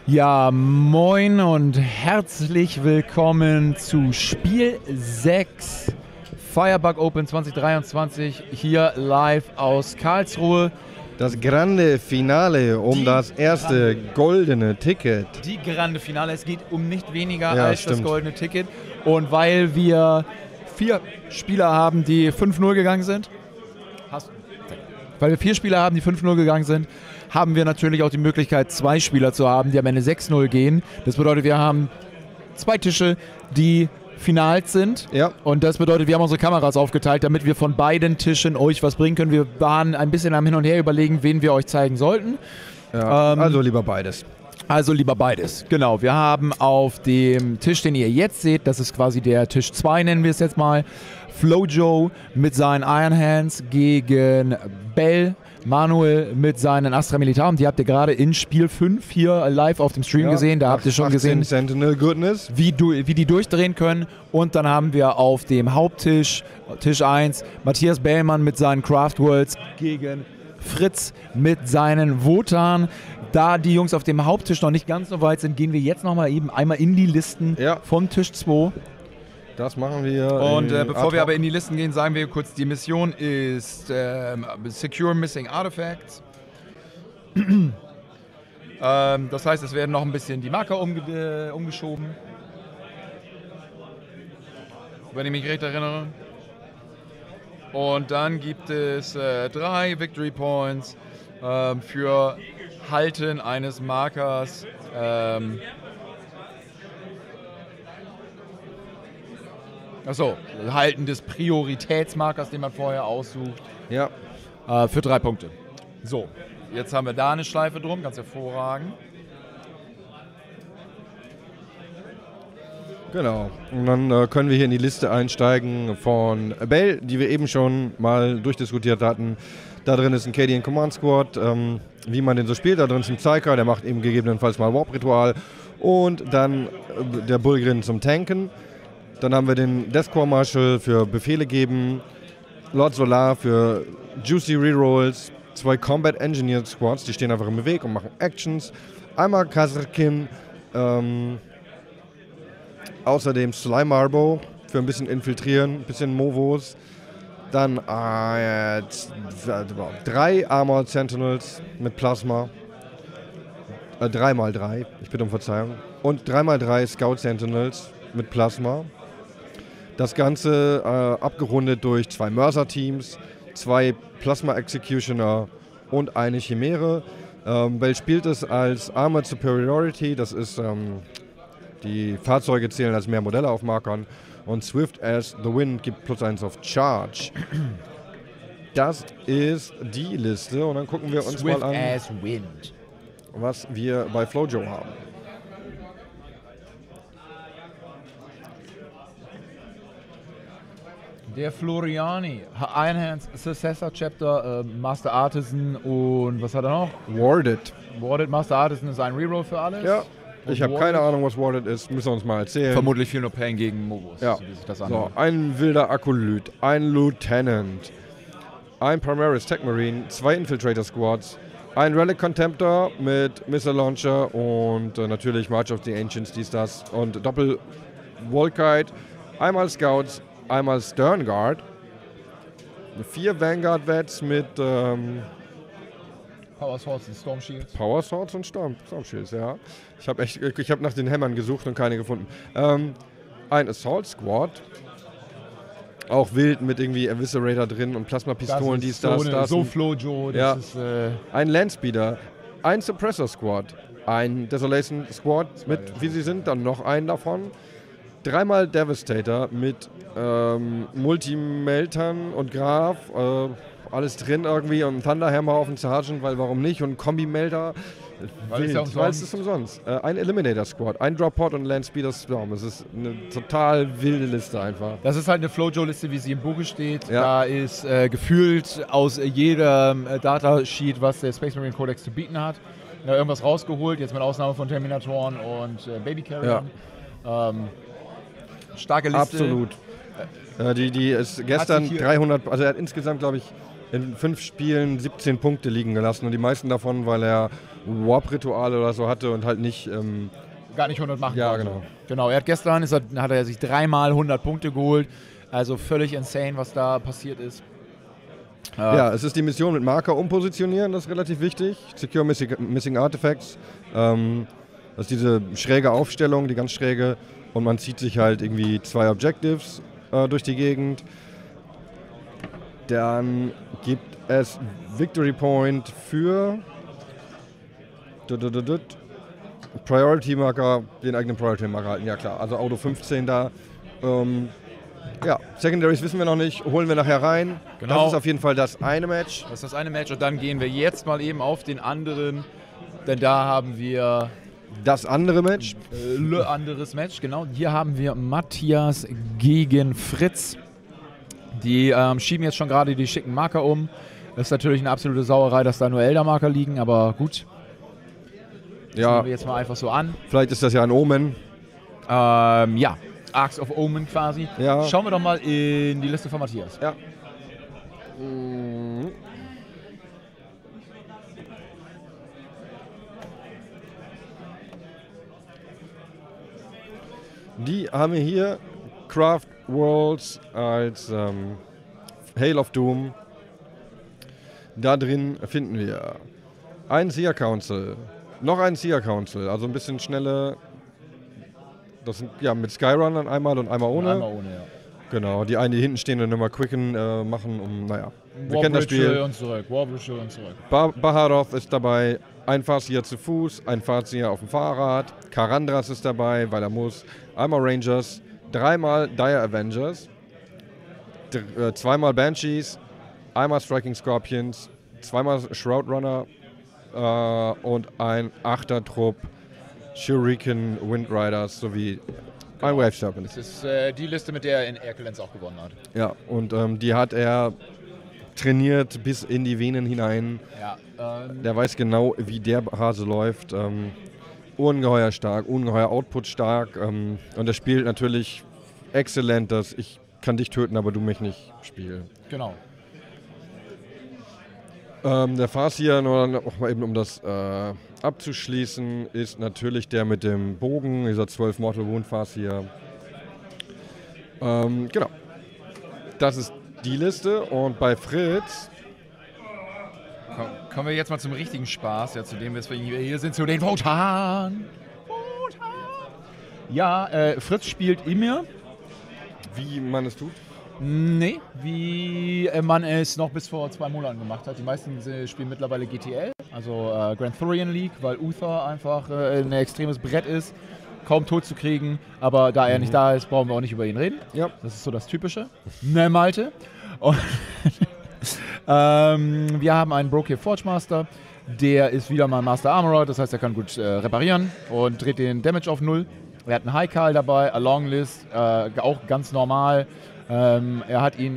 Ja, moin und herzlich willkommen zu Spiel 6 Firebug Open 2023 hier live aus Karlsruhe. Das grande Finale um das erste goldene Ticket. Die grande Finale, es geht um nicht weniger Ja, als stimmt. das goldene Ticket. Und weil wir 4 Spieler haben, die 5-0 gegangen sind, haben wir natürlich auch die Möglichkeit, 2 Spieler zu haben, die am Ende 6-0 gehen. Das bedeutet, wir haben 2 Tische, die Finals sind. Ja. Und das bedeutet, wir haben unsere Kameras aufgeteilt, damit wir von beiden Tischen euch was bringen können. Wir waren ein bisschen am Hin und Her überlegen, wen wir euch zeigen sollten. Ja, also lieber beides. Also lieber beides. Genau, wir haben auf dem Tisch, den ihr jetzt seht, das ist quasi der Tisch 2, nennen wir es jetzt mal, Flojo mit seinen Iron Hands gegen Bell, Manuel mit seinen Astra Militarum. Die habt ihr gerade in Spiel 5 hier live auf dem Stream gesehen. Da habt ihr schon gesehen, Sentinel Goodness. wie die durchdrehen können. Und dann haben wir auf dem Haupttisch, Tisch 1, Matthias Bellmann mit seinen Craft Worlds gegen Fritz mit seinen Wotan. Da die Jungs auf dem Haupttisch noch nicht ganz so weit sind, gehen wir jetzt nochmal eben einmal in die Listen vom Tisch 2. Das machen wir. Und bevor wir aber in die Listen gehen, sagen wir kurz, die Mission ist Secure Missing Artifacts. Das heißt, es werden noch ein bisschen die Marker umgeschoben. Wenn ich mich recht erinnere. Und dann gibt es 3 Victory Points für Halten eines Markers. Achso, Halten des Prioritätsmarkers, den man vorher aussucht. Ja. Für 3 Punkte. So, jetzt haben wir da eine Schleife drum, ganz hervorragend. Genau. Und dann können wir hier in die Liste einsteigen von Bell, die wir eben schon mal durchdiskutiert hatten. Da drin ist ein Cadian Command Squad, wie man den so spielt. Da drin ist ein Psyker, der macht eben gegebenenfalls mal Warp-Ritual. Und dann der Bullgrin zum Tanken. Dann haben wir den Deathcore Marshal für Befehle geben, Lord Solar für Juicy Rerolls, 2 Combat Engineer Squads, die stehen einfach im Weg und machen Actions. Einmal Kazarkin, außerdem Slime Marbo für ein bisschen Infiltrieren, ein bisschen Movos. Dann 3 Armored Sentinels mit Plasma. 3x3, ich bitte um Verzeihung. Und 3x3 Scout Sentinels mit Plasma. Das Ganze abgerundet durch 2 Mörser-Teams, 2 Plasma Executioner und eine Chimäre. Bell spielt es als Armored Superiority, das ist, die Fahrzeuge zählen als mehr Modelle auf Markern. Und Swift as the Wind gibt +1 auf Charge. Das ist die Liste und dann gucken wir uns Swift mal an, as Wind. was wir bei Flojo haben. Der Floriani, Iron Hands, Successor Chapter, Master Artisan und was hat er noch? Warded. Warded Master Artisan ist ein Reroll für alles. Ja, Und ich habe keine Ahnung, was Warded ist. Müssen wir uns mal erzählen. Vermutlich viel nur Pain gegen Mobus, Ja. so wie sich das So, anhört. ein wilder Akolyt, ein Lieutenant, ein Primaris Tech Marine, 2 Infiltrator Squads, ein Relic Contemptor mit Missile Launcher und natürlich March of the Ancients, dies, das und Doppel Volkite, einmal Scouts, einmal Stern Guard, 4 Vanguard Vets mit Power Swords und Storm Shields. Power Swords und Storm Shields, ja. Ich habe nach den Hämmern gesucht und keine gefunden. Ein Assault Squad, auch wild mit irgendwie Eviscerator drin und Plasmapistolen, dies, das. So Flojo, das ist... Ein Landspeeder, ein Suppressor Squad, ein Desolation Squad mit, wie sie sind, dann noch einen davon. 3-mal Devastator mit Multimeltern und Graf, alles drin irgendwie und Thunderhammer auf den Sergeant, weil warum nicht? Und Kombi-Melter, Weil es ist umsonst. Ein Eliminator Squad, ein Drop-Pod und ein Landspeeder Storm. Es ist eine total wilde Liste einfach. Das ist halt eine Flojo-Liste, wie sie im Buche steht. Ja. Da ist gefühlt aus jedem Datasheet, was der Space Marine Codex zu bieten hat, irgendwas rausgeholt, jetzt mit Ausnahme von Terminatoren und Baby Carriern. Starke Liste. Absolut. Die ist gestern 300, also er hat insgesamt, glaube ich, in 5 Spielen 17 Punkte liegen gelassen und die meisten davon, weil er Warp-Rituale oder so hatte und halt nicht... gar nicht 100 machen Ja, konnte. genau. Genau, er hat gestern hat er sich 3-mal 100 Punkte geholt. Also völlig insane, was da passiert ist. Ja, es ist die Mission mit Marker umpositionieren, das ist relativ wichtig. Secure Missing Artifacts. Das ist diese schräge Aufstellung, die ganz schräge. Und man zieht sich halt irgendwie 2 Objectives durch die Gegend. Dann gibt es Victory Point für Priority Marker, den eigenen Priority Marker halten, ja klar. Also Auto 15 da. Ja, Secondaries wissen wir noch nicht, holen wir nachher rein. Genau. Das ist auf jeden Fall das eine Match. Das ist das eine Match und dann gehen wir jetzt mal eben auf den anderen, denn da haben wir Das andere Match. anderes Match, genau. Hier haben wir Matthias gegen Fritz. Die schieben jetzt schon gerade die schicken Marker um. Das ist natürlich eine absolute Sauerei, dass da nur Elder-Marker liegen, aber gut. Das Ja, nehmen wir jetzt mal einfach so an. vielleicht ist das ja ein Omen. Ja, Arcs of Omen quasi. Ja. Schauen wir doch mal in die Liste von Matthias. Ja. Die haben wir hier Craft Worlds als Hail of Doom. Da drin finden wir einen Seer Council, noch einen Seer Council, also ein bisschen schnelle. Das sind ja mit Skyrunnern einmal und einmal ohne. Einmal ohne, ja. Genau, die einen, die hinten stehen und immer Quicken machen, naja. Wir kennen das Spiel. Und zurück. Warbridge und zurück. Baharoth ist dabei, ein Farseer zu Fuß, ein Farseer auf dem Fahrrad. Karandras ist dabei, weil er muss. Einmal Rangers, 3-mal Dire Avengers, 2-mal Banshees, einmal Striking Scorpions, 2-mal Shroud Runner und ein 8er-Trupp Shuriken Windriders sowie ein Wave Serpent. Das ist die Liste, mit der er in Erkelenz auch gewonnen hat. Ja, und die hat er trainiert bis in die Venen hinein. Ja, Der weiß genau, wie der Hase läuft. Ungeheuer stark, ungeheuer Output stark. Und er spielt natürlich exzellent, dass ich kann dich töten, aber du mich nicht spielen. genau. Der Farseer, nur noch mal eben um das abzuschließen, ist natürlich der mit dem Bogen, dieser 12 Mortal Wound Farseer. Genau. Das ist die Liste und bei Fritz. Kommen wir jetzt mal zum richtigen Spaß, ja, zu dem wir hier sind, zu den Votern. Ja, Fritz spielt immer. Wie man es tut? Nee, wie man es noch bis vor 2 Monaten gemacht hat. Die meisten spielen mittlerweile GTL, also Grand Thurian League, weil Uther einfach ein extremes Brett ist, kaum tot zu kriegen. Aber da er nicht da ist, brauchen wir auch nicht über ihn reden. Ja. Das ist so das Typische. Ne, Malte. Und wir haben einen Brokir Forge Master. Der ist wieder mal Master Armorer, das heißt, er kann gut reparieren und dreht den Damage auf 0. Er hat einen High Call dabei, a Long List, auch ganz normal. Er hat ihn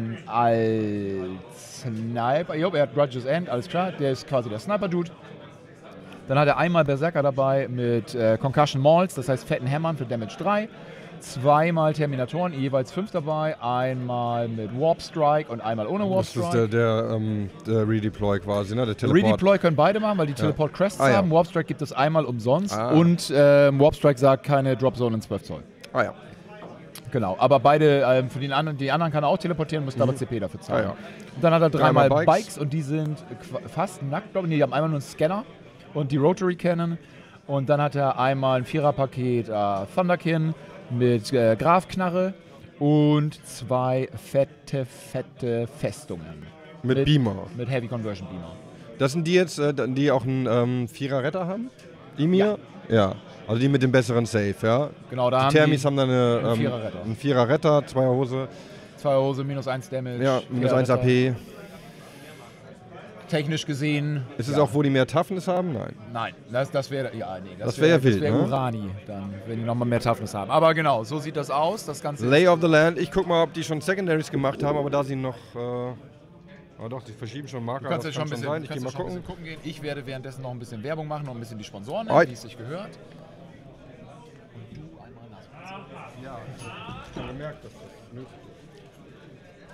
als Sniper, er hat Grudge's End, alles klar, der ist quasi der Sniper-Dude. Dann hat er einmal Berserker dabei mit Concussion Mauls, das heißt fetten Hämmern für Damage 3. 2-mal Terminatoren, jeweils 5 dabei, einmal mit Warp Strike und einmal ohne Warp Strike. Das ist der Redeploy quasi, ne? Der Teleport. Redeploy können beide machen, weil die Teleport Crests ja. haben. Warp Strike gibt es einmal umsonst und Warp Strike sagt keine Drop Zone in 12 Zoll. Ah ja. Genau, aber beide, für die anderen kann er auch teleportieren, muss aber CP dafür zahlen. Ah, ja. Und dann hat er 3-mal Bikes. Bikes und die sind fast nackt, glaube ich. Nee, die haben einmal nur einen Scanner und die Rotary Cannon. Und dann hat er einmal ein 4er-Paket Thunderkin mit Grafknarre und 2 fette Festungen. Mit Beamer. Mit Heavy Conversion Beamer. Das sind die jetzt, die auch einen 4er-Retter haben? Emir? Ja. Also die mit dem besseren Safe, ja? Genau, da die haben Thermis die haben dann einen 4er-Retter, 2er Hose. 2 Hose, minus 1 Damage. Ja, minus 1 AP. Technisch gesehen. Ist es auch, wo die mehr Toughness haben? Nein. Nein, das wäre das wär ja wild, das wäre ne? Urani, dann, wenn die nochmal mehr Toughness haben. Aber genau, so sieht das aus. Das Ganze Lay of the Land. Ich guck mal, ob die schon Secondaries gemacht haben, aber da sie noch. Doch, die verschieben schon Marker. Du kannst das ja schon kann ein sein. bisschen, Ich geh mal gucken. gehen. Ich werde währenddessen noch ein bisschen Werbung machen, noch ein bisschen die Sponsoren, wie es sich gehört. Und du einmal nachmachen. Ja, ich habe gemerkt, dass das nötig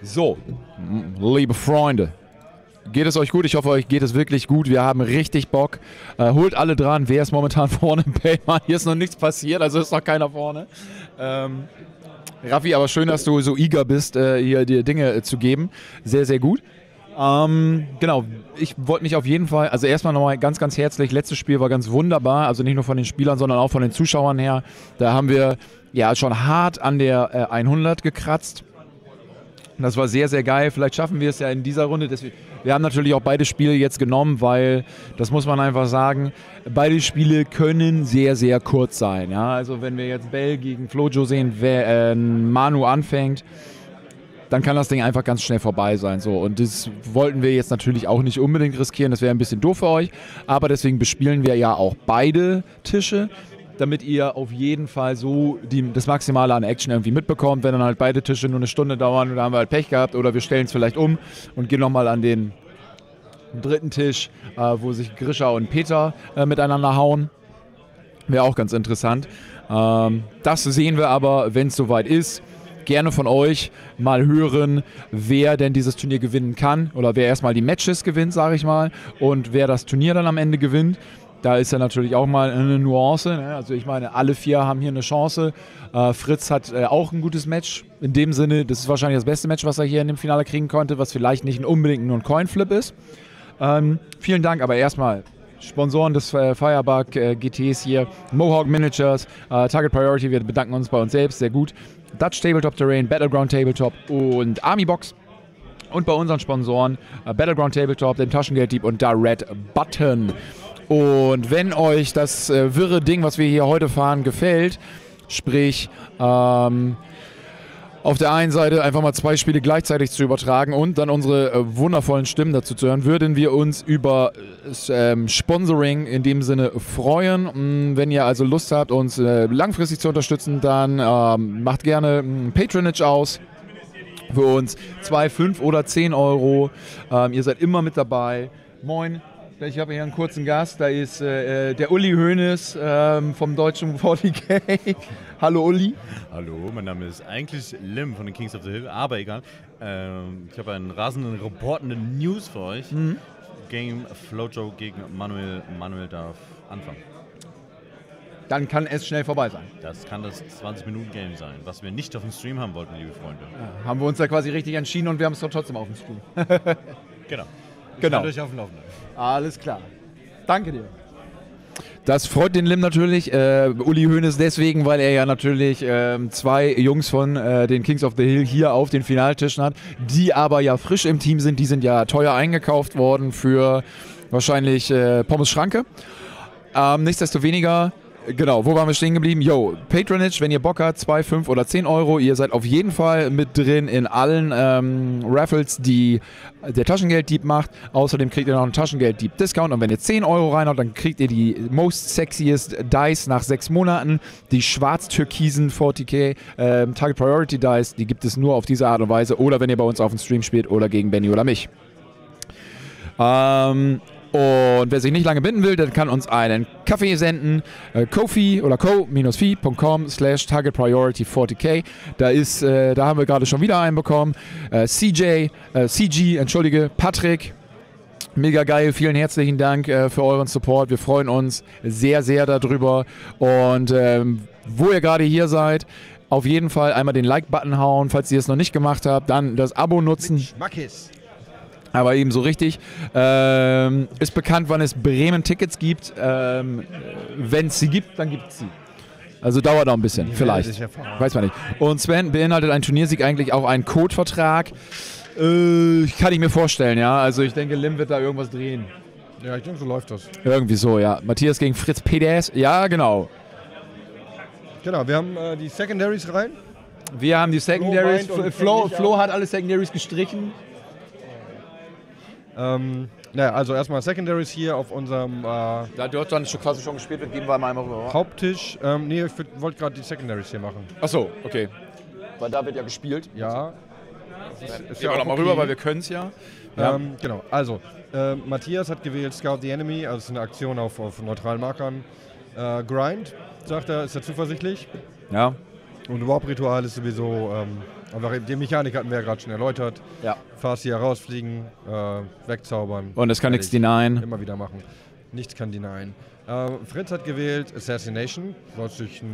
So, liebe Freunde, geht es euch gut? Ich hoffe, euch geht es wirklich gut. Wir haben richtig Bock. Holt alle dran. Wer ist momentan vorne im Payman? Hier ist noch nichts passiert, also ist noch keiner vorne. Raffi, aber schön, dass du so eager bist, hier dir Dinge zu geben. Sehr, sehr gut. Genau, ich wollte mich auf jeden Fall, also erstmal nochmal ganz, ganz herzlich, letztes Spiel war ganz wunderbar, also nicht nur von den Spielern, sondern auch von den Zuschauern her. Da haben wir ja schon hart an der 100 gekratzt. Das war sehr, sehr geil. Vielleicht schaffen wir es ja in dieser Runde. Deswegen, wir haben natürlich auch beide Spiele jetzt genommen, weil, das muss man einfach sagen, beide Spiele können sehr, sehr kurz sein. Ja? Also wenn wir jetzt Bell gegen Flojo sehen, wer Manu anfängt, dann kann das Ding einfach ganz schnell vorbei sein. So. Und das wollten wir jetzt natürlich auch nicht unbedingt riskieren. Das wäre ein bisschen doof für euch. Aber deswegen bespielen wir ja auch beide Tische, damit ihr auf jeden Fall so das Maximale an Action irgendwie mitbekommt. Wenn dann halt beide Tische nur eine Stunde dauern, dann haben wir halt Pech gehabt oder wir stellen es vielleicht um und gehen nochmal an den dritten Tisch, wo sich Grisha und Peter miteinander hauen. Wäre auch ganz interessant. Das sehen wir aber, wenn es soweit ist. Gerne von euch mal hören, wer denn dieses Turnier gewinnen kann oder wer erstmal die Matches gewinnt, sage ich mal, und wer das Turnier dann am Ende gewinnt. Da ist ja natürlich auch mal eine Nuance. Ne? Also ich meine, alle vier haben hier eine Chance. Fritz hat auch ein gutes Match. In dem Sinne, das ist wahrscheinlich das beste Match, was er hier in dem Finale kriegen konnte, was vielleicht nicht unbedingt nur ein Coinflip ist. Vielen Dank, aber erstmal Sponsoren des Firebug GTs hier, Mohawk Miniatures, Target Priority, wir bedanken uns bei uns selbst, sehr gut. Dutch Tabletop Terrain, Battleground Tabletop und Army Box. Und bei unseren Sponsoren Battleground Tabletop, dem Taschengelddieb und da Red Button. Und wenn euch das wirre Ding, was wir hier heute fahren, gefällt, sprich auf der einen Seite einfach mal 2 Spiele gleichzeitig zu übertragen und dann unsere wundervollen Stimmen dazu zu hören, würden wir uns über Sponsoring in dem Sinne freuen. Wenn ihr also Lust habt, uns langfristig zu unterstützen, dann macht gerne Patronage aus. Für uns 2, 5 oder 10 Euro. Ihr seid immer mit dabei. Moin. Ich habe hier einen kurzen Gast, da ist der Uli Hoeneß vom deutschen 40k. Hallo Uli. Hallo, mein Name ist eigentlich Lim von den Kings of the Hill, aber egal. Ich habe einen rasenden, reportenden News für euch. Game Flojo gegen Manuel. Manuel darf anfangen. Dann kann es schnell vorbei sein. Das kann das 20-Minuten-Game sein, was wir nicht auf dem Stream haben wollten, liebe Freunde. Ja, haben wir uns da quasi richtig entschieden und wir haben es doch trotzdem auf dem Stream. Genau. Genau. Euch auf dem Laufenden. Alles klar. Danke dir. Das freut den Lim natürlich. Uli Hoeneß deswegen, weil er ja natürlich 2 Jungs von den Kings of the Hill hier auf den Finaltischen hat, die aber ja frisch im Team sind. Die sind ja teuer eingekauft worden für wahrscheinlich Pommes Schranke. Nichtsdestoweniger, genau, wo waren wir stehen geblieben? Yo, Patronage, wenn ihr Bock habt, 2, 5 oder 10 Euro. Ihr seid auf jeden Fall mit drin in allen Raffles, die der Taschengelddieb macht. Außerdem kriegt ihr noch einen Taschengelddieb-Discount. Und wenn ihr 10 Euro reinhaut, dann kriegt ihr die most sexiest Dice nach 6 Monaten. Die schwarz-türkisen 40k Target Priority Dice, die gibt es nur auf diese Art und Weise. Oder wenn ihr bei uns auf dem Stream spielt oder gegen Benny oder mich. Und wer sich nicht lange binden will, der kann uns einen Kaffee senden. Ko-fi oder ko-fi.com/targetpriority40k. Da haben wir gerade schon wieder einen bekommen. CG, Patrick. Mega geil, vielen herzlichen Dank für euren Support. Wir freuen uns sehr, sehr darüber. Und wo ihr gerade hier seid, auf jeden Fall einmal den Like-Button hauen, falls ihr es noch nicht gemacht habt. Dann das Abo nutzen. Schmackes. Aber ebenso richtig. Ist bekannt, wann es Bremen-Tickets gibt. Wenn es sie gibt, dann gibt es sie. Also dauert noch ein bisschen, vielleicht. Weiß man nicht. Und Sven, beinhaltet ein Turniersieg eigentlich auch einen Codevertrag? Kann ich mir vorstellen, ja. Also ich denke, Lim wird da irgendwas drehen. Ja, ich denke, so läuft das. Irgendwie so, ja. Matthias gegen Fritz PDS. Ja, genau. Genau, wir haben die Secondaries rein. Wir haben die Secondaries. Flo hat alle Secondaries gestrichen. Naja, also erstmal Secondaries hier auf unserem Da dort dann quasi schon gespielt wird, gehen wir mal einmal rüber. Haupttisch. Nee, ich wollte gerade die Secondaries hier machen. Achso, okay. Weil da wird ja gespielt. Ja. Gehen wir nochmal rüber, weil wir können es ja. Genau, also Matthias hat gewählt Scout the Enemy, also es ist eine Aktion auf neutralen Markern. Grind, sagt er, ist er zuversichtlich. Ja. Und Warp-Ritual ist sowieso, einfach die Mechanik hatten wir ja gerade schon erläutert. Ja. Fast hier rausfliegen, wegzaubern. Und es kann nichts denyen. Immer wieder machen. Nichts kann denyen. Fritz hat gewählt Assassination. Was ich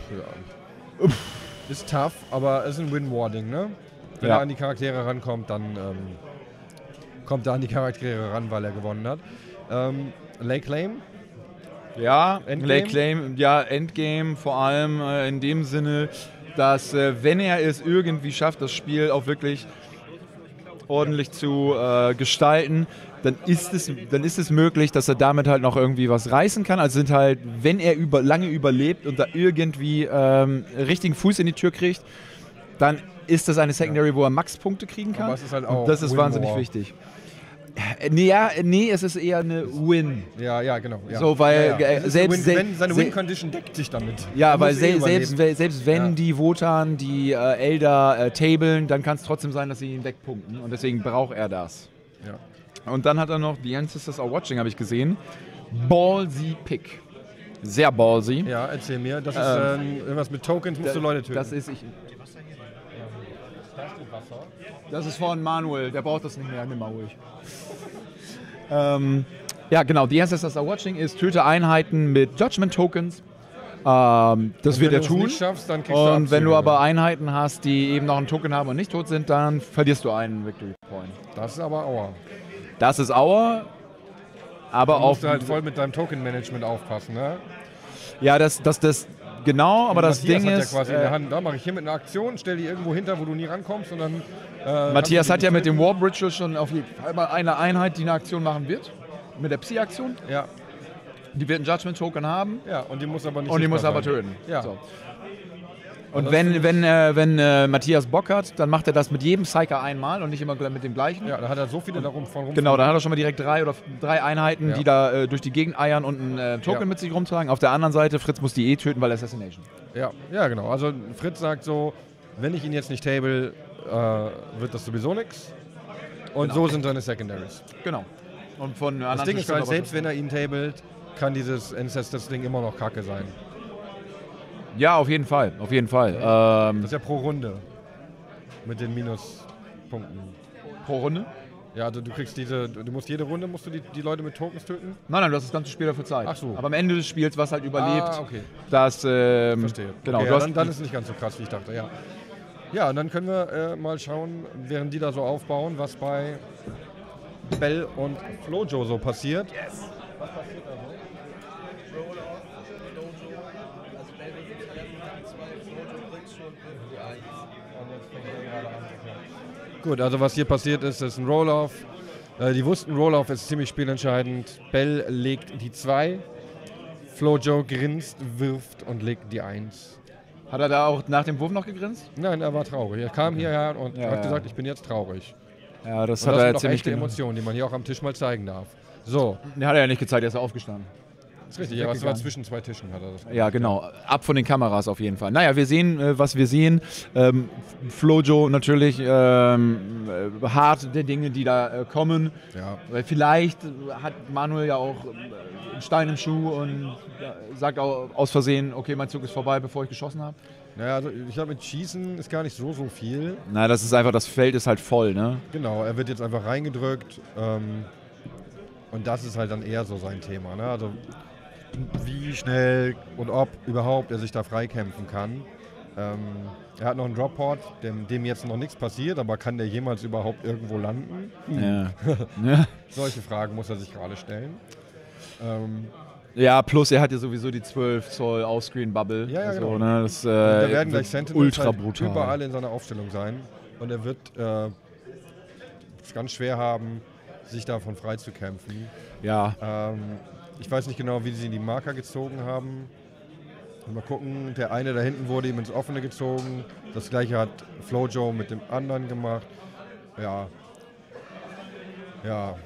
ist tough, aber es ist ein Win-Warding, ne? Wenn er an die Charaktere rankommt, dann kommt er an die Charaktere ran, weil er gewonnen hat. Lake Claim. Ja, Endgame? Lake Claim, ja, Endgame vor allem in dem Sinne, dass wenn er es irgendwie schafft, das Spiel auch wirklich ordentlich zu gestalten, dann ist es möglich, dass er damit halt noch irgendwie was reißen kann. Also sind halt, wenn er lange überlebt und da irgendwie richtigen Fuß in die Tür kriegt, dann ist das eine Secondary, wo er Max-Punkte kriegen kann. Aber es ist halt auch das ist wahnsinnig wichtig. Nee, es ist eher eine Win. Ja, genau. Ja. So, weil selbst seine Win-Condition deckt sich damit. Ja, weil selbst wenn die Wotan die Elder tablen, dann kann es trotzdem sein, dass sie ihn wegpunkten. Und deswegen braucht er das. Ja. Und dann hat er noch The Ancestors Are Watching, habe ich gesehen. Ballsy Pick. Sehr ballsy. Ja, erzähl mir. Das ist irgendwas mit Tokens, musst du Leute töten. Das ist von Manuel, der braucht das nicht mehr, nimm mal ruhig. Ja, genau, The Ancestors Are Watching ist, töte Einheiten mit Judgment Tokens. Das wird er tun. Nicht schaffst, dann kriegst du und Abzüge. wenn du aber Einheiten hast, die eben noch einen Token haben und nicht tot sind, dann verlierst du einen Victory Point. Das ist aber Aua. Das ist Aua, aber Da auch... musst du halt voll mit deinem Token-Management aufpassen, ne? Ja, genau, aber das Matthias Ding hat ist... ja quasi in der Hand, da mache ich hier mit einer Aktion, stell die irgendwo hinter, wo du nie rankommst und dann... Matthias hat ja mit dem Warp Ritual schon auf jeden Fall mal eine Einheit, die eine Aktion machen wird. Mit der Psi-Aktion. Ja. Die wird einen Judgment-Token haben. Ja, und die muss aber nicht... Und die muss sichtbar aber sein. töten. Ja. So. Und wenn Matthias Bock hat, dann macht er das mit jedem Psyker einmal und nicht immer mit dem gleichen. Ja, da hat er so viele darum von rum. Genau, dann hat er schon mal direkt drei Einheiten, Ja. die da durch die Gegend eiern und einen Token Ja. mit sich rumtragen. Auf der anderen Seite, Fritz muss die töten, weil Assassination. Ja, genau. Also Fritz sagt so, wenn ich ihn jetzt nicht table, wird das sowieso nichts. Und Genau. so sind seine Secondaries. Genau. Und von Das Ding ist halt, selbst wenn er ihn tabelt, kann dieses Ancestors-Ding immer noch kacke sein. Ja, auf jeden Fall. Das ist ja pro Runde. Mit den Minuspunkten. Pro Runde? Ja, also du kriegst du musst jede Runde musst du die Leute mit Tokens töten? Nein, du hast das ganze Spiel dafür Zeit. Ach so. Aber am Ende des Spiels, was halt überlebt, okay. das... Verstehe. Genau, Okay, du ja, hast dann ist es nicht ganz so krass, wie ich dachte, ja. Ja, und dann können wir mal schauen, während die da so aufbauen, was bei Bell und Flojo so passiert. Yes. Was passiert da so? Roll-off, Flojo, also Bell wird treffen, 2, Flojo kriegst schon die 1. Und jetzt fängt er gerade an. Gut, also was hier passiert ist ein Roll-off. Die wussten, Roll-off ist ziemlich spielentscheidend. Bell legt die 2, Flojo grinst, wirft und legt die 1. Hat er da auch nach dem Wurf noch gegrinst? Nein, er war traurig. Er kam hierher und Ja, hat ja. gesagt, ich bin jetzt traurig. Ja, das Und hat das er sind doch ziemlich echte genau. Emotionen, die man hier auch am Tisch mal zeigen darf. So, Den hat er ja nicht gezeigt, er ist ja aufgestanden. ist richtig. Ja, es war zwischen zwei Tischen, hat er das gemacht. Ja, genau. Ab von den Kameras auf jeden Fall. Naja, wir sehen, was wir sehen. Flojo natürlich hart der Dinge, die da kommen. Ja. Weil vielleicht hat Manuel ja auch einen Stein im Schuh und sagt auch aus Versehen, okay, mein Zug ist vorbei, bevor ich geschossen habe. Naja, also ich glaube, mit Schießen ist gar nicht so viel. Na, das ist einfach, das Feld ist halt voll, ne? Genau, er wird jetzt einfach reingedrückt. Und das ist halt dann eher so sein Thema. Ne? Also wie schnell und ob überhaupt er sich da freikämpfen kann. Er hat noch einen Dropport, dem jetzt noch nichts passiert, aber kann der jemals überhaupt irgendwo landen? Ja. Ja. Solche Fragen muss er sich gerade stellen. Ja, plus er hat ja sowieso die 12 Zoll Offscreen-Bubble. Ja, ja, genau. Ne? Das Da werden gleich wird Sentinels ultra halt brutal. überall in seiner Aufstellung sein. Und er wird es ganz schwer haben, sich davon frei zu kämpfen. Ja. Ich weiß nicht genau, wie sie die Marker gezogen haben. Mal gucken, der eine da hinten wurde ihm ins Offene gezogen. Das gleiche hat Flojo mit dem anderen gemacht. Ja. Ja.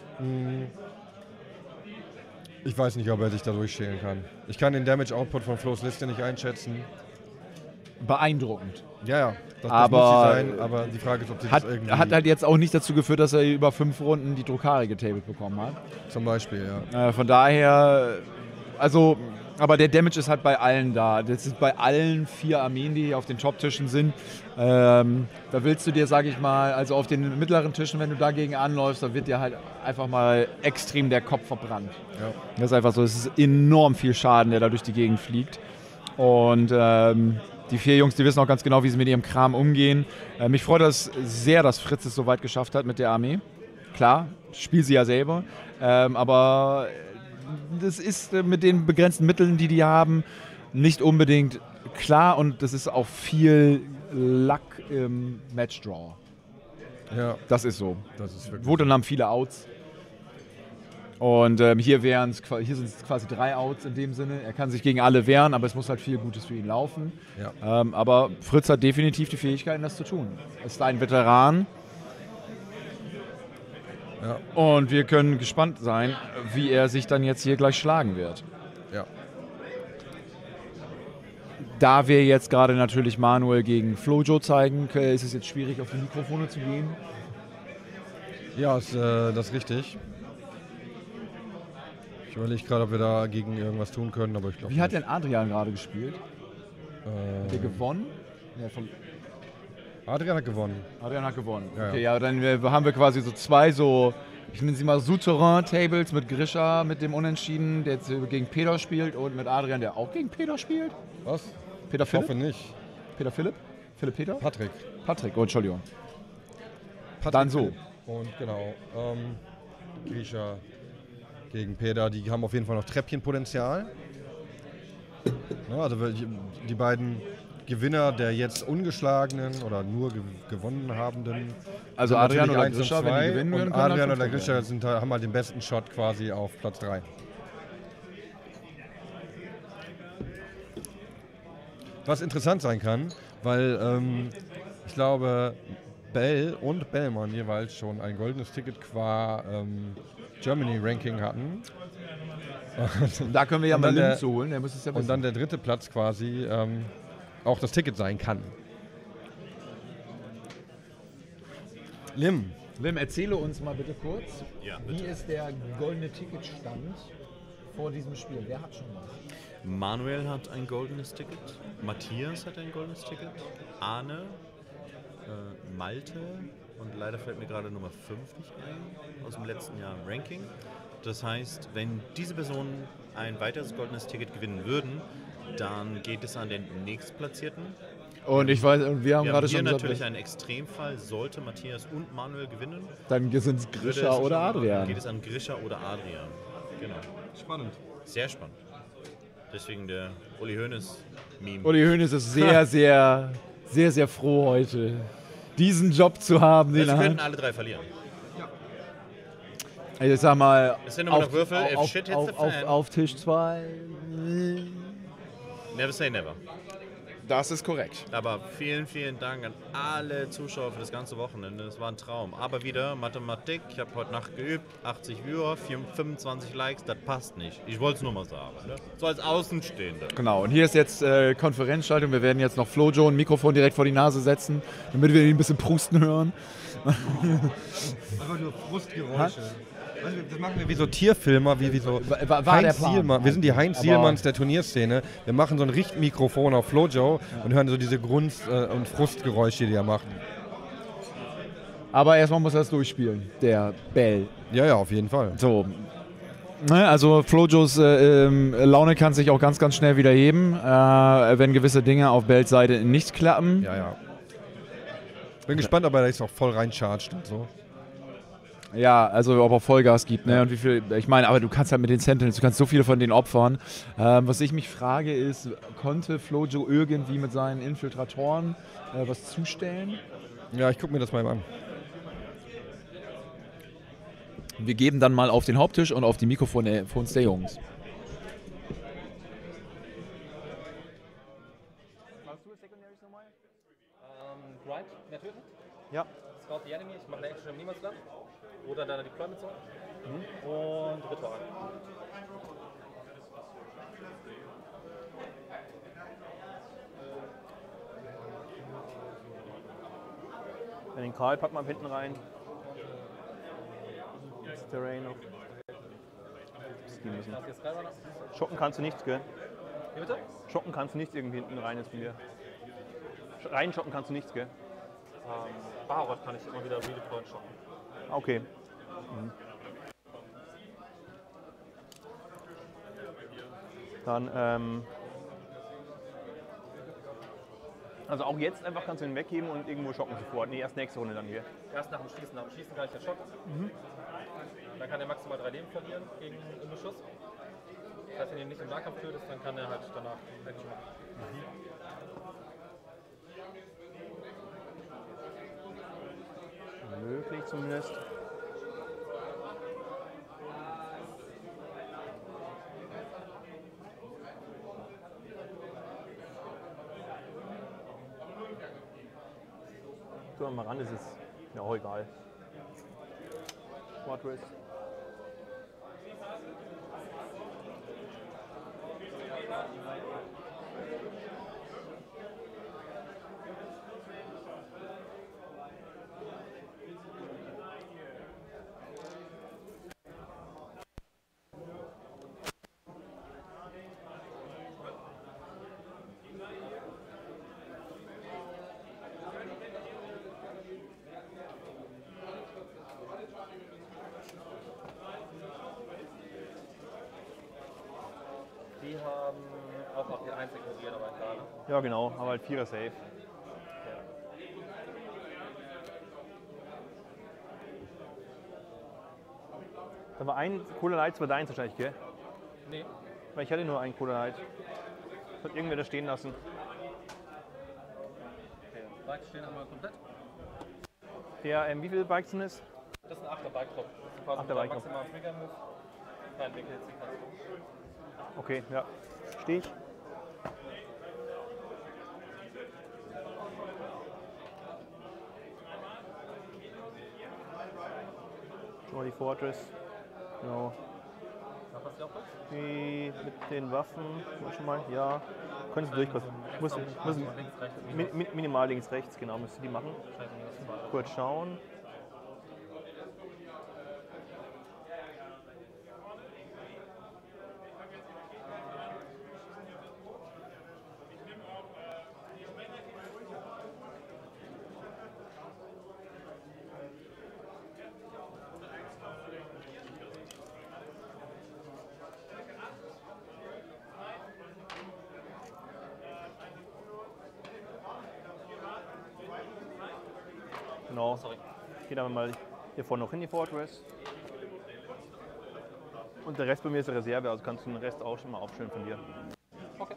Ich weiß nicht, ob er sich da durchschälen kann. Ich kann den Damage Output von Flo's Liste nicht einschätzen. Beeindruckend. Ja, das Aber muss sie sein, aber die Frage ist, ob sie Hat das irgendwie... halt jetzt auch nicht dazu geführt, dass er über 5 Runden die Druckare getabelt bekommen hat. Zum Beispiel, ja. Von daher, also Aber der Damage ist halt bei allen da. Das ist bei allen 4 Armeen, die hier auf den Top-Tischen sind. Da willst du dir, sage ich mal, also auf den mittleren Tischen, wenn du dagegen anläufst, da wird dir halt einfach mal extrem der Kopf verbrannt. Ja. Das ist einfach so, es ist enorm viel Schaden, der da durch die Gegend fliegt. Und die 4 Jungs, die wissen auch ganz genau, wie sie mit ihrem Kram umgehen. Mich freut das sehr, dass Fritz es so weit geschafft hat mit der Armee. Klar, spielt sie ja selber. Aber das ist mit den begrenzten Mitteln, die haben, nicht unbedingt klar. Und das ist auch viel Luck im Matchdraw. Ja, Das ist so. das ist wirklich. Wotan haben viele Outs. Und hier sind es quasi 3 Outs in dem Sinne. Er kann sich gegen alle wehren, aber es muss halt viel Gutes für ihn laufen. Ja. Aber Fritz hat definitiv die Fähigkeiten, das zu tun. Er ist ein Veteran. Ja. Und wir können gespannt sein, wie er sich dann jetzt hier gleich schlagen wird. Ja. Da wir jetzt gerade natürlich Manuel gegen Flojo zeigen, ist es jetzt schwierig, auf die Mikrofone zu gehen. Ja, das ist richtig. Ich überlege gerade, ob wir dagegen irgendwas tun können, aber ich glaube Wie hat denn Adrian gerade gespielt? Hat er gewonnen? Ja, Adrian hat gewonnen. Adrian hat gewonnen. Ja, Okay, ja, dann haben wir quasi so 2 ich nenne sie mal Souterrain-Tables mit Grisha, mit dem Unentschieden, der jetzt gegen Peter spielt, und mit Adrian, der auch gegen Peter spielt. Was? Peter Ich hoffe Philipp? nicht. Peter Philipp? Philipp Peter? Patrick. Patrick, oh, Entschuldigung. Patrick Dann so. Und genau, Grisha gegen Peter, die haben auf jeden Fall noch Treppchenpotenzial. Ja, also die beiden Gewinner der jetzt ungeschlagenen oder nur gewonnen habenden. Also sind Adrian natürlich oder 1 und Grisha, wenn die 2, gewinnen würden, und können Adrian dann oder Fünfter Grisha haben halt den besten Shot quasi auf Platz 3. Was interessant sein kann, weil ich glaube, Bell und Bellman jeweils schon ein goldenes Ticket qua Germany-Ranking hatten. Da können wir ja Und mal dann der- Linz holen, der muss es ja Und wissen. dann der 3. Platz quasi auch das Ticket sein kann. Lim, Wim, erzähle uns mal bitte kurz, Ja, wie ist der goldene Ticketstand vor diesem Spiel? Wer hat schon was? Manuel hat ein goldenes Ticket, Matthias hat ein goldenes Ticket, Arne, Malte und leider fällt mir gerade Nummer 5 nicht ein aus dem letzten Jahr im Ranking. Das heißt, wenn diese Personen ein weiteres goldenes Ticket gewinnen würden, dann geht es an den nächstplatzierten. Und ich weiß, und wir haben Wir gerade haben hier schon gesagt, natürlich einen Extremfall, sollte Matthias und Manuel gewinnen, dann sind es würde Grisha es oder schon- Adrian. geht es an Grisha oder Adrian. Genau. spannend. Sehr spannend. Deswegen der Uli Hoeneß-Meme. Uli Hoeneß ist sehr, sehr, sehr, sehr froh heute, diesen Job zu haben, den Also er könnten hat. alle 3 verlieren. Ich sag mal, Es sind immer noch Würfel. If shit hits the fan. auf Tisch 2. Never say never. Das ist korrekt. Aber vielen, vielen Dank an alle Zuschauer für das ganze Wochenende. Es war ein Traum. Aber wieder Mathematik. Ich habe heute Nacht geübt. 80 Viewer, 25 Likes. Das passt nicht. Ich wollte es nur mal sagen. Ne? So als Außenstehender. Genau, und hier ist jetzt Konferenzschaltung. Wir werden jetzt noch Flojo ein Mikrofon direkt vor die Nase setzen, damit wir ihn ein bisschen prusten hören. Einfach nur Frustgeräusche. Das machen wir wie so Tierfilmer, wie so War der Heinz Plan. Sielmann. Wir sind die Heinz Aber- Sielmanns der Turnierszene. Wir machen so ein Richtmikrofon auf Flojo und hören so diese Grunz- und Frustgeräusche, die er macht. Aber erstmal muss er es durchspielen, der Bell. Ja, ja, auf jeden Fall. So. Ne, also Flojos Laune kann sich auch ganz, ganz schnell wieder heben, wenn gewisse Dinge auf Bells Seite nicht klappen. Ja, ja. Bin gespannt, ob er das auch voll reinchargt und so. Ja, also ob er Vollgas gibt, ne? Und wie viel, ich meine, aber du kannst halt mit den Sentinels, du kannst so viele von denen opfern. Was ich mich frage ist, konnte Flojo irgendwie mit seinen Infiltratoren was zustellen? Ja, ich guck mir das mal eben an. Wir geben dann mal auf den Haupttisch und auf die Mikrofone der Jungs. Grind, mehr töten? Ja. Scout the Enemy, ich mache eine Action im Niemandsland. Oder deine Deployment Zone. Und Ritual. Den Karl packt man hinten rein. Das Terrain noch. gehen müssen. Das ist jetzt Reiber. Schocken kannst du nichts, gell? Wie bitte? Schocken kannst du nichts irgendwie hinten rein ist von dir. Reinschocken kannst du nichts, gell? Baharot kann ich immer wieder redeployen schocken. Okay. Dann, also auch jetzt einfach kannst du ihn wegheben und irgendwo schocken sofort. Nee, erst nächste Runde dann hier. Erst nach dem Schießen kann ich den schocken. Dann kann er maximal 3 Leben verlieren gegen einen Beschuss. Das heißt, wenn du ihn nicht im Nahkampf tötest, dann kann er halt danach Action machen. Möglich zumindest. Gehen wir mal ran, das ist mir auch egal. Fortress. Die haben auch auf die 1 ignoriert, aber egal. Ne? Ja genau, aber halt 4er Safe. Da war ein Cola Light, war deins wahrscheinlich, gell? Nee. Weil ich hatte nur einen Cola Light. Das hat irgendwer da stehen lassen. Okay. Bikes stehen einmal komplett. Der, wie viele Bikes sind es? Das ist ein 8er Bike Drop. Das ist quasi 8er Bike Drop. maximal Trigger Move. Kein Winkel ziehen kannst du. Okay, ja. Stehe ich. Schon mal die Fortress. Genau. Da passt ja auch was. Die mit den Waffen. Schon mal. Ja. Können Sie durchkommen. Müssen Links, rechts, minimal links, rechts, genau, müsste die machen. Kurz schauen. Genau. Sorry. Geht aber mal hier vorne noch hin, die Fortress. Und der Rest bei mir ist Reserve, also kannst du den Rest auch schon mal aufstellen von dir. Okay.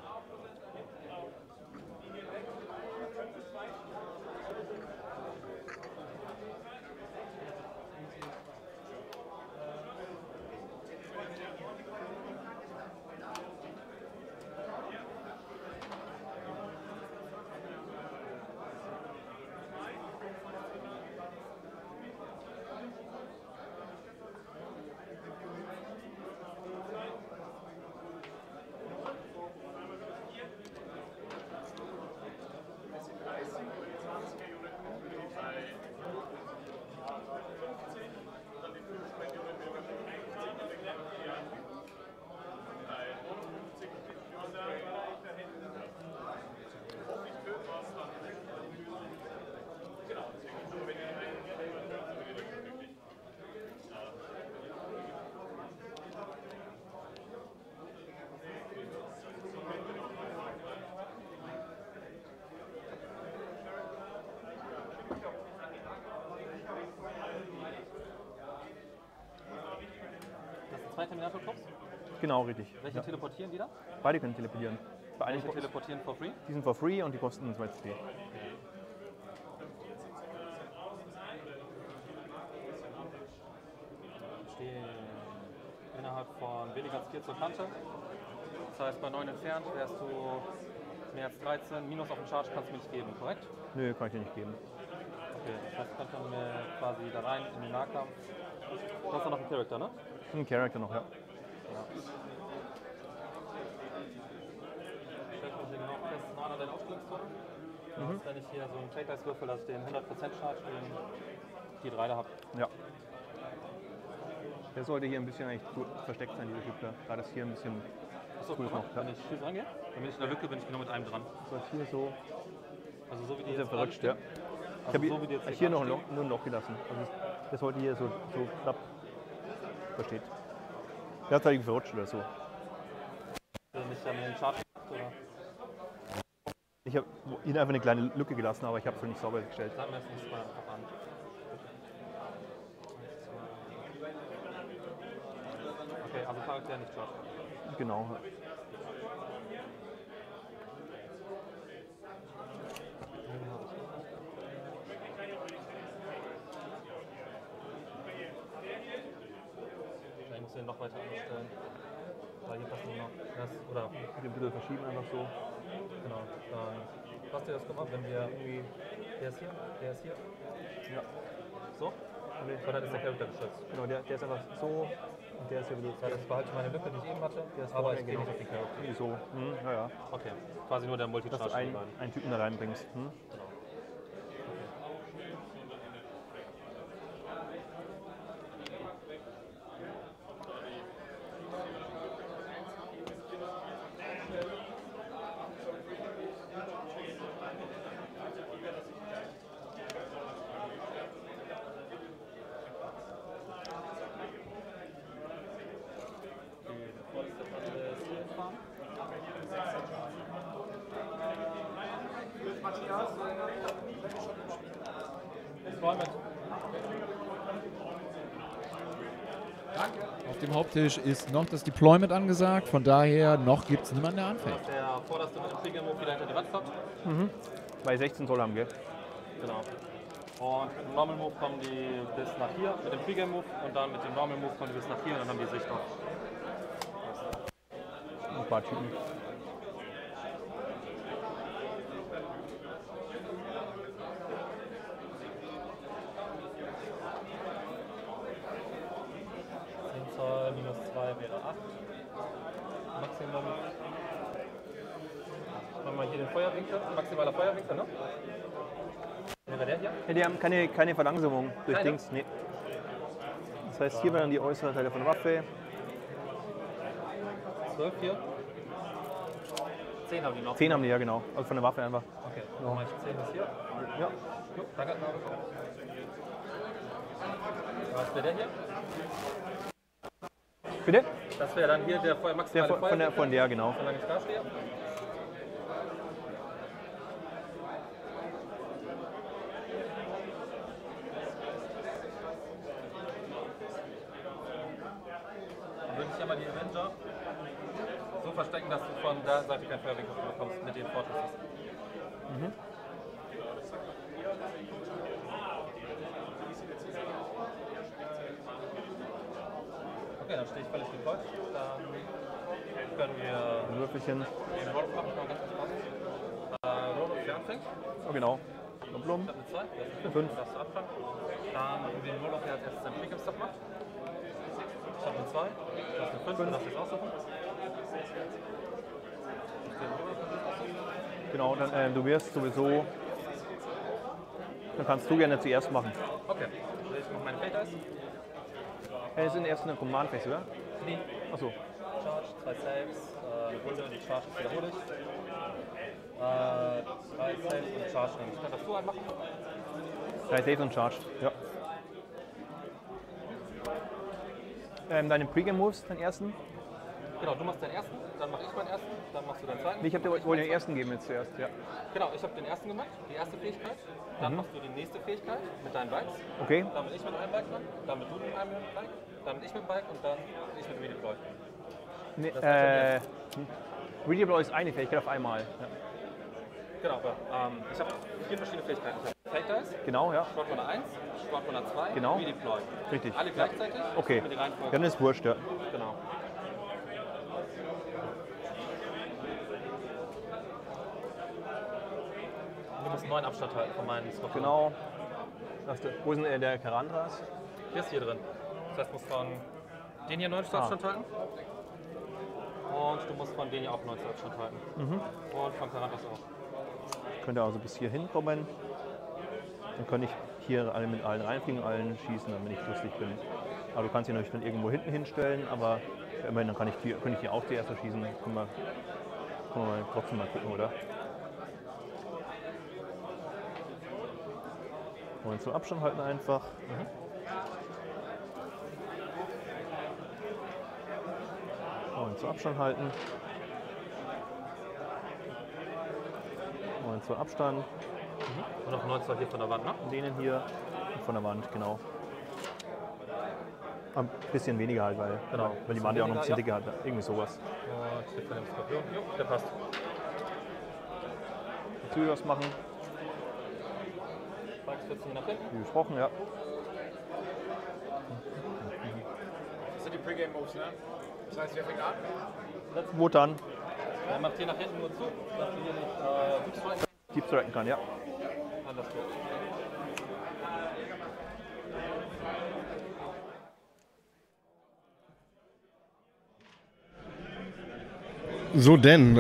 Das sind 2 Terminator-Clubs. Genau, richtig. Welche Ja. teleportieren die da? Beide können teleportieren. Bei einem Welche teleportieren for free? die sind for free und die kosten 2 CD. Stehen innerhalb von weniger als 4 zur Kante. Das heißt, bei 9 entfernt wärst du mehr als 13. Minus auf den Charge kannst du mir nicht geben, korrekt? Nö, kann ich dir nicht geben. Okay, das heißt, könnte man mir quasi da rein in den Nahkampf. Du hast da noch einen Charakter, ne? Und einen Charakter noch, ja. Stellt man hier genau fest, nah an deinen Ausstellungszone. Das heißt, wenn ich hier so einen Take Dice würfel, dass ich den 100% Charge, den die 3 da habe. Ja. Der sollte hier ein bisschen eigentlich gut versteckt sein, dieser Typ da. Gerade ist hier ein bisschen Achso, cool guck mal, noch. wenn ich hier so rangehe, dann bin ich in der Lücke, bin ich genau mit einem dran. So hier so. Also so wie die Ist ja jetzt verrutscht, gerade ja. stehen. Ich habe so wie die jetzt hier noch gerade nur ein Loch gelassen. Also das sollte hier so knapp versteht. Der hat halt verrutscht oder so. stehen. Nicht an den Chart gemacht, oder? Ich habe ihn einfach eine kleine Lücke gelassen, aber ich habe es nicht sauber gestellt. Sagen wir es nicht mal einfach an. Okay, also Charakter nicht Chart. Genau. Ich muss den noch weiter anstellen. Weil hier passt nur noch das, oder Ein bisschen verschieben einfach so. genau, dann hast du das gemacht, wenn wir irgendwie, der ist hier, Ja. so, und dann ist der Charakter geschützt. Genau, der ist einfach so und der ist hier wieder. Das heißt, ich behalte meine Lücke, die ich eben hatte, Der ist aber vorne, ich gehe genau. nicht auf den Charakter. Irgendwie so. Ja. Okay, quasi nur der Dass Multicharge. du einen Typen da reinbringst. Genau. Auf dem Haupttisch ist noch das Deployment angesagt, von daher noch gibt es niemanden, der anfängt. Der vorderste mit dem Trigger-Move wieder hinter die Wand kommt. Bei 16 Zoll haben, gell? Genau. Und mit dem Normal Move kommen die bis nach hier mit dem Trigger Move und dann mit dem Normal Move kommen die bis nach hier und dann haben die Sicht auf. Ein paar Typen. Minus 2 wäre 8. Maximum. Machen wir hier den Feuerwinkel, maximaler Feuerwinkel, ne? Wäre der hier? Ja, die haben keine Verlangsamung durch Keine? Dings. Nee. Das heißt, hier wären die äußeren Teile von der Waffe. 12 hier. 10 haben die noch. 10 haben die ja genau. Also von der Waffe einfach. Okay, dann mache ich 10 bis hier. Ja. Jo, danke. Was wäre der hier? Bitte? Das wäre dann hier der maximale Der Feuerwinkel. von der, genau. Solange ich da stehe. Dann würde ich ja mal die Avenger so verstecken, dass du von der Seite kein Feuerwinkel bekommst mit den Fortresses. Okay, dann stehe ich völlig deployed. Dann können wir Ein Würfelchen. den Roll machen, mal ganz kurz pausen. Roll, wer anfängt? Oh, genau. Und Blum. Ich habe eine 2, das ist Eine 5. darfst du anfangen. Dann machen wir den Roll, der als erstes seinen Pick-Up-Stop macht. Ich habe eine 2, du hast eine 5, du darfst jetzt aussuchen. Genau, dann du wirst sowieso. Dann kannst du gerne zuerst machen. Okay, ich mache meine Fate Dice. Es sind erst eine Command Phase, oder? Nee. Achso. Charge, 2 Saves, eine Runde und die Charge ist wiederhole ich. 3 Saves und Charge nehmen. Ich kann das so einmachen. 3 Saves und Charge. Ja. Deine Pre-Game-Moves, den ersten? Genau, du machst den ersten, dann mache ich meinen ersten, dann machst du den zweiten. Nee, ich wollte den ersten geben jetzt zuerst, ja. Genau, ich habe den ersten gemacht, die erste Fähigkeit. Dann machst du die nächste Fähigkeit mit deinen Bikes. Okay. Dann bin ich mit einem Bike dran, dann mit du mit einem Bike, dann ich mit dem Bike und dann ich mit dem Redeploy. Nee, Das Redeploy ist eine Fähigkeit auf einmal. Ja. Genau, aber ich habe 4 verschiedene Fähigkeiten. Ich habe Fake Dice, Genau, ja. Squad Runner 1, Squad Runner 2, Genau. Redeploy. Richtig. Alle gleichzeitig, Okay. mit der Reihenfolge. Dann ist wurscht, ja. Genau. Du musst 9 Abstand halten von meinen Squad. Genau. Wo ist denn der Karandras? Der ist hier drin. Das heißt, du musst von den hier 9 Abstand halten. Und du musst von denen hier auch 9 Abstand halten. Und von Karatas auch. Könnte also bis hier hinkommen. Dann könnte ich hier alle mit allen reinfliegen, allen schießen, damit ich lustig bin. Aber du kannst ihn natürlich dann irgendwo hinten hinstellen, aber immerhin dann könnte ich die auch zuerst erschießen. Können wir trotzdem mal gucken, oder? Und zum Abstand halten einfach. Und zum Abstand halten. Und zum Abstand. Und noch 19 hier von der Wand, ne? Lehnen hier von der Wand, genau. Ein bisschen weniger halt, weil wenn die Wand ja auch noch ein bisschen dicker hat, irgendwie sowas. Und hier von dem Skorpion. Jo, der passt. Willst du das machen? Fragst du jetzt hier nach hinten? Wie besprochen, ja. Das sind die Pre-Game-Moves, ne? Das heißt, wer fängt an? Wotan. Er macht hier nach hinten nur zu, dass du hier nicht Deep Striken kann, ja. anders geht. So denn,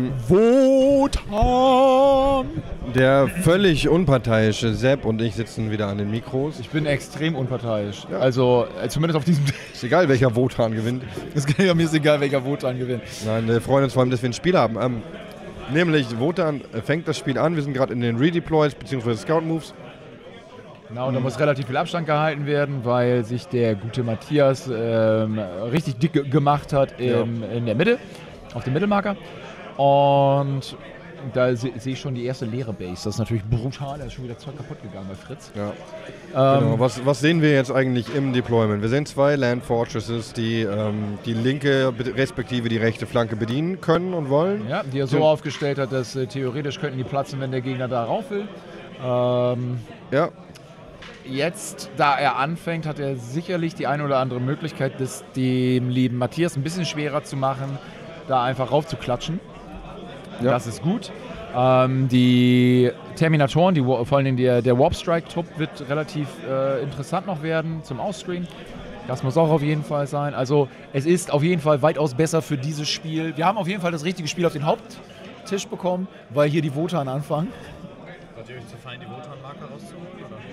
Wotan! der völlig unparteiische Sepp und ich sitzen wieder an den Mikros. Ich bin extrem unparteiisch. Also, zumindest auf diesem. Ist egal, welcher Wotan gewinnt. Mir ist egal, welcher Wotan gewinnt. Nein, wir freuen uns vor allem, dass wir ein Spiel haben. Nämlich, Wotan fängt das Spiel an. Wir sind gerade in den Redeploys bzw. Scout-Moves. Genau, und da muss relativ viel Abstand gehalten werden, weil sich der gute Matthias richtig dick gemacht hat in der Mitte, auf dem Mittelmarker. Und da sehe ich schon die erste leere Base. Das ist natürlich brutal, da ist schon wieder Zeug kaputt gegangen bei Fritz. Ja. Genau. Was sehen wir jetzt eigentlich im Deployment? Wir sehen 2 Land Fortresses, die die linke respektive die rechte Flanke bedienen können und wollen. Ja, die er so aufgestellt hat, dass theoretisch könnten die platzen, wenn der Gegner da rauf will. Ja. Jetzt, da er anfängt, hat er sicherlich die eine oder andere Möglichkeit, das dem lieben Matthias ein bisschen schwerer zu machen, da einfach raufzuklatschen. Ja. Das ist gut. Die Terminatoren, vor allem der Warp Strike-Trupp wird relativ interessant noch werden zum Ausscreenen. Das muss auch auf jeden Fall sein. Also es ist auf jeden Fall weitaus besser für dieses Spiel. Wir haben auf jeden Fall das richtige Spiel auf den Haupttisch bekommen, weil hier die Wotan anfangen. Wollt ihr euch zu fein die Wotan-Marker rauszuholen?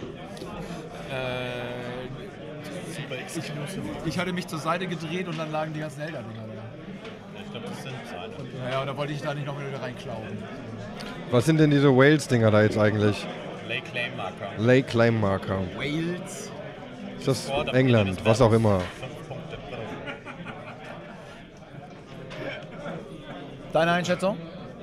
Super exclusive. Ich hatte mich zur Seite gedreht und dann lagen die ganzen Elder-Dinger da. Ich glaube, das sind seine. Naja, da wollte ich da nicht noch wieder reinklauen. Was sind denn diese Wales-Dinger da jetzt eigentlich? Lake Claim Marker. Lake Claim Marker. Wales. Ist das England? Was auch immer. 5 Punkte. Deine Einschätzung?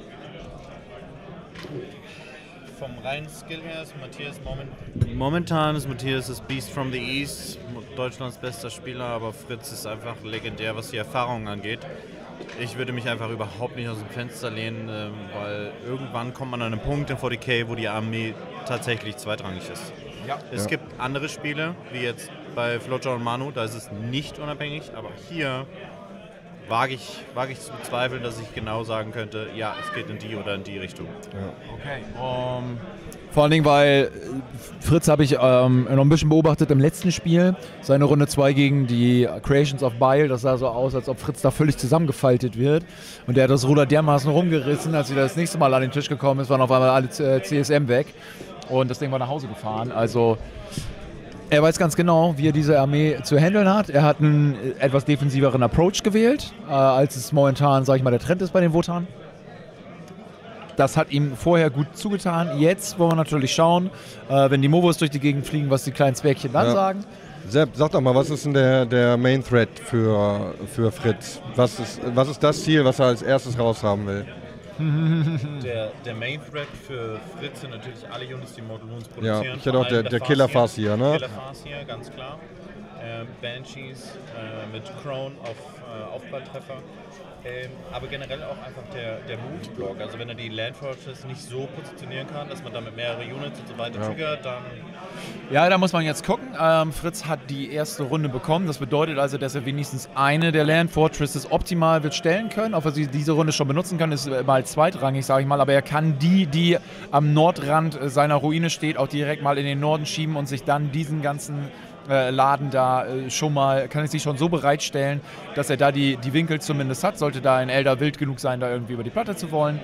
Vom reinen Skill her ist Matthias momentan ist Matthias das Beast from the East, Deutschlands bester Spieler, aber Fritz ist einfach legendär, was die Erfahrung angeht. Ich würde mich einfach überhaupt nicht aus dem Fenster lehnen, weil irgendwann kommt man an einen Punkt in 40k, wo die Armee tatsächlich zweitrangig ist. Ja. Es gibt andere Spiele, wie jetzt bei Flojo und Manu, da ist es nicht unabhängig, aber hier wage ich zu bezweifeln, dass ich genau sagen könnte, ja, es geht in die oder in die Richtung. Ja. Okay. Vor allen Dingen, weil Fritz habe ich noch ein bisschen beobachtet im letzten Spiel, seine Runde 2 gegen die Creations of Bile, das sah so aus, als ob Fritz da völlig zusammengefaltet wird und der hat das Ruder dermaßen rumgerissen, als wieder das nächste Mal an den Tisch gekommen ist, waren auf einmal alle CSM weg und das Ding war nach Hause gefahren, also er weiß ganz genau, wie er diese Armee zu handeln hat. Er hat einen etwas defensiveren Approach gewählt, als es momentan, sage ich mal, der Trend ist bei den Wotan. Das hat ihm vorher gut zugetan. Jetzt wollen wir natürlich schauen, wenn die Movos durch die Gegend fliegen, was die kleinen Zwergchen dann sagen. Sepp, sag doch mal, was ist denn der Main Threat für Fritz? Was ist das Ziel, was er als erstes raushaben will? Der Main Threat für Fritz sind natürlich alle Units, die Mortal Wounds produzieren. Ja, ich hätte auch der Killer Farseer, ne? Killer Farseer, ganz klar. Banshees mit Crone auf Aufpralltreffer. Aber generell auch einfach der Move-Block. Also wenn er die Land Fortress nicht so positionieren kann, dass man damit mehrere Units und so weiter triggert, dann... Ja, da muss man jetzt gucken. Fritz hat die erste Runde bekommen. Das bedeutet also, dass er wenigstens eine der Land Fortresses optimal wird stellen können. Ob er sie diese Runde schon benutzen kann, ist mal zweitrangig, sage ich mal. Aber er kann die am Nordrand seiner Ruine steht, auch direkt mal in den Norden schieben und sich dann diesen ganzen Laden da schon mal, kann ich sich schon so bereitstellen, dass er da die Winkel zumindest hat. Sollte da ein Elder wild genug sein, da irgendwie über die Platte zu wollen.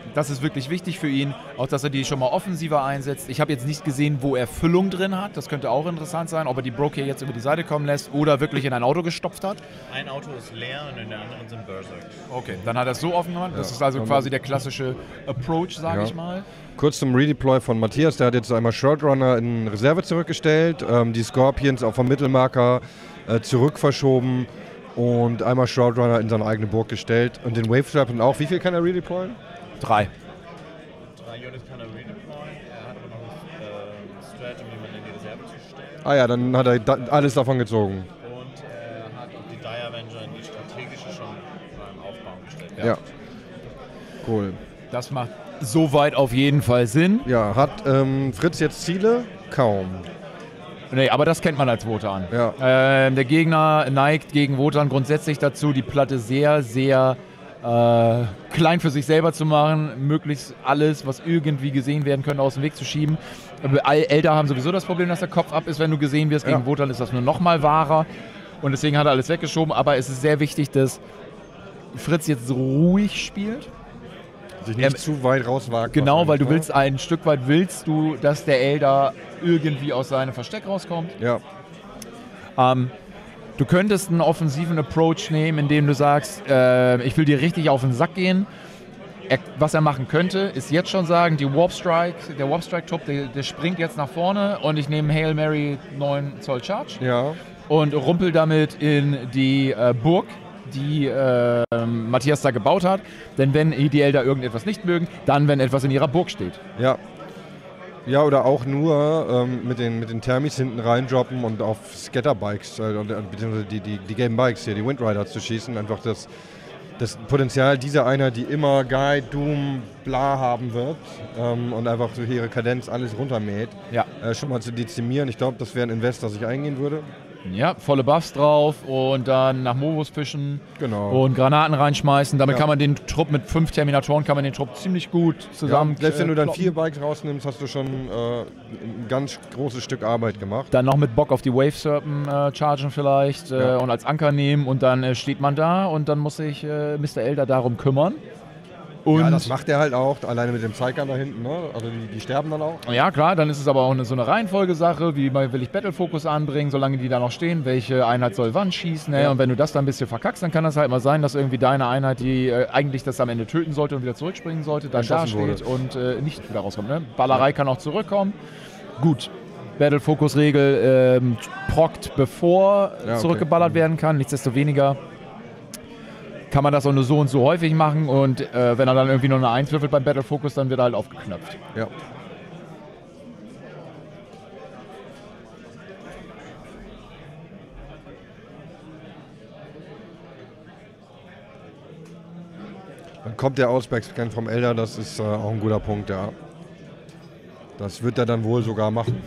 Das ist wirklich wichtig für ihn, auch dass er die schon mal offensiver einsetzt. Ich habe jetzt nicht gesehen, wo er Füllung drin hat. Das könnte auch interessant sein, ob er die Broke hier jetzt über die Seite kommen lässt oder wirklich in ein Auto gestopft hat. Ein Auto ist leer und in der anderen sind Berserk. Okay, dann hat er es so offen gemacht. Das ist also quasi der klassische Approach, sage ich mal. Kurz zum Redeploy von Matthias, der hat jetzt einmal Shroudrunner in Reserve zurückgestellt, die Scorpions auch vom Mittelmarker zurück und einmal Shroudrunner in seine eigene Burg gestellt und den Wavestrap auch. Wie viel kann er redeployen? 3. 3 Units kann er redeployen. Er hat aber noch eine Strat, um jemanden in die Reserve zu stellen. Ah ja, dann hat er alles davon gezogen. Und er hat auch die Die Avenger in die strategische schon beim Aufbauen gestellt. Ja. Cool. Das macht soweit auf jeden Fall Sinn. Ja, hat Fritz jetzt Ziele? Kaum. Nee, aber das kennt man als Wotan. Ja. Der Gegner neigt gegen Wotan grundsätzlich dazu, die Platte sehr, sehr klein für sich selber zu machen, möglichst alles, was irgendwie gesehen werden könnte, aus dem Weg zu schieben. Eldar haben sowieso das Problem, dass der Kopf ab ist, wenn du gesehen wirst. Gegen Wotan ist das nur noch mal wahrer. Und deswegen hat er alles weggeschoben. Aber es ist sehr wichtig, dass Fritz jetzt ruhig spielt. Sich nicht zu weit rauswagt. Genau, weil du willst ein Stück weit, dass der Eldar irgendwie aus seinem Versteck rauskommt. Ja. Du könntest einen offensiven Approach nehmen, indem du sagst, ich will dir richtig auf den Sack gehen. Was er machen könnte, ist jetzt schon sagen, der Warp Strike-Trupp, der springt jetzt nach vorne und ich nehme Hail Mary 9 Zoll Charge und rumpel damit in die Burg, die Matthias da gebaut hat. Denn wenn die Elder irgendetwas nicht mögen, dann wenn etwas in ihrer Burg steht. Ja. Ja, oder auch nur mit den Thermis hinten reindroppen und auf Scatterbikes, beziehungsweise die Game Bikes hier, die Windrider zu schießen. Einfach das Potenzial dieser Einheit, die immer Guide, Doom, bla haben wird und einfach durch ihre Kadenz alles runtermäht, schon mal zu dezimieren. Ich glaube, das wäre ein Invest, das ich eingehen würde. Ja, volle Buffs drauf und dann nach Movos fischen und Granaten reinschmeißen. Damit kann man den Trupp mit 5 Terminatoren ziemlich gut zusammen. Selbst wenn du dann 4 Bikes rausnimmst, hast du schon ein ganz großes Stück Arbeit gemacht. Dann noch mit Bock auf die Wave Serpent chargen vielleicht und als Anker nehmen und dann steht man da und dann muss sich Mr. Elder darum kümmern. Und ja, das macht er halt auch, alleine mit dem Psyker da hinten, ne? Also die sterben dann auch. Ja klar, dann ist es aber auch so eine Reihenfolgesache, wie will ich Battle Focus anbringen, solange die da noch stehen, welche Einheit soll wann schießen, und wenn du das dann ein bisschen verkackst, dann kann das halt mal sein, dass irgendwie deine Einheit, die eigentlich das am Ende töten sollte und wieder zurückspringen sollte, dann da steht und nicht wieder rauskommt. Ne? Ballerei kann auch zurückkommen. Gut, Battle Focus Regel prockt, bevor zurückgeballert werden kann, nichtsdestoweniger kann man das auch nur so und so häufig machen und wenn er dann irgendwie nur eine 1 würfelt beim Battle Focus, dann wird er halt aufgeknöpft. Ja. Dann kommt der Ausback-Scan vom Elder, das ist auch ein guter Punkt, ja. Das wird er dann wohl sogar machen.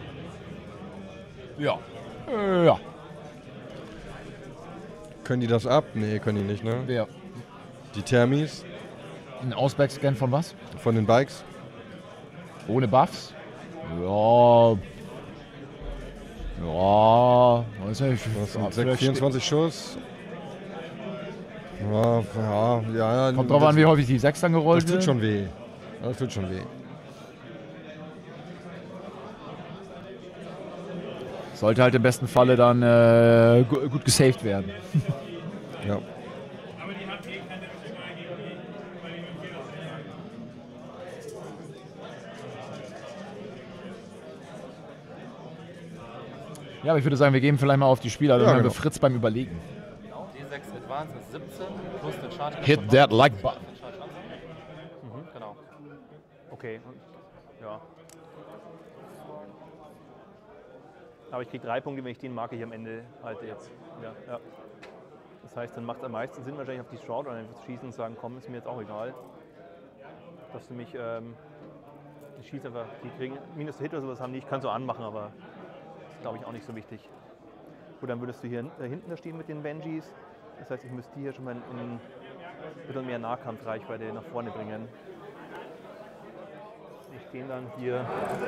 Ja. Ja. Können die das ab? Nee, können die nicht, ne? Wer? Die Thermis. Ein Ausback-Scan von was? Von den Bikes. Ohne Buffs? Ja. Ja. Weiß nicht. Das sind 24 Schuss. Ja. Kommt drauf an, wie häufig die 6 dann gerollt wird. Das tut schon weh. Das tut schon weh. Sollte halt im besten Falle dann gut gesaved werden. Ja. Ja, aber ich würde sagen, wir geben vielleicht mal auf die Spieler, dann haben wir Fritz beim Überlegen. Genau, D6 Advance ist 17 plus eine Charge. Hit that like button. Genau. Okay, ja. Aber ich kriege 3 Punkte, wenn ich den Marker hier am Ende halte jetzt. Ja. Das heißt, dann macht es am meisten Sinn, wahrscheinlich auf die Shroud einfach zu schießen und sagen, komm, ist mir jetzt auch egal. Dass du mich, ich schieße einfach, die kriegen minus Hit oder sowas haben die, ich kann so anmachen, aber das ist, glaube ich, auch nicht so wichtig. Gut, dann würdest du hier hinten da stehen mit den Benjis. Das heißt, ich müsste die hier schon mal in ein bisschen mehr Nahkampfreichweite nach vorne bringen. Ich stehe dann hier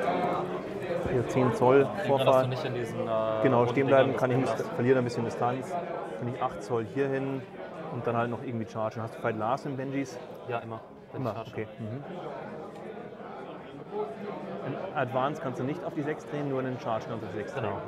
10 Zoll Vorfahrt. Nicht in diesen, genau, stehen bleiben, kann ich nicht, verliere ein bisschen Distanz. Kann ich 8 Zoll hier hin und dann halt noch irgendwie chargen. Hast du Fight Last in Benjis? Ja, immer. wenn Immer, ich charge. okay. Ein Advance kannst du nicht auf die 6 drehen, nur einen Charge kannst du auf die 6 drehen. Genau.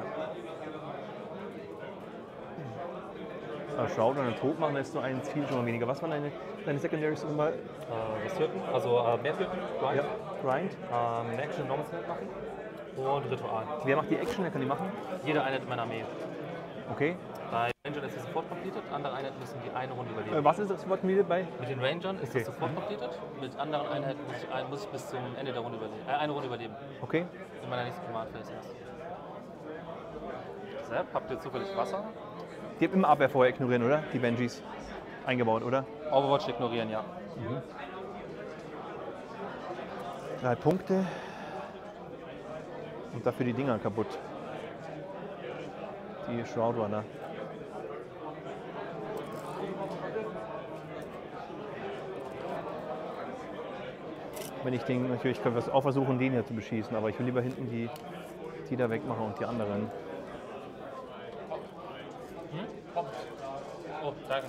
Shroud und einen Tod machen, ist nur ein Ziel schon mal weniger. Was waren deine Secondaries nochmal? Das Töten, also mehr Töten, Grind, Ja, Grind. eine Action Normal Select machen und Ritual. Wer macht die Action? Wer kann die machen? Jede Einheit in meiner Armee. Okay. Bei Rangern ist es sofort completed, andere Einheiten müssen die eine Runde überleben. Was ist das Wort Media bei? Mit den Rangern ist Okay. das sofort completed, mit anderen Einheiten muss ich bis zum Ende der Runde überleben. Eine Runde überleben, Okay. in meiner nächsten Command Phase erst. Sepp, habt ihr zufällig Wasser? Die haben immer Abwehr vorher ignorieren, oder? Die Benjis eingebaut, oder? Overwatch ignorieren, ja. 3 Punkte. Und dafür die Dinger kaputt. Die Shroud Runner. Wenn ich den, natürlich können wir es auch versuchen, den hier zu beschießen, aber ich will lieber hinten die da wegmachen und die anderen. Oh, danke.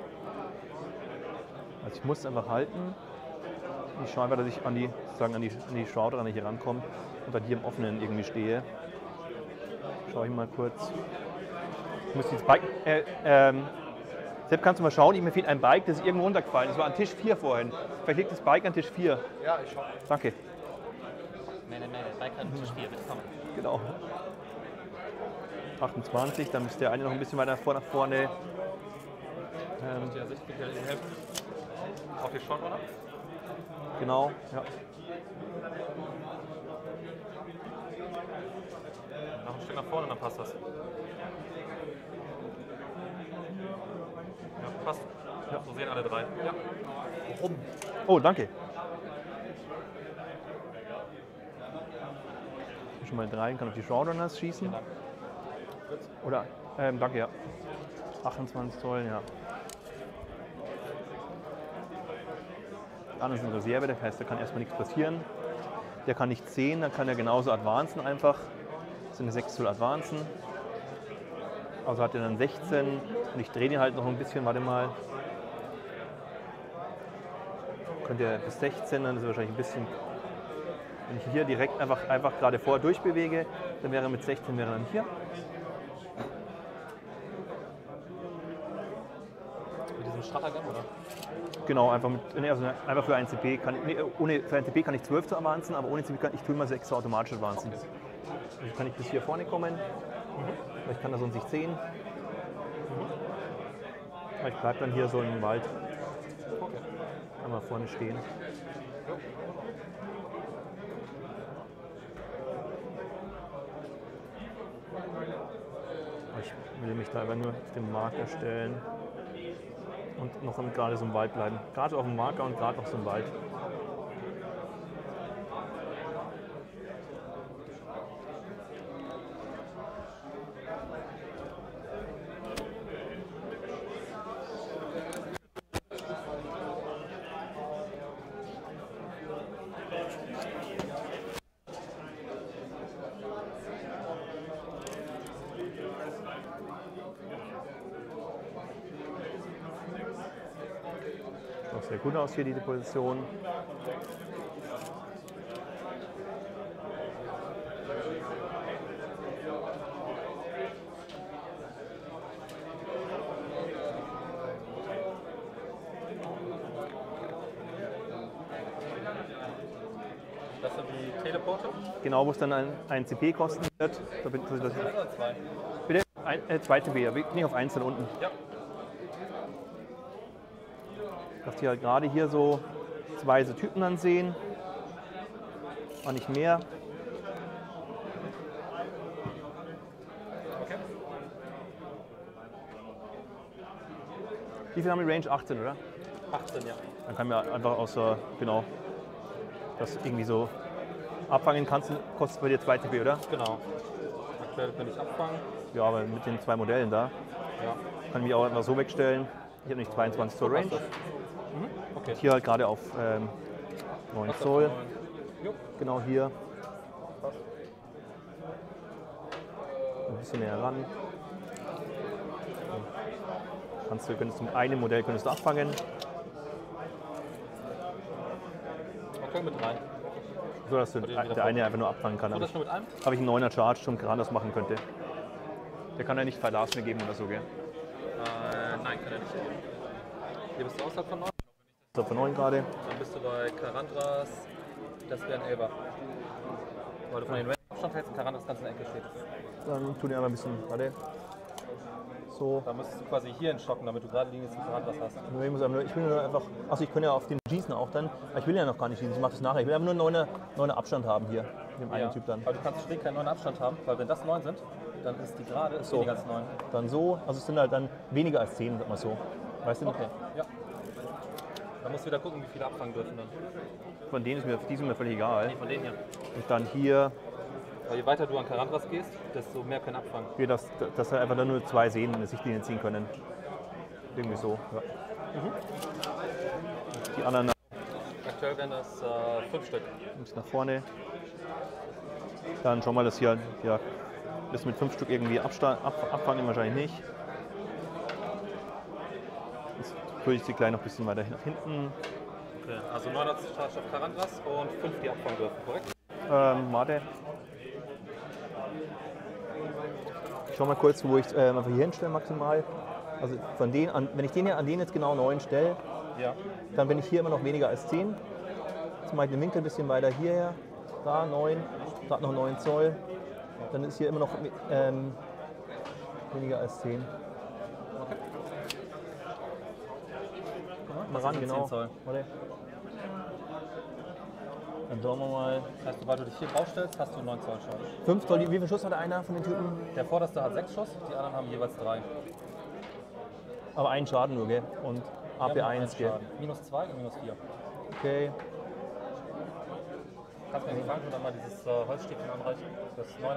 Also ich muss einfach halten. Ich schaue einfach, dass ich an die Shroud Runner hier rankomme und dann hier im Offenen irgendwie stehe. Schau ich mal kurz. Ich muss jetzt Bike. Sepp, kannst du mal schauen? Mir fehlt ein Bike, das ist irgendwo runtergefallen. Das war an Tisch 4 vorhin. Vielleicht liegt das Bike an Tisch 4. Ja, ich schau. Danke. Meine, Bike hat Tisch 4, bitte komm. Genau. 28, dann müsste der eine noch ein bisschen weiter nach vorne. Ja, sicher, bitte helfen. Auf die Shot, oder? Genau, ja. Noch ein Stück nach vorne, dann passt das. Ja, passt. Ja. So sehen alle 3. Ja. Warum? Oh, danke. Schon mal 3, kann auf die Shroud Runners schießen. Oder, danke, ja. 28 Zoll, ja. Dann ist eine Reserve, das heißt, da kann erstmal nichts passieren. Der kann nicht 10, dann kann er genauso advancen einfach. Das sind 6 Zoll advancen. Also hat er dann 16 und ich drehe den halt noch ein bisschen, warte mal. Könnte er bis 16, dann ist er wahrscheinlich ein bisschen. Wenn ich hier direkt einfach gerade vor durchbewege, dann wäre er mit 16 wäre er dann hier. Mit diesem Stratagem, oder? Genau, einfach, einfach für ein CP für ein CP kann ich 12 zu advancen, aber ohne CP kann ich tue mal 6 zu automatisch advancen. Also kann ich bis hier vorne kommen, vielleicht kann er sonst nicht 10. Ich bleibe dann hier so im Wald. Einmal vorne stehen. Ich will mich da einfach nur auf den Marker stellen und noch gerade so im Wald bleiben. Gerade auf dem Marker und gerade noch so im Wald. Schaut sehr gut aus hier, diese Position. Das sind die Teleporter? Genau, wo es dann ein CP kosten wird. Oder 2? Bitte? 2 CP, nicht auf 1 dann unten. Ja. Dass die halt gerade hier so 2 so Typen dann sehen. War nicht mehr. Okay. Wie viel haben wir Range? 18, oder? 18, ja. Dann kann man einfach außer, genau, das irgendwie so abfangen kannst, kostet bei dir 2 CP, oder? Genau. Aktuell kann ich abfangen. Ja, aber mit den 2 Modellen da Ja. kann ich mich auch einfach so wegstellen. Ich habe nicht 22 Zoll Range. Okay. Hier halt gerade auf 9 Zoll. Jo. Genau hier. Ein bisschen näher ran. Könntest du mit einem Modell abfangen. oder mit rein? So, dass der eine einfach nur abfangen kann. Oder schon mit einem? Habe ich einen 9er Charge zum Karanas machen könnte. Der kann ja nicht Verlas mir geben oder so, gell? Nein, kann er nicht. Hier bist du außerhalb von 9. So, von 9 gerade. Dann bist du bei Karandras. Das wäre ein 11er. Weil du von den Range Abstand hältst und Karandras ganz in der Ecke steht. Dann tu den einmal ein bisschen, warte. So. Da müsstest du quasi hier hinschocken, damit du gerade Linie zum Karandras hast. Ich will nur einfach, also ich kann ja auf den schießen auch dann, aber ich will ja noch gar nicht schießen, ich mache das nachher. Ich will einfach nur einen 9er Abstand haben hier, mit dem einen Typ dann. Aber du kannst schräg keinen 9er Abstand haben, weil wenn das 9 sind, dann ist die gerade weniger als 9. Dann so, also es sind halt dann weniger als 10, sag mal so. Weißt du? Okay, ja. Dann musst du wieder gucken, wie viele abfangen dürfen dann. Von denen die sind mir völlig egal. Nee, von denen hier. Und dann hier, Weil je weiter du an Karandras gehst, desto mehr können abfangen. hier dass halt einfach dann nur 2 Seen in der Sichtlinie ziehen können. Irgendwie so. Ja. Die anderen Aktuell wären das 5 Stück. ein bisschen nach vorne. Dann schauen wir das hier, ja, das mit 5 Stück irgendwie abfangen wahrscheinlich nicht. Jetzt würde ich sie gleich noch ein bisschen weiter nach hinten. Okay, also 9er Charge auf Karandras und 5, die abfangen dürfen, korrekt? Warte. Ich schau mal kurz, wo ich einfach hier hinstelle maximal. Also von denen, wenn ich den hier an den jetzt genau 9 stelle, Ja. dann bin ich hier immer noch weniger als 10. Jetzt mache ich den Winkel ein bisschen weiter hierher. Da 9, gerade noch 9 Zoll. Dann ist hier immer noch weniger als 10. Okay. Mal ran, 10 genau. Zoll. Warte. Dann schauen wir mal. Das heißt, sobald du dich hier draufstellst, hast du 9 Zoll Charge. 5 Zoll, wie viel Schuss hat einer von den Typen? Der vorderste hat 6 Schuss, die anderen haben jeweils 3. Aber einen Schaden nur, gell? Und AP1, gell? Minus 2 und minus 4. Okay. Kannst du mir gefallen und dann mal dieses Holzstäbchen anreichen? Das 9er.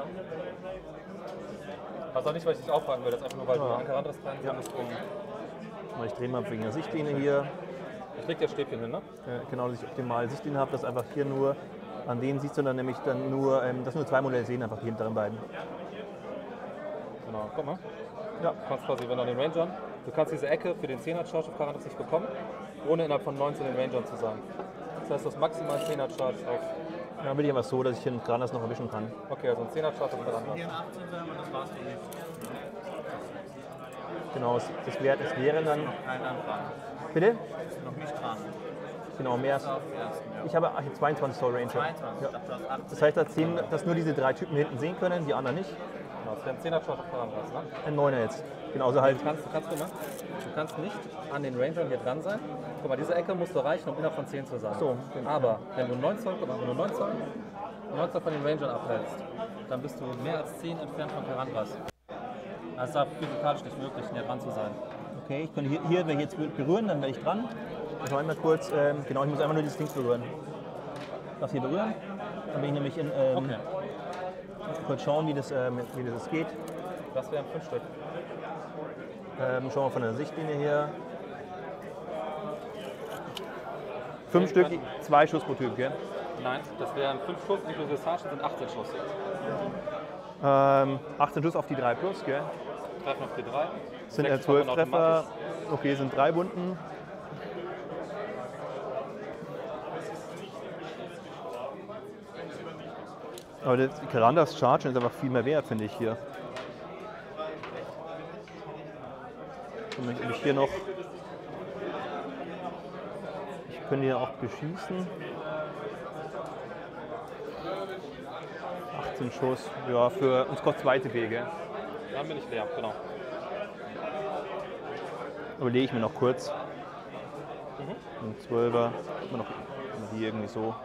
Also nicht, weil ich dich auffragen will, das ist einfach nur, weil du an Karandras rein kannst. Ich drehe mal wegen der Sichtlinie hier. Ich leg dir Stäbchen hin, ne? Genau, dass ich optimal Sichtlinie habe, dass einfach hier nur, an denen siehst du dann nämlich dann nur, dass nur 2 Modelle sehen, einfach die hinteren beiden. Genau, guck mal. Ja. Du kannst quasi, wenn du an den Rangern, du kannst diese Ecke für den 10er Charge auf Karandras nicht bekommen, ohne innerhalb von 19 den Rangern zu sein. Das heißt, du hast maximal 10er Charge auf. Ja, will ich aber so, dass ich hier Granas noch erwischen kann. Okay, also ein 10er Charge auf Karandras. Genau, das wäre dann. Keine Anfrage. Bitte? Noch nicht dran. Genau, mehr. Auf ersten, ja. Ich habe 22 Zoll Range. 22, Ja. ich dachte, du hast 18. Das heißt, dass nur diese 3 Typen hinten sehen können, die anderen nicht. Genau, das wäre ein 10er Charge auf Karandras, ne? Ein 9er jetzt. Genauso halt. Du kannst nicht an den Rangern hier dran sein. Guck mal, diese Ecke musst du erreichen, um innerhalb von 10 zu sein. So. Aber wenn du 9 Zoll, guck mal, wenn du 9 Zoll von den Rangern abhältst, dann bist du mehr als 10 entfernt von Karandras. Also es ist physikalisch nicht möglich, näher dran zu sein. Okay, ich kann hier wenn ich jetzt berühren, dann werde ich dran. Ich mache mal kurz, genau, ich muss einfach nur dieses Ding berühren. Das hier berühren. Dann bin ich nämlich in. Okay. Kurz schauen, wie das geht. Das wären 5 Stück. Schauen wir von der Sichtlinie her. 5 Stück, 2 Schuss pro Typ, gell? Nein, das wären 5 Schuss, inklusive Sarge sind 18 Schuss. 18 Schuss auf die 3 plus, gell? Treffen auf die 3. Sind 6 12 Treffer Treffer. Okay, sind 3 Wunden. Aber die Karandras Charge ist einfach viel mehr wert, finde ich hier. Und wenn ich hier noch. Ich könnte hier auch beschießen. 18 Schuss. Ja, für uns kostet 2 TP, gell? Dann bin ich leer, genau. Überlege ich mir noch kurz. Ein 12er. Immer noch hier irgendwie so.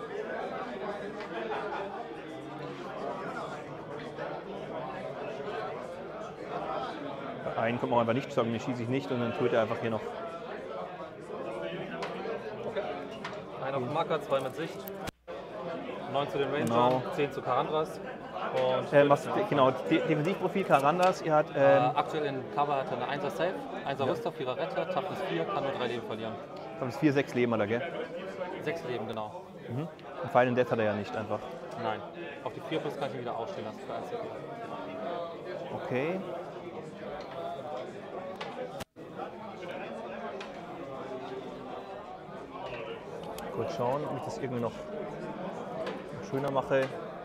Einen kann man einfach nicht sagen, den schieße ich nicht und dann tut er einfach hier noch. Okay. Einer auf dem Marker, 2 mit Sicht. 9 zu den Rangern, Genau. 10 zu Karandras. Und Genau, Defensivprofil Karandras, ihr hat aktuell in Cover hat er eine 1er Safe, 1er Rüster, 4er Retter, Toughness 4, kann nur 3 Leben verlieren. 4, 6 Leben, oder gell? 6 Leben, genau. Und Final Death hat er ja nicht einfach. Nein. Auf die 4 plus kann ich ihn wieder ausstehen lassen für 1 CP. Okay. Kurz schauen, ob ich das irgendwie noch schöner mache.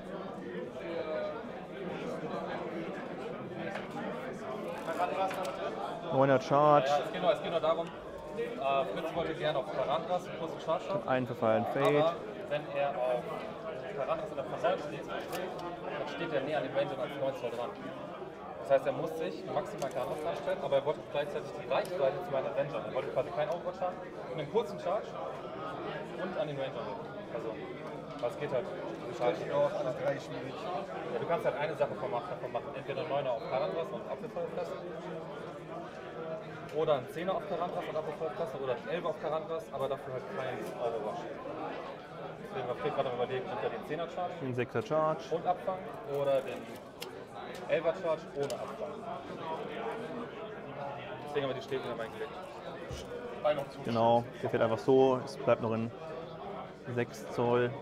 Neuner Charge. Ja, es geht nur darum, Fritz wollte gerne auf Tarantras einen kurzen Charge haben. Einen verfallen Fade. Aber wenn er auf Tarantras oder Verfall steht, dann steht er näher an dem Ranger als 9 Zoll dran. Das heißt, er muss sich maximal Tarantras reinstellen, aber er wollte gleichzeitig die Reichweite zu meiner Ranger. Er wollte quasi keinen Overwatch haben, und einen kurzen Charge und an den Ranger. Also, was geht halt? Auch alles drei schwierig. Ja, du kannst halt eine Sache davon machen. Entweder 9er auf Tarantras und Apfelfall fressen. Oder ein 10er auf Tarantras und Apfelfall fressen. Oder ein 11er auf Tarantras, aber dafür halt kein Overwatch. Deswegen war Fred gerade am Überlegen, entweder den 10er Charge Ein 6er Charge. und Abfang oder den 11er Charge ohne Abfang. Deswegen haben wir die Stäbe dabei gelegt. Genau, der fährt einfach so. Es bleibt noch in 6 Zoll.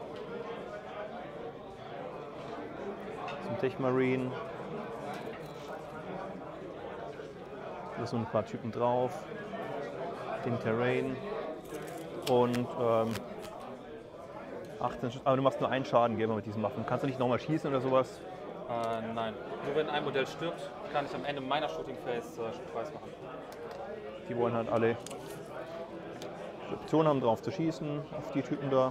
Zum Techmarine. Da sind ein paar Typen drauf. Den Terrain. Und 18 Schuss. Aber du machst nur einen Schaden, gell, mit diesen Waffen. Kannst du nicht nochmal schießen oder sowas? Nein. Nur wenn ein Modell stirbt, kann ich am Ende meiner Shooting Phase Schubweis machen. Die wollen halt alle die Option haben, drauf zu schießen, auf die Typen da.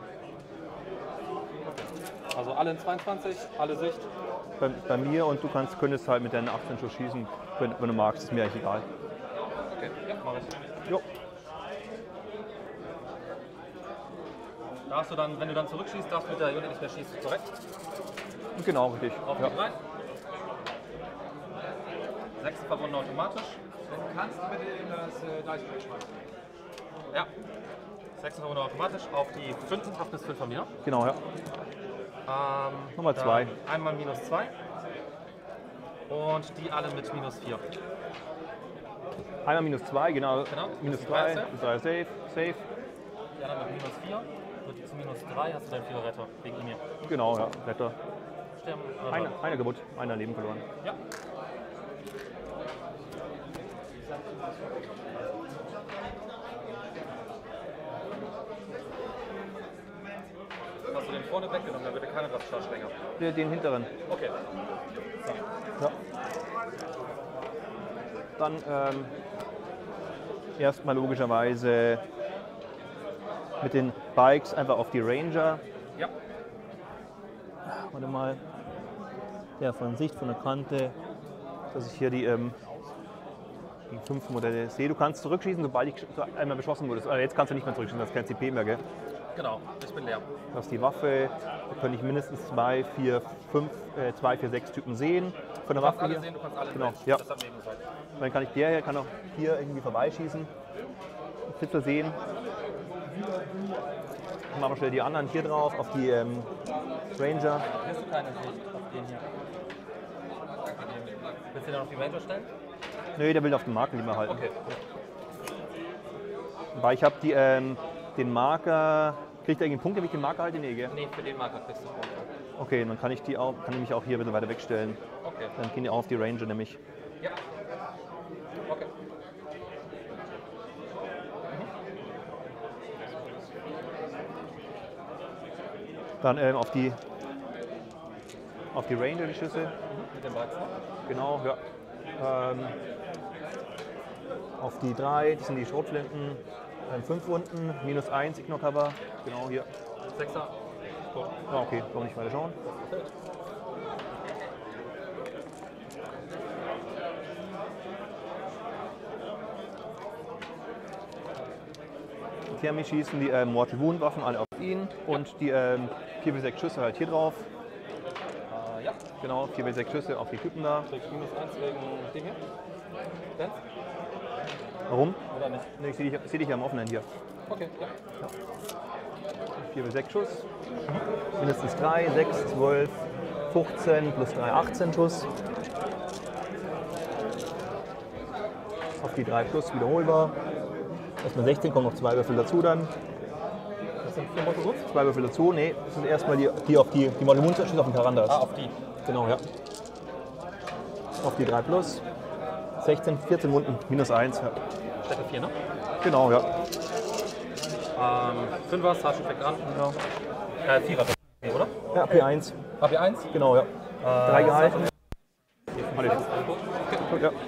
Also alle in 22, alle Sicht. Bei mir und du könntest halt mit deinen 18 Schuss schießen, wenn du magst, ist mir eigentlich egal. Okay, ja, mach ich. Jo. Da hast du dann, wenn du dann zurückschießt, darfst du mit der Unit nicht mehr schießen, korrekt? Genau, richtig. Auf Ja. die 3. 6 verbunden automatisch. Wenn du kannst, bitte in das Dice Play schmeißen. Ja. 6 verbunden automatisch. Auf die 5 auf das 5 von mir. Genau, ja. Nummer dann 2. Einmal minus 2. Und die alle mit minus 4. Einmal minus 2, genau. Genau. Minus Die 3, Preise. safe. Die anderen mit minus 4. Wird die zu minus 3, hast du deinen 4 Retter. Wegen mir. Genau, ja. Retter. Sterben. oder Einer kaputt, einer Leben verloren. Ja. Hast du den vorne weggenommen, dann wird er keine Rastcharge länger. Den hinteren. Okay. Ja. Dann erstmal logischerweise mit den Bikes einfach auf die Ranger. Ja. Warte mal. Ja, von Sicht, von der Kante, dass ich hier die 5 Modelle sehe. Du kannst zurückschießen, sobald ich einmal beschossen wurde. Also jetzt kannst du nicht mehr zurückschießen, das ist kein CP mehr, gell? Genau, ich bin leer. Du hast die Waffe, da könnte ich mindestens 2, 4, 6 Typen sehen. Von der Du kannst Waffe alle hier. sehen, du kannst alle Genau, sehen. ja. Das hat Nebenseite. Dann kann ich kann auch hier irgendwie vorbeischießen. Flitzer sehen. Dann machen wir schnell die anderen hier drauf, auf die Ranger. Hast du keine Sicht auf den hier? Willst du den auf die Ranger stellen? Nö, der will auf den Marken lieber halten. Okay. Weil ich habe den Marker. Kriegt er irgendeinen Punkt, wenn ich den Marker halte? Nee, gell? Nee, für den Marker kriegst du Punkte. Okay, dann kann ich mich auch hier ein bisschen weiter wegstellen. Okay. Dann gehen die auch auf die Ranger nämlich. Ja. Okay. Dann auf die Ranger die Schüsse. Mit dem Bikes noch? Genau, ja. Auf die 3, das sind die Schrotflinten. 5 Wunden, minus 1 Ignore Cover. Genau hier. 6er. Tot. Ah, okay, wollen wir nicht weiter schauen. Die Thermi schießen die Mortal Wound Waffen alle auf ihn und die 4-6 Schüsse halt hier drauf. Ja. Genau, 4-6 Schüsse auf die Typen da. Kriegst minus 1 wegen Ding hier? Dance? Warum? Oder nicht? Nee, ich seh dich ja am offenen hier. Okay, ja. 4-6 Schuss. Mindestens 3, 6, 12, 15 plus 3, 18 Schuss. Auf die 3 plus wiederholbar. Erstmal 16, kommen noch 2 Würfel dazu dann. Das sind 4 Mortal Wounds? 2 Würfel dazu, nee, das sind erstmal die auf die Mortal Wounds schießt auf den Tarandas. Ah, auf die. Genau, ja. Auf die 3 plus. 16, 14 Wunden, minus 1. Ja. Stärke 4, ne? Genau, ja. 5er, Sergeant fängt an. Genau. 4er, oder? Ja, P1. AP1? Genau, ja. 3 gehalten. Alles Gut, ja.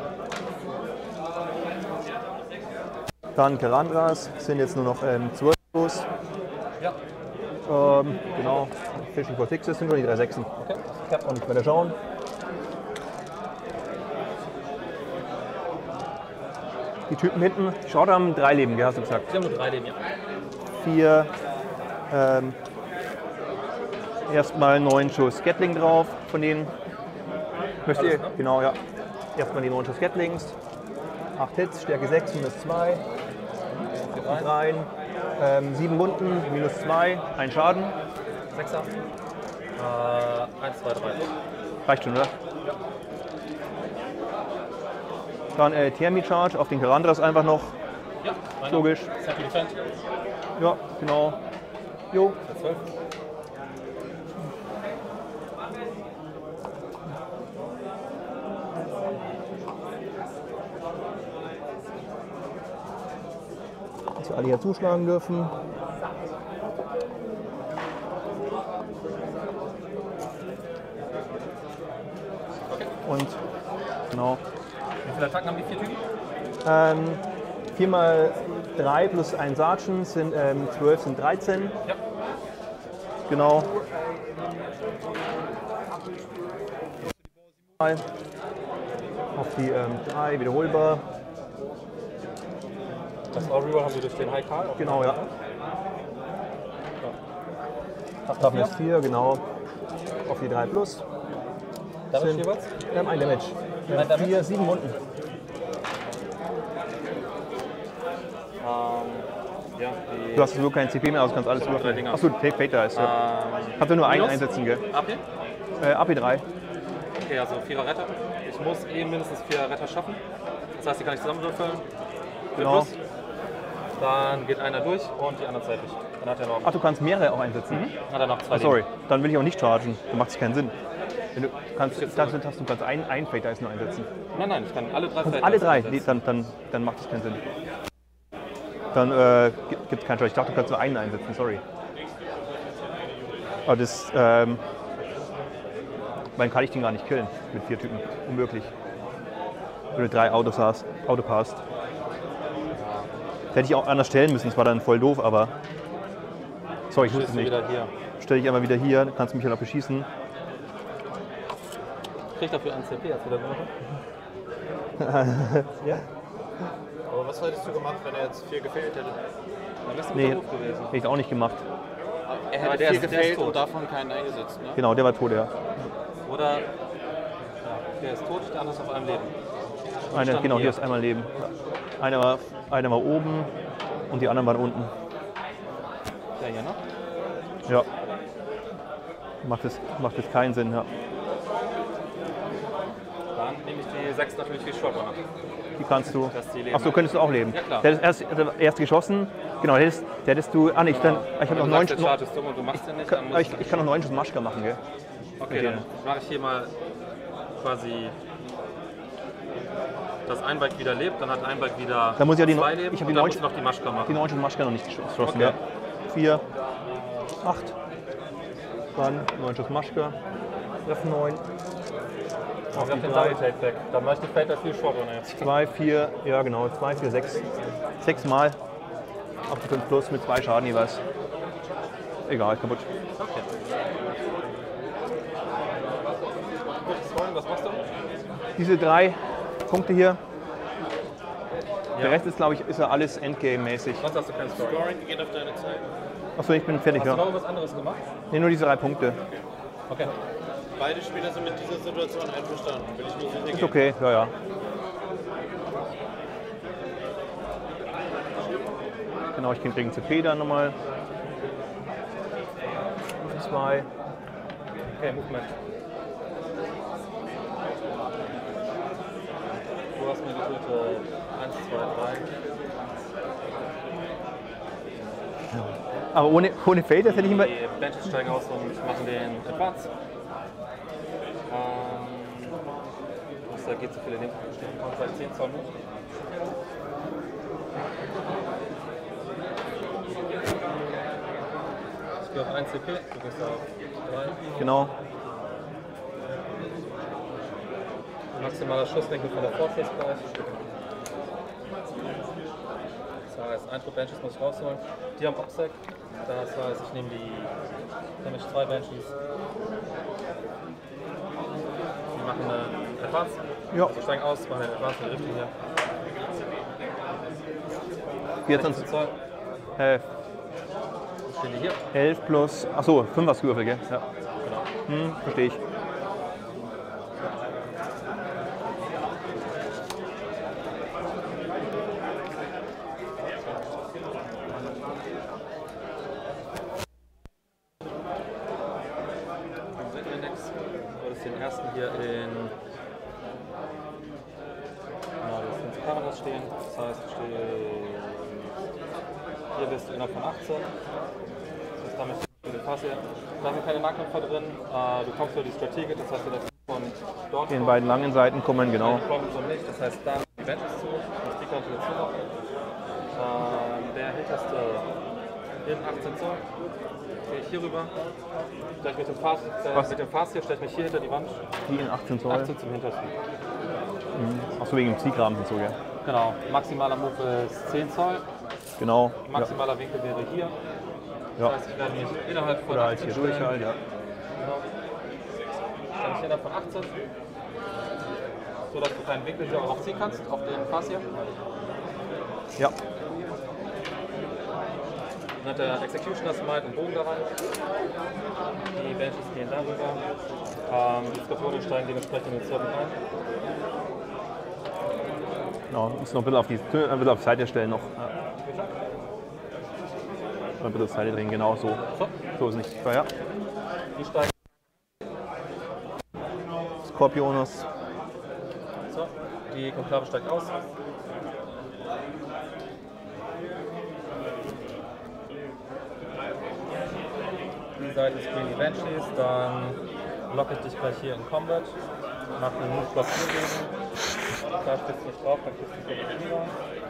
Dann Karandras, sind jetzt nur noch 12 los. Ja. Genau, Fishing for Sixes sind nur die 3 Sechsen. Okay. Ich kann auch nicht weiter schauen. Die Typen hinten, schaut haben 3 Leben, gell, hast du gesagt. Die haben nur 3 Leben, ja. 4, erstmal 9 Schuss Gatling drauf von denen. Möchtet ihr? Alles, ne? Genau, ja. Erstmal die 9 Schuss Gatlings. 8 Hits, Stärke 6, -2. 3, 7 Wunden, -2, 1 Schaden. 6er. 1, 2, 3. Reicht schon, oder? Dann Thermi-Charge auf den Karandras einfach noch. Ja, meiner. Logisch. Happy Defend. Ja, genau. Jo. Der 12. Dass wir alle hier zuschlagen dürfen. Und genau. Wie viele Attacken haben die 4 Typen? 4 mal 3 plus 1 Sergeant sind 12, sind 13. Ja. Genau. Auf die 3 wiederholbar. Das All-Reroll haben wir durch den High Card. Genau, ja. Toughness 4, genau. Auf die 3 plus. Damage sind- jeweils? Ein Damage. Ein Damage? 4, 7 Wunden. Ja, die Du hast nur kein CP mehr, also kannst alles würfeln. Dinger. Achso, Fate da ist ja. Kannst du nur einen Minus? einsetzen, gell? AP? AP3. Okay, also 4er Retter. Ich muss mindestens 4 Retter schaffen. Das heißt, die kann ich zusammenwürfeln. Genau. Plus. Dann geht einer durch und die anderen 2 durch. Dann hat er noch, Ach, du kannst mehrere auch einsetzen. hat er noch 2 Ah, sorry, dann will ich auch nicht chargen. Dann macht es keinen Sinn. Wenn du kannst, du kannst einen Fate Dice nur einsetzen. Nein, ich kann alle 3 Kannst alle 3, nee, dann macht es keinen Sinn. Dann gibt es keinen Charge. Ich dachte, du kannst nur einen einsetzen, sorry. Aber das, dann kann ich den gar nicht killen mit 4 Typen. Unmöglich. Wenn du 3 Autos hast, Auto passt. Hätte ich auch anders stellen müssen, das war dann voll doof, aber. Sorry, ich wusste es nicht. wieder hier. Stell dich einmal wieder hier, dann kannst du mich halt auch beschießen. Kriegt dafür ein CP als wieder Ja. Aber was hättest du gemacht, wenn er jetzt 4 gefehlt hätte? Dann bist du Nee, wieder doof gewesen. hätte ich auch nicht gemacht. Er Aber hätte der 4 ist- der ist gefehlt tot. und davon keinen eingesetzt, ne? Genau, der war tot, ja. Oder der ist tot, der andere ist auf einem Leben. Einer, stand genau, hier. hier ist einmal Leben. Einer war oben und die anderen waren unten. Der hier, ne? Ja. Macht es keinen Sinn, ja. Dann nehme ich die 6 natürlich für die Short Runner. Die kannst du. Dass die leben. Achso, könntest du auch leben. Ja, klar. Der ist erst geschossen. Genau, der hättest du. Ah, nicht, dann. Ich habe noch Wenn du 9 sagst, der Chart ist dumm und du machst den nicht, dann muss Ich kann noch 9 Schuss Maschka machen, gell? Okay, dann mache ich hier mal quasi das Einbike wieder lebt, dann hat Einbike wieder Da muss ich ja die 2 neun- Leben ich hab und die dann neun- muss ich noch die Maschka Die machen. 9 Schuss Maschka noch nicht geschossen, Okay. ja. 4, 8. Dann 9 Schuss Maschka. Treffen 9. Auf den Double Take weg. Dann mache ich die Fate viel Short Runner jetzt. 2, 4, ja genau, 2, 4, 6. 6 Mal. Auf die 5 plus mit 2 Schaden jeweils. Egal, kaputt. Okay. Gut, Scoring, was machst du? Diese 3 Punkte hier. Ja. Der Rest ist, glaube ich, ist ja alles Endgame-mäßig. Was hast du kein Scoring? Scoring geht auf deine Zeit. Achso, ich bin fertig, Hast du ja. noch irgendwas anderes gemacht? Nee, nur diese 3 Punkte. Okay. Beide Spieler sind mit dieser Situation einverstanden. Will ich nur sicher Ist gehen. okay, ja, ja. Genau, ich kriege den CP dann nochmal. 2. Okay, Movement. Du hast mir getötet 1, 2, 3. Aber ohne Fade, das hätte ich immer. Die Benches steigen aus und machen den Advance. Da geht zu viel in dem Fall 10 Zoll hoch. Ich gehe auf 1 CP, du gehst auf 3. Genau. Maximaler Schusswinkel von der Fortress gleich. Das heißt, Eindruck-Benches muss ich rausholen. Die haben Obsec. Das heißt, ich nehme die Damage 2 Benches. Die machen eine Advance. Ja. Also steigen aus, machen eine Advance in die Richtung hier. 14 Zoll. Stehen die hier. 11 plus. Achso, 5 hast du gewürfelt, gell? Ja. Genau. Verstehe ich. Du würdest den ersten hier in. Genau, das sind Kameras stehen. Das heißt, hier bist du innerhalb von 18. Das ist damit in der Phase. Da sind keine Nahkämpfer drin. Du kommst über die Strategie, das heißt, du lässt von dort. Den beiden langen Seiten kommen, genau. Nicht. Das heißt, da die Benches zu, das die könnte dazu noch. Der hinterste in 18 Zoll. Gehe ich hier rüber. Gleich mit dem Fass hier stelle ich mich hier hinter die Wand. Die in 18 Zoll. 18 zum hintersten. Achso, wegen dem Siegrahmen und so, gell? Genau. Maximaler Move ist 10 Zoll. Genau. Maximaler Winkel wäre hier. Ja. Das heißt, ich werde mich innerhalb von Oder 18 halt hier stellen. durch halt, ja. Genau. Stelle mich innerhalb von 18. So dass du keinen Winkel hier auch noch ziehen kannst auf den Fass hier. Ja. Dann hat der Executioner Smite und Bogen da rein. Die Benches gehen darüber. Die Skorpione steigen dementsprechend in den Zirkel ein. Genau, muss noch ein bisschen auf die Seite stellen noch. Ja. Ein bisschen auf die Seite drehen, genau so. So ist nicht. Ja. Die steigen. Skorpionus. So, die Konklave steigt aus. Die Seite spielen die Banshees, dann locke ich dich gleich hier in Combat. Mach einen Move-Block hier gegen. Da stützt nicht drauf, dann kriegst du die Knieger.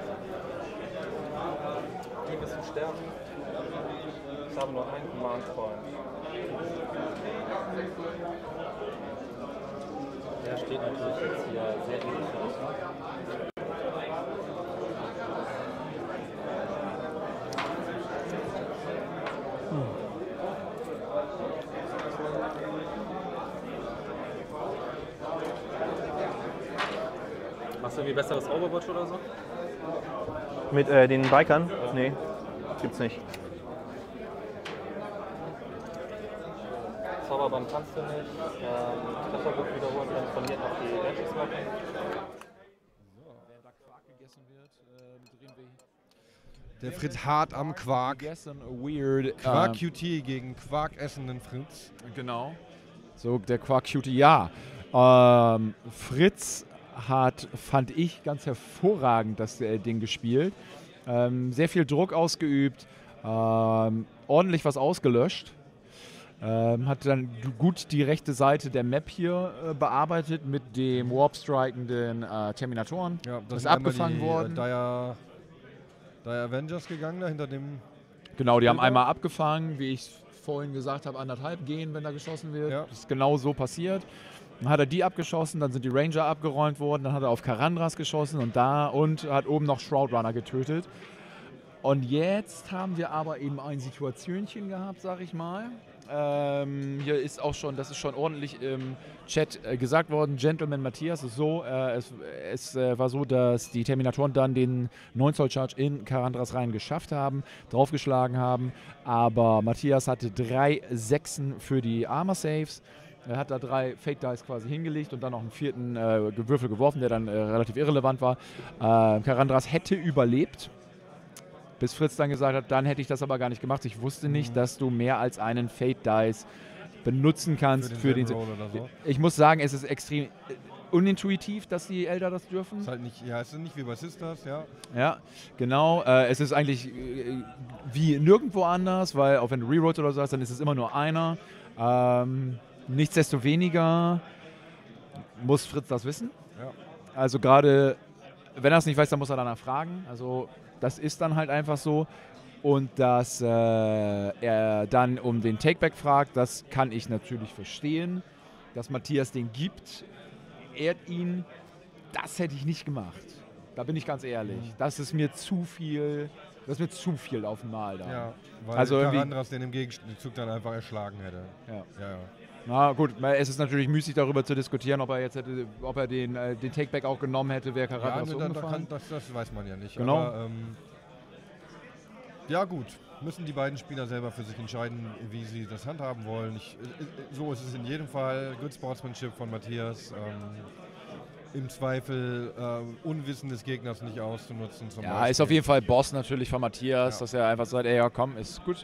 Die müssen sterben. Ich habe nur einen Command-Point. Der steht natürlich jetzt hier sehr ähnlich aus. Machst du irgendwie besseres Overwatch oder so? Mit den Bikern? Nee, gibt's nicht. Zauberband kannst du nicht. Trefferbuch wiederholen, dann von hier noch die Benches machen. Während da Quark gegessen wird, drehen wir Der Fritz hart am Quark. gegessen, weird. Quark QT gegen Quark essenden Fritz. Genau. So, der Quark Cutie, ja. Fritz hat, fand ich, ganz hervorragend das Ding gespielt. Sehr viel Druck ausgeübt, ordentlich was ausgelöscht. Hat dann gut die rechte Seite der Map hier bearbeitet mit dem Warp-strikenden Terminatoren. Ja, Das ist sind einmal abgefangen die, worden. Dire Avengers gegangen, da hinter dem. Genau, die haben Bilder. einmal abgefangen, wie ich vorhin gesagt habe, 1,5 gehen, wenn da geschossen wird. Ja. Das ist genau so passiert. Dann hat er die abgeschossen, dann sind die Ranger abgeräumt worden, dann hat er auf Karandras geschossen und hat oben noch Shroudrunner getötet. Und jetzt haben wir aber eben ein Situationchen gehabt, sag ich mal. Hier ist auch schon, das ist schon ordentlich im Chat gesagt worden, Gentleman Matthias ist so, es war so, dass die Terminatoren dann den 9 Zoll Charge in Karandras rein geschafft haben, draufgeschlagen haben, aber Matthias hatte 3 Sechsen für die Armor Saves. Er hat da 3 Fake Dice quasi hingelegt und dann noch einen 4. Würfel geworfen, der dann relativ irrelevant war. Karandras hätte überlebt. Bis Fritz dann gesagt hat, dann hätte ich das aber gar nicht gemacht. Ich wusste nicht, dass du mehr als einen Fate Dice benutzen kannst für den. Roll oder so. Ich muss sagen, es ist extrem unintuitiv, dass die Elder das dürfen. Ist halt nicht, ja, es ist nicht wie bei Sisters, ja. Ja, genau. Es ist eigentlich wie nirgendwo anders, weil auch wenn du Rerollst oder so hast, dann ist es immer nur einer. Nichtsdestoweniger muss Fritz das wissen. Ja. Also gerade, wenn er es nicht weiß, dann muss er danach fragen. Also Das ist dann halt einfach so. Und dass er dann um den Takeback fragt, das kann ich natürlich verstehen. Dass Matthias den gibt, ehrt ihn, das hätte ich nicht gemacht. Da bin ich ganz ehrlich. Das ist mir zu viel auf einmal da. Ja, weil Also irgendwie- Karandras den im Gegenzug dann einfach erschlagen hätte. Ja. Ja. Na gut, es ist natürlich müßig darüber zu diskutieren, ob er den Takeback auch genommen hätte, wäre Ja, Carragher ne, umgefallen. das weiß man ja nicht. Genau. Aber, ja gut, müssen die beiden Spieler selber für sich entscheiden, wie sie das handhaben wollen. So ist es in jedem Fall. Good Sportsmanship von Matthias. Im Zweifel Unwissen des Gegners nicht auszunutzen. Zum Ja, Beispiel. ist auf jeden Fall Boss natürlich von Matthias, Ja. dass er einfach sagt, ey, ja komm, ist gut.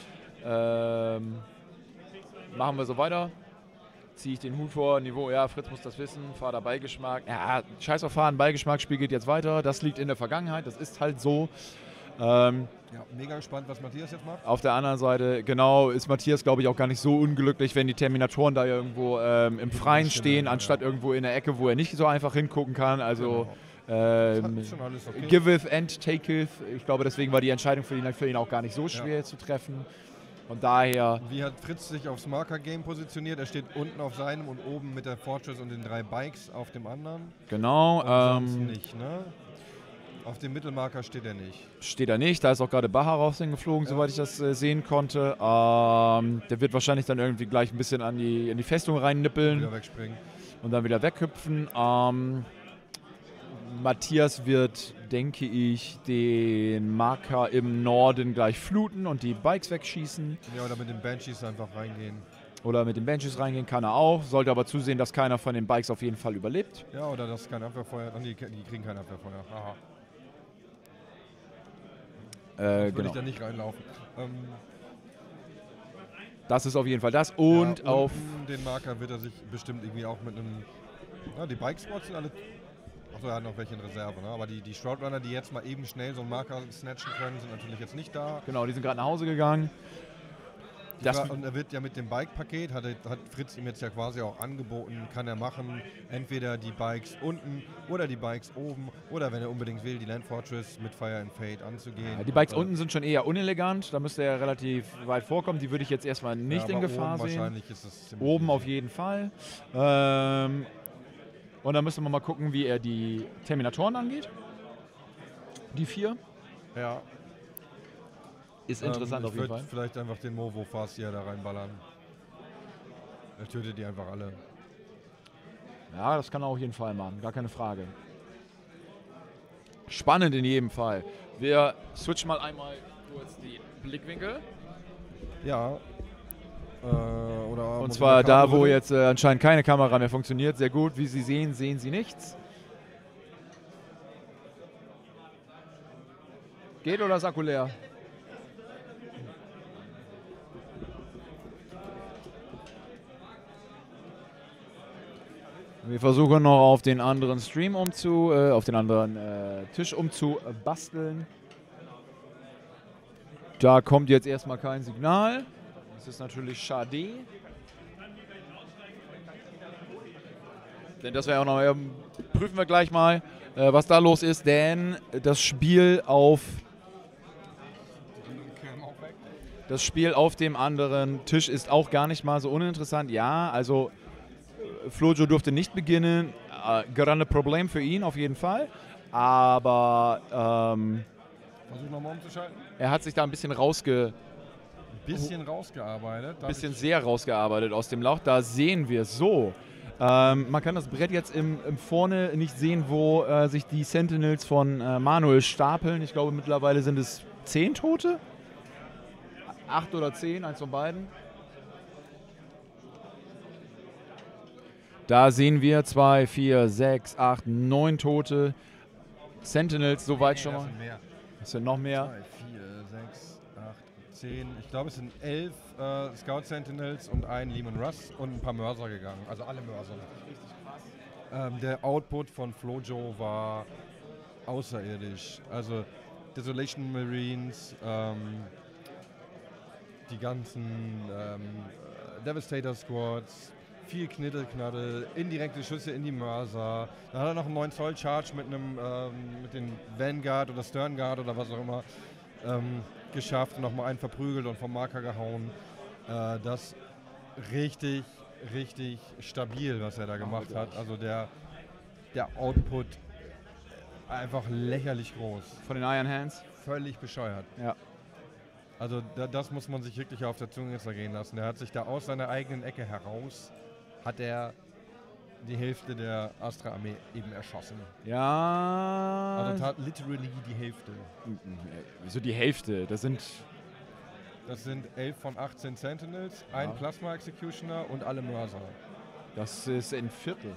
Machen wir so weiter. Ziehe ich den Hut vor, Niveau, ja, Fritz muss das wissen, Fahrer Beigeschmack. Ja, scheiß auf Fahren, Beigeschmack, Spiel geht jetzt weiter. Das liegt in der Vergangenheit, das ist halt so. Ja, mega gespannt, was Matthias jetzt macht. Auf der anderen Seite, genau, ist Matthias, glaube ich, auch gar nicht so unglücklich, wenn die Terminatoren da irgendwo im Freien stehen, anstatt irgendwo in der Ecke, wo er nicht so einfach hingucken kann. Also Ist schon alles okay. giveth and taketh. Ich glaube, deswegen war die Entscheidung für ihn auch gar nicht so schwer zu treffen. Von daher, Wie hat Fritz sich aufs Marker-Game positioniert? Er steht unten auf seinem und oben mit der Fortress und den 3 Bikes auf dem anderen. genau, Und sonst nicht, ne? Auf dem Mittelmarker steht er nicht. steht er nicht. Da ist auch gerade Baha raus hingeflogen, soweit ich das sehen konnte. Der wird wahrscheinlich dann irgendwie gleich ein bisschen in die Festung reinnippeln Wieder wegspringen. und dann wieder weghüpfen. Matthias wird, denke ich, den Marker im Norden gleich fluten und die Bikes wegschießen. Ja, oder mit den Banshees einfach reingehen. Oder mit den Benches reingehen kann er auch. Sollte aber zusehen, dass keiner von den Bikes auf jeden Fall überlebt. Ja, oder dass kein Abwehrfeuer. Die kriegen kein Abwehrfeuer. Aha. Würde Genau. ich da nicht reinlaufen. Das ist auf jeden Fall das. Und ja, auf. unten den Marker wird er sich bestimmt irgendwie auch mit einem. Ja, die Bikespots sind alle. Achso, er hat noch welche in Reserve, ne? Aber die Shroudrunner, die jetzt mal eben schnell so einen Marker snatchen können, sind natürlich jetzt nicht da. Genau, die sind gerade nach Hause gegangen. Und er wird ja mit dem Bike-Paket, hat Fritz ihm jetzt ja quasi auch angeboten, kann er machen, entweder die Bikes unten oder die Bikes oben oder wenn er unbedingt will, die Land Fortress mit Fire and Fade anzugehen. Ja, die Bikes unten sind schon eher unelegant, da müsste er relativ weit vorkommen. Die würde ich jetzt erstmal nicht in aber Gefahr oben sehen. Wahrscheinlich ist es ziemlich Oben easy. auf jeden Fall. Und dann müssen wir mal gucken, wie er die Terminatoren angeht. Die 4. Ja. Ist interessant ich auf jeden würd Fall. vielleicht einfach den Movo Fast hier da reinballern. Er tötet die einfach alle. Ja, das kann er auf jeden Fall machen, gar keine Frage. Spannend in jedem Fall. Wir switchen mal einmal kurz die Blickwinkel. Ja. Oder Und zwar da, wo jetzt anscheinend keine Kamera mehr funktioniert. Sehr gut. Wie Sie sehen, sehen Sie nichts. Geht oder ist Akku leer? Wir versuchen noch auf den anderen Stream auf den anderen Tisch umzubasteln. Da kommt jetzt erstmal kein Signal. Das ist natürlich schade. Denn das wäre auch noch, prüfen wir gleich mal, was da los ist, denn das Spiel auf dem anderen Tisch ist auch gar nicht mal so uninteressant. Ja, also Flojo durfte nicht beginnen. Grande Problem für ihn auf jeden Fall. Aber Versuch nochmal umzuschalten. er hat sich da ein bisschen rausgearbeitet. sehr rausgearbeitet aus dem Lauch. Da sehen wir es so. Man kann das Brett jetzt im vorne nicht sehen, wo sich die Sentinels von Manuel stapeln. Ich glaube, mittlerweile sind es 10 Tote. 8 oder 10, eins von beiden. Da sehen wir 2, 4, 6, 8, 9 Tote. Sentinels, soweit schon mal. Mehr. Es sind noch mehr. 2, 4, 6, 8, 10. Ich glaube, es sind 11 Scout Sentinels und ein Lehman Russ und ein paar Mörser gegangen. Also alle Mörser. Der Output von Flojo war außerirdisch. Also Desolation Marines, die ganzen Devastator Squads, viel Knittelknaddel, indirekte Schüsse in die Mörser. Dann hat er noch einen 9 Zoll Charge mit den Vanguard oder Sternguard oder was auch immer geschafft und nochmal einen verprügelt und vom Marker gehauen. Das richtig stabil, was er da gemacht hat. Also der Output einfach lächerlich groß. Von den Iron Hands? Völlig bescheuert. Ja. Also das muss man sich wirklich auf der Zunge zergehen lassen. Der hat sich da aus seiner eigenen Ecke heraus, hat er die Hälfte der Astra-Armee eben erschossen. Ja. Also literally die Hälfte. Wieso die Hälfte? Das sind 11 von 18 Sentinels, ein Plasma Executioner und alle Mörser. Das ist ein Viertel.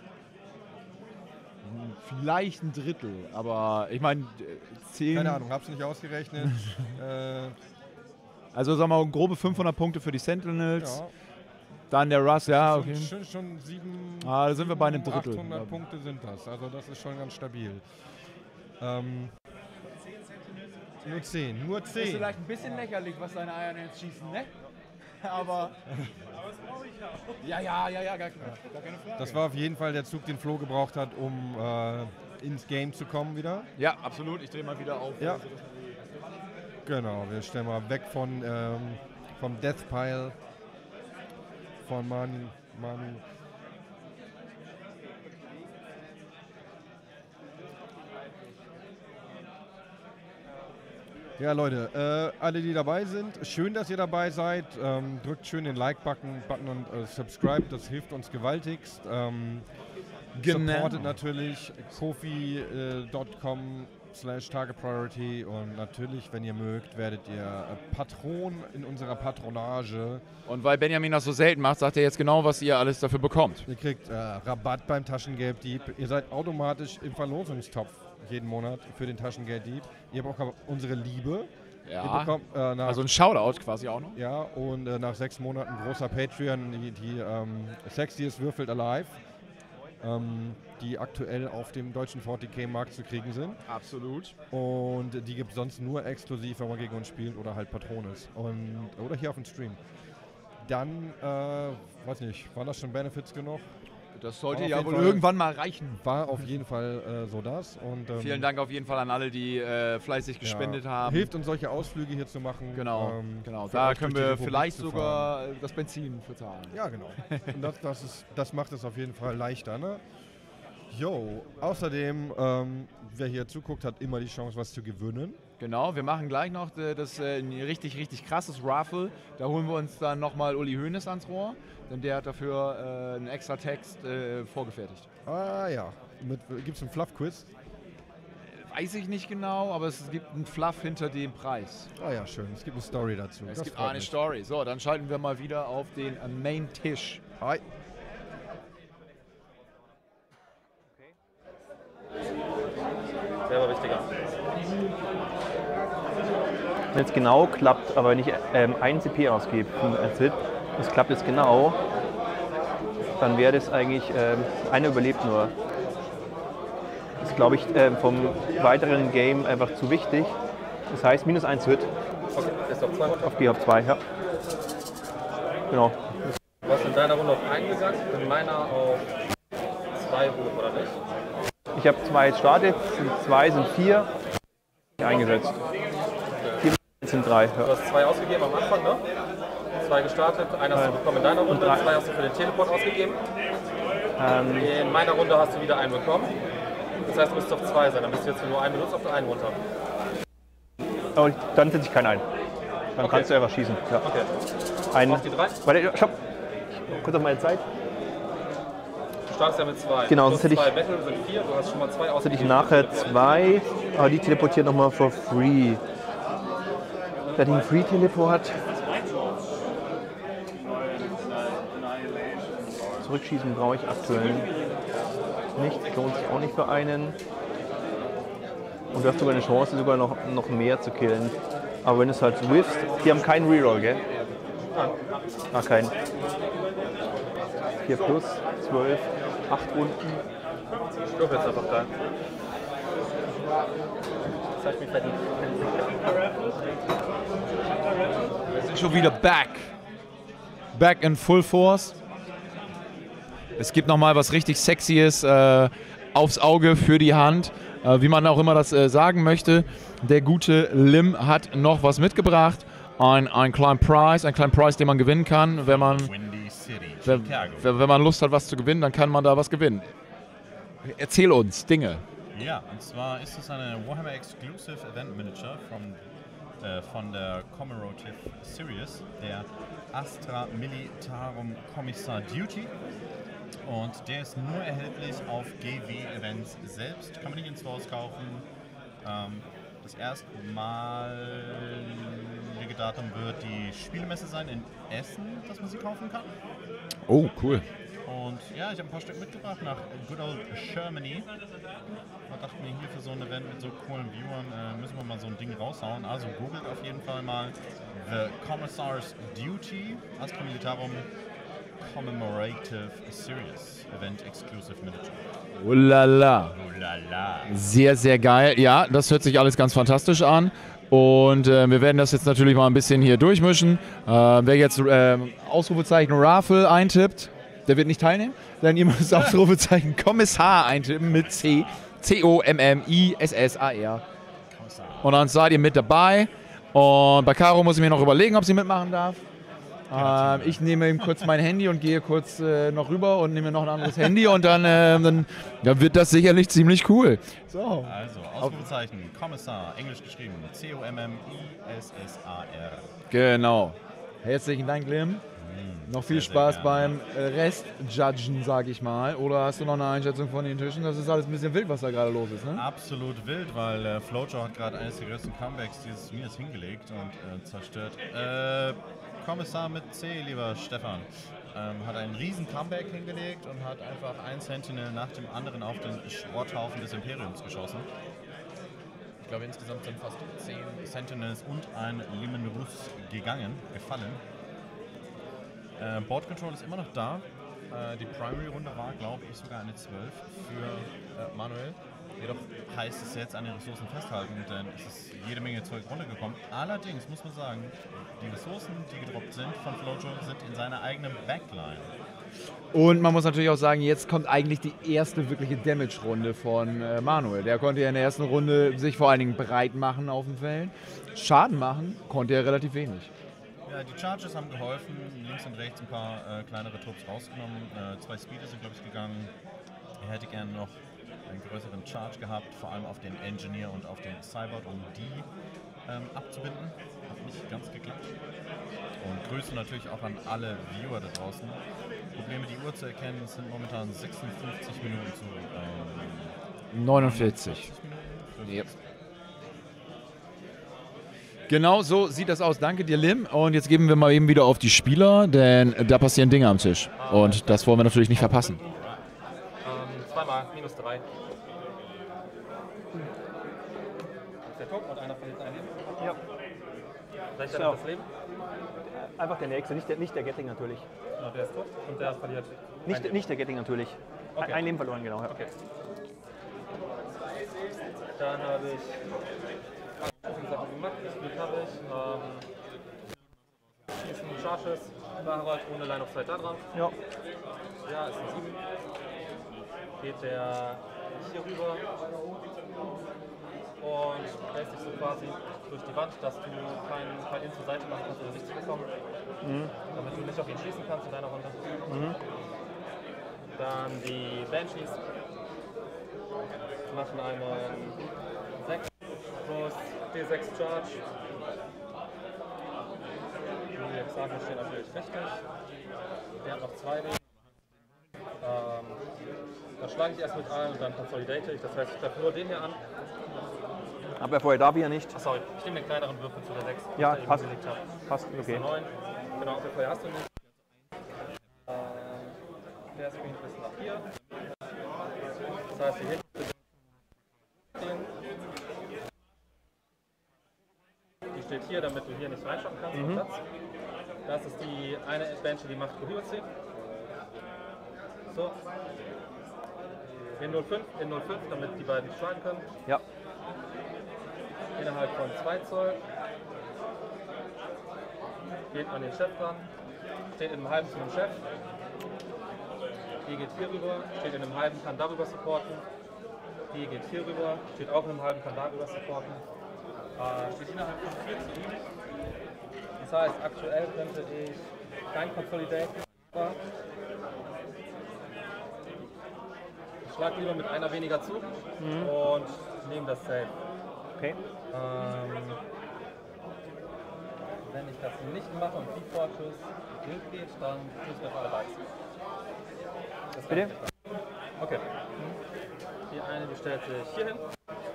Vielleicht ein Drittel, aber ich meine 10... Keine Ahnung, hab's nicht ausgerechnet. Also sagen wir mal grobe 500 Punkte für die Sentinels. Ja. Dann der Russ, ja. Okay. Schon 7, da sind wir bei einem Drittel. 800 Punkte sind das, also das ist schon ganz stabil. Nur 10. Ist vielleicht ein bisschen lächerlich, was seine Iron Hands schießen, ne? Aber das brauche ich auch. Ja, gar keine Frage. Das war auf jeden Fall der Zug, den Flo gebraucht hat, um ins Game zu kommen wieder. Ja, absolut. Ich drehe mal wieder auf. Ja. Genau, wir stellen mal weg vom Death Pile von Manu. Ja, Leute, alle, die dabei sind, schön, dass ihr dabei seid. Drückt schön den Like-Button und subscribe, das hilft uns gewaltigst. Supportet natürlich kofi.com/targetpriority und natürlich, wenn ihr mögt, werdet ihr Patron in unserer Patronage. Und weil Benjamin das so selten macht, sagt er jetzt genau, was ihr alles dafür bekommt. Ihr kriegt Rabatt beim Taschengelddieb. Ihr seid automatisch im Verlosungstopf jeden Monat für den Taschengelddieb. Ihr bekommt unsere Liebe. Ja, ihr bekommt, also ein Shoutout quasi auch noch. Ja, und nach 6 Monaten großer Patreon, die Sexiest Würfelt Alive, die aktuell auf dem deutschen 40k-Markt zu kriegen sind. Absolut. Und die gibt es sonst nur exklusiv, wenn man gegen uns spielt oder halt Patron ist. Oder hier auf dem Stream. Dann, weiß nicht, waren das schon Benefits genug? Das sollte ja wohl irgendwann mal reichen. War auf jeden Fall so das. Und, vielen Dank auf jeden Fall an alle, die fleißig gespendet haben. Hilft uns, solche Ausflüge hier zu machen. Genau. Da können wir vielleicht sogar das Benzin für zahlen. Ja, genau. Und das macht es auf jeden Fall leichter, ne? Jo, außerdem, wer hier zuguckt, hat immer die Chance, was zu gewinnen. Genau, wir machen gleich noch das ein richtig krasses Raffle. Da holen wir uns dann nochmal Uli Hoeneß ans Rohr, denn der hat dafür einen extra Text vorgefertigt. Ah ja, gibt es einen Fluff-Quiz? Weiß ich nicht genau, aber es gibt einen Fluff hinter dem Preis. Ah ja, schön, es gibt eine Story dazu. Es gibt eine Story. So, dann schalten wir mal wieder auf den Main-Tisch. Hi. Der war wichtiger. Wenn es genau klappt, aber nicht ein CP ausgibt, das klappt jetzt genau, dann wäre das eigentlich, einer überlebt nur. Das ist, glaube ich, vom weiteren Game einfach zu wichtig. Das heißt, -1 Hit. Okay, ist auf 2 runter. Auf G auf 2, ja. Genau. Du warst in deiner Runde auf 1 gegangen, in meiner auf 2 hoch, oder nicht? Ich habe 2 gestartet, 2 sind 4 eingesetzt. 4 sind 3. Ja. Du hast 2 ausgegeben am Anfang, ne? 2 gestartet, einen hast du bekommen in deiner Runde, 2 hast du für den Teleport ausgegeben. In meiner Runde hast du wieder einen bekommen. Das heißt, du müsstest auf 2 sein, dann bist du jetzt nur einen benutzt, auf den einen runter. Aber dann setze ich keinen ein. Dann kannst du einfach schießen. Ja. Okay. Auf die 3? Warte, stopp. Kurz auf meine Zeit. Du startest ja mit 2. Genau, plus sonst hätte 2 Battle sind 4, du hast schon mal 2 hätte ausgegeben. ich nachher 2, aber die teleportiert nochmal for free. Da die einen Free-Teleport. Zurückschießen brauche ich aktuell nicht, lohnt sich auch nicht für einen. Und du hast sogar eine Chance, sogar noch mehr zu killen. Aber wenn du es halt whiffst, die haben keinen Reroll, gell? Ah, keinen. 4 plus, 12, 8 Runden. Ich glaube jetzt einfach da. Das heißt, mich verdient. Wir sind schon wieder back. Back in full force. Es gibt nochmal was richtig Sexyes aufs Auge für die Hand, wie man auch immer das sagen möchte. Der gute Lim hat noch was mitgebracht. Ein kleinen Preis, den man gewinnen kann. Wenn man, Windy City, wenn, Chicago. wenn man Lust hat, was zu gewinnen, dann kann man da was gewinnen. Erzähl uns Dinge. Ja, und zwar ist es eine Warhammer Exclusive Event Miniature von der Commemorative Series, der Astra Militarum Commissar Duty. Und der ist nur erhältlich auf GW-Events selbst, kann man nicht in Stores kaufen. Das erste malige Datum wird die Spielemesse sein in Essen, dass man sie kaufen kann. Oh, cool. Und ja, ich habe ein paar Stück mitgebracht nach Good Old Germany. Ich dachte mir, hier für so ein Event mit so coolen Viewern müssen wir mal so ein Ding raushauen. Also googelt auf jeden Fall mal The Commissar's Duty, Astra Militarum Commemorative Series Event Exclusive Miniature. Ulala. Ulala. Sehr, sehr geil. Ja, das hört sich alles ganz fantastisch an. Und wir werden das jetzt natürlich mal ein bisschen hier durchmischen. Wer jetzt Ausrufezeichen Raffle eintippt, der wird nicht teilnehmen. Dann ihr müsst Ausrufezeichen Kommissar eintippen mit C. C-O-M-M-I-S-S-A-R. Und dann seid ihr mit dabei. Und bei Caro muss ich mir noch überlegen, ob sie mitmachen darf. Ich nehme eben kurz mein Handy und gehe kurz noch rüber und nehme noch ein anderes Handy und dann wird das sicherlich ziemlich cool. So. Also, Ausrufezeichen, Kommissar, englisch geschrieben, C-O-M-M-I-S-S-A-R. Genau. Herzlichen Dank, Lim. Noch viel Sehr, sehr Spaß gerne. beim Rest-Judgen, sage ich mal. Oder hast du noch eine Einschätzung von den Tischen? Das ist alles ein bisschen wild, was da gerade los ist, ne? Absolut wild, weil Flojo hat gerade eines der größten Comebacks dieses Turniers hingelegt und zerstört. Kommissar mit C, lieber Stefan, hat einen riesen Comeback hingelegt und hat einfach ein Sentinel nach dem anderen auf den Schrotthaufen des Imperiums geschossen. Ich glaube, insgesamt sind fast 10 Sentinels und ein Limen Rus gefallen. Board Control ist immer noch da. Die Primary-Runde war, glaube ich, sogar eine 12 für Manuel. Jedoch heißt es jetzt an den Ressourcen festhalten, denn es ist jede Menge Zeug runtergekommen. Allerdings muss man sagen, die Ressourcen, die gedroppt sind von Flojo, sind in seiner eigenen Backline. Und man muss natürlich auch sagen, jetzt kommt eigentlich die erste wirkliche Damage-Runde von Manuel. Der konnte ja in der ersten Runde sich vor allen Dingen breit machen auf dem Feld. Schaden machen konnte er relativ wenig. Ja, die Charges haben geholfen, links und rechts ein paar kleinere Trupps rausgenommen. 2 Speeder sind, glaube ich, gegangen. Er hätte gerne noch einen größeren Charge gehabt, vor allem auf den Engineer und auf den Cybot, um die abzubinden. Hat nicht ganz geklappt. Und Grüße natürlich auch an alle Viewer da draußen. Probleme, die Uhr zu erkennen, es sind momentan 56 Minuten zu 49. Minuten. Yep. Genau so sieht das aus. Danke dir, Lim. Und jetzt geben wir mal eben wieder auf die Spieler, denn da passieren Dinge am Tisch. Und das wollen wir natürlich nicht verpassen. Zweimal, -3. Das ist der Token und einer verliert ein Leben. Ja. Welcher So. hat das Leben? Einfach der nächste, nicht der Gatling natürlich. Genau, der ist tot und der verliert ein Leben. Nicht der Gatling natürlich. Okay. Ein Leben verloren, genau. Ja. Okay. Dann habe ich Sachen gemacht, gespielt habe ich. Schießen, Charges, Harald ohne Line of Sight da drauf. Ja. Ja, ist ein 7. Geht der hier rüber und lässt sich so quasi durch die Wand, dass du keinen Fall in zur Seite machen kannst, um Sicht zu bekommen. Damit du nicht auf ihn schießen kannst in deiner Runde. Dann die Banshees machen einen 6 plus D6 Charge. Die Hexagon stehen natürlich richtig. Der hat noch 2 Leben. Dann schlage ich erst mit allen und dann consolidate ich. Das heißt, ich treffe nur den hier an. Aber vorher darf ich ja nicht. Ach, sorry, ich nehme den kleineren Würfel zu der 6, Ja, den ich passt. gelegt habe. Passt, Das ist okay. der 9. Genau, für vorher hast du nicht. Der Screen ist nach hier. Das heißt, die hinten stehen. Die steht hier, damit du hier nicht reinschauen kannst. Auf Platz. Das ist die eine Banshee, die macht Cohiousy. So. In 05, damit die beiden schlagen können. Ja. Innerhalb von 2 Zoll. Geht an den Chef ran. Steht in einem halben zu dem Chef. Die geht hier rüber, steht in einem halben, kann darüber supporten. Die geht hier rüber, steht auch in einem halben, kann darüber supporten. Steht innerhalb von 4 zu ihm. Das heißt, aktuell könnte ich kein Consolidate, aber ich schlage lieber mit einer weniger zu und nehme das Save. Okay. Wenn ich das nicht mache und die Fortress wild geht, dann tue ich das alle Dice. Das Bitte? kann ich nicht. Okay. Die eine, die stellt sich hier hin.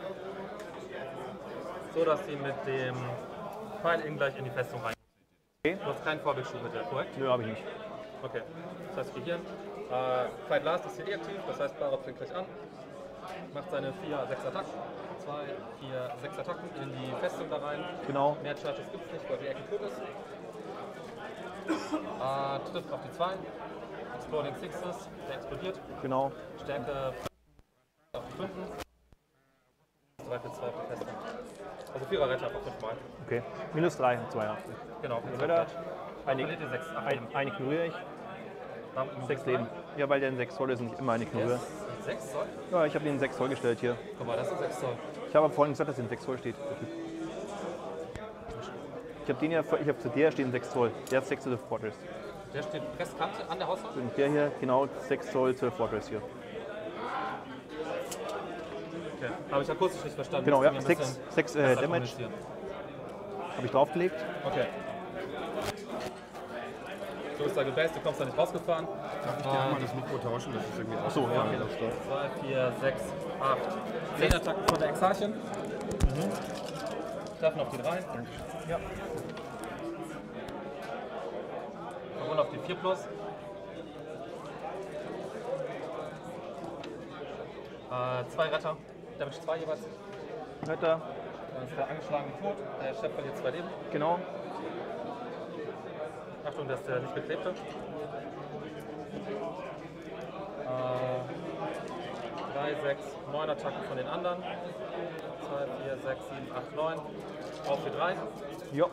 So dass sie mit dem Pfeil eben gleich in die Festung rein. Okay. Du hast keinen Vorbildschub mit der, korrekt? Nö, habe ich nicht. Okay. Das heißt, wir hier. Fight Last ist hier deaktiv, das heißt, Barot fängt gleich an. Macht seine 4, 6 Attacken. 2, 4, 6 Attacken in die Festung da rein. Genau. Mehr Charges gibt es nicht, weil die Ecke tot ist. Trifft auf die 2. Exploding Sixes, der explodiert. Genau. Stärke auf die 5. 3 für 2 auf die Festung. Also 4er Retter auf 5 Mal. Okay. Minus 3 und 2, ja. Genau, Ritter. Eine, verliert ihr 6. eine ignoriere ich. 6 Leben. Ja, weil der in 6 Zoll ist und ich immer eine ignoriere. 6 Zoll? Ja, ich habe den 6 Zoll gestellt hier. Guck mal, das sind 6 Zoll. Ich habe vorhin gesagt, dass in 6 Zoll steht. Ich habe den ja, ich habe zu der stehen 6 Zoll. Der hat 6 Zoll Fortress. Der steht Presskante an der Hauswand? Und der hier, genau 6 Zoll zur Fortress hier. Okay. Habe ich akustisch nicht verstanden. Genau, ja, Musst du mir ein 6 bisschen besser Damage kommunizieren. habe ich draufgelegt. Okay. Du bist da gebased, du kommst da nicht rausgefahren. Darf ich dir einmal das Mikro tauschen? Das ist irgendwie auch Achso, ja. 2, 4, 6, 8. 10 Attacken von der Exarchin. Treffen auf die 3. Ja. Und auf die 4 plus. 2 Retter. Damage 2 jeweils. Ritter, Dann ist der angeschlagene tot. Der Chef verliert 2 Leben. genau. Achtung, dass der nicht beklebt wird. 3, 6, 9 Attacken von den anderen. 2, 4, 6, 7, 8, 9. Auf die 3. Ja.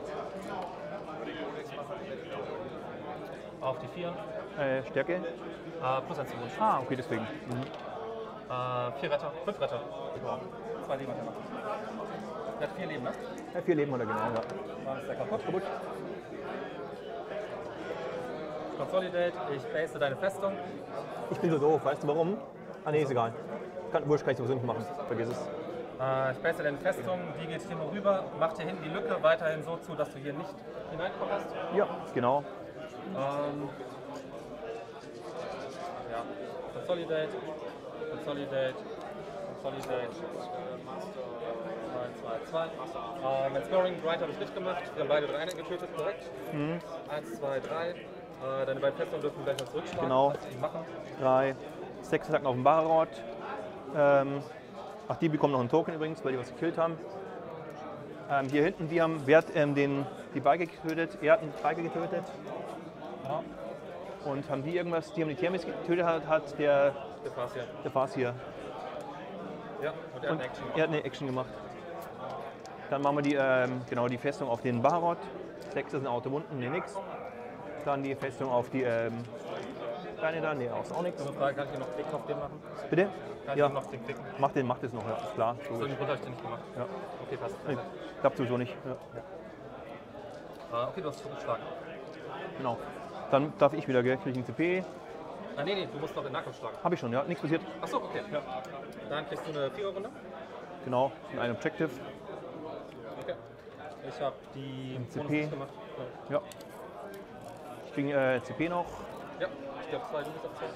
Auf die 4. Stärke. Plus 1 zum Wunsch. Ah, okay, deswegen. 4 Retter, 5 Retter. 2 Leben hat er noch. Er hat 4 Leben, ne? Ja, 4 Leben hat er genau, ja. War ist der kaputt? Consolidate, ich base deine Festung. Ich bin so doof, weißt du warum? Ah ne, ist egal. Wurscht, kann ich sowieso nicht machen. Vergiss es. Ich base deine Festung, die geht hier nur rüber, macht hier hinten die Lücke weiterhin so zu, dass du hier nicht hineinkommst. Ja, genau. Ja, Consolidate, Consolidate, Consolidate. 2, 2, 2. Mein Scoring Bright habe ich nicht gemacht. Wir haben beide 3 Einheiten getötet, korrekt? 1, 2, 3. Deine beiden Festungen dürfen gleich mal zurückschlagen. Genau. Was die machen. 3, 6 Attacken auf dem Barrot. Ach, die bekommen noch einen Token übrigens, weil die was gekillt haben. Hier hinten, wer hat die Biker getötet? Er hat einen Biker getötet. Ja. Und haben die irgendwas, die haben die Thermis getötet, hat der Fars hier. Ja, und er hat Und eine Action er hat eine Action gemacht. Dann machen wir die Festung auf den Barrot. 6 sind Automunden, ne nix. Dann die Festung auf die Kleine da, ne auch nichts. So eine Frage, kann ich hier noch Klick auf den machen? Bitte? Kann ich Ja, noch den klicken? macht das noch, ja, ist klar. So Logisch. einen Grund habe ich den nicht gemacht. Ja. Okay, passt. Nee, klappt sowieso nicht. Ja. Okay, du hast zurückgeschlagen. Genau. Dann darf ich wieder, gell? Krieg ich einen CP. Nee, du musst noch den Nahkampf schlagen. Habe ich schon, ja. Nichts passiert. Achso, okay. Ja. Dann kriegst du eine 4er-Runde. Genau, in einem Objective. Okay. Ich habe die CP. Bonus nicht gemacht. Ja. Ich kriege CP noch. Ja, ich glaube 2 Minus auf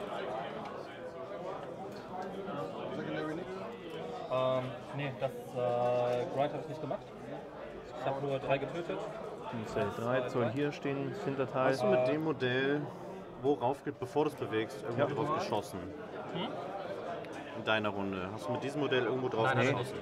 2. Nee, das Grind habe ich nicht gemacht. Ich habe nur 3 getötet. Die 3 soll hier stehen, das Hinterteil. Hast du mit dem Modell, worauf geht, bevor du es bewegst, irgendwo Ja. drauf geschossen? In deiner Runde. Hast du mit diesem Modell irgendwo drauf Nein, geschossen?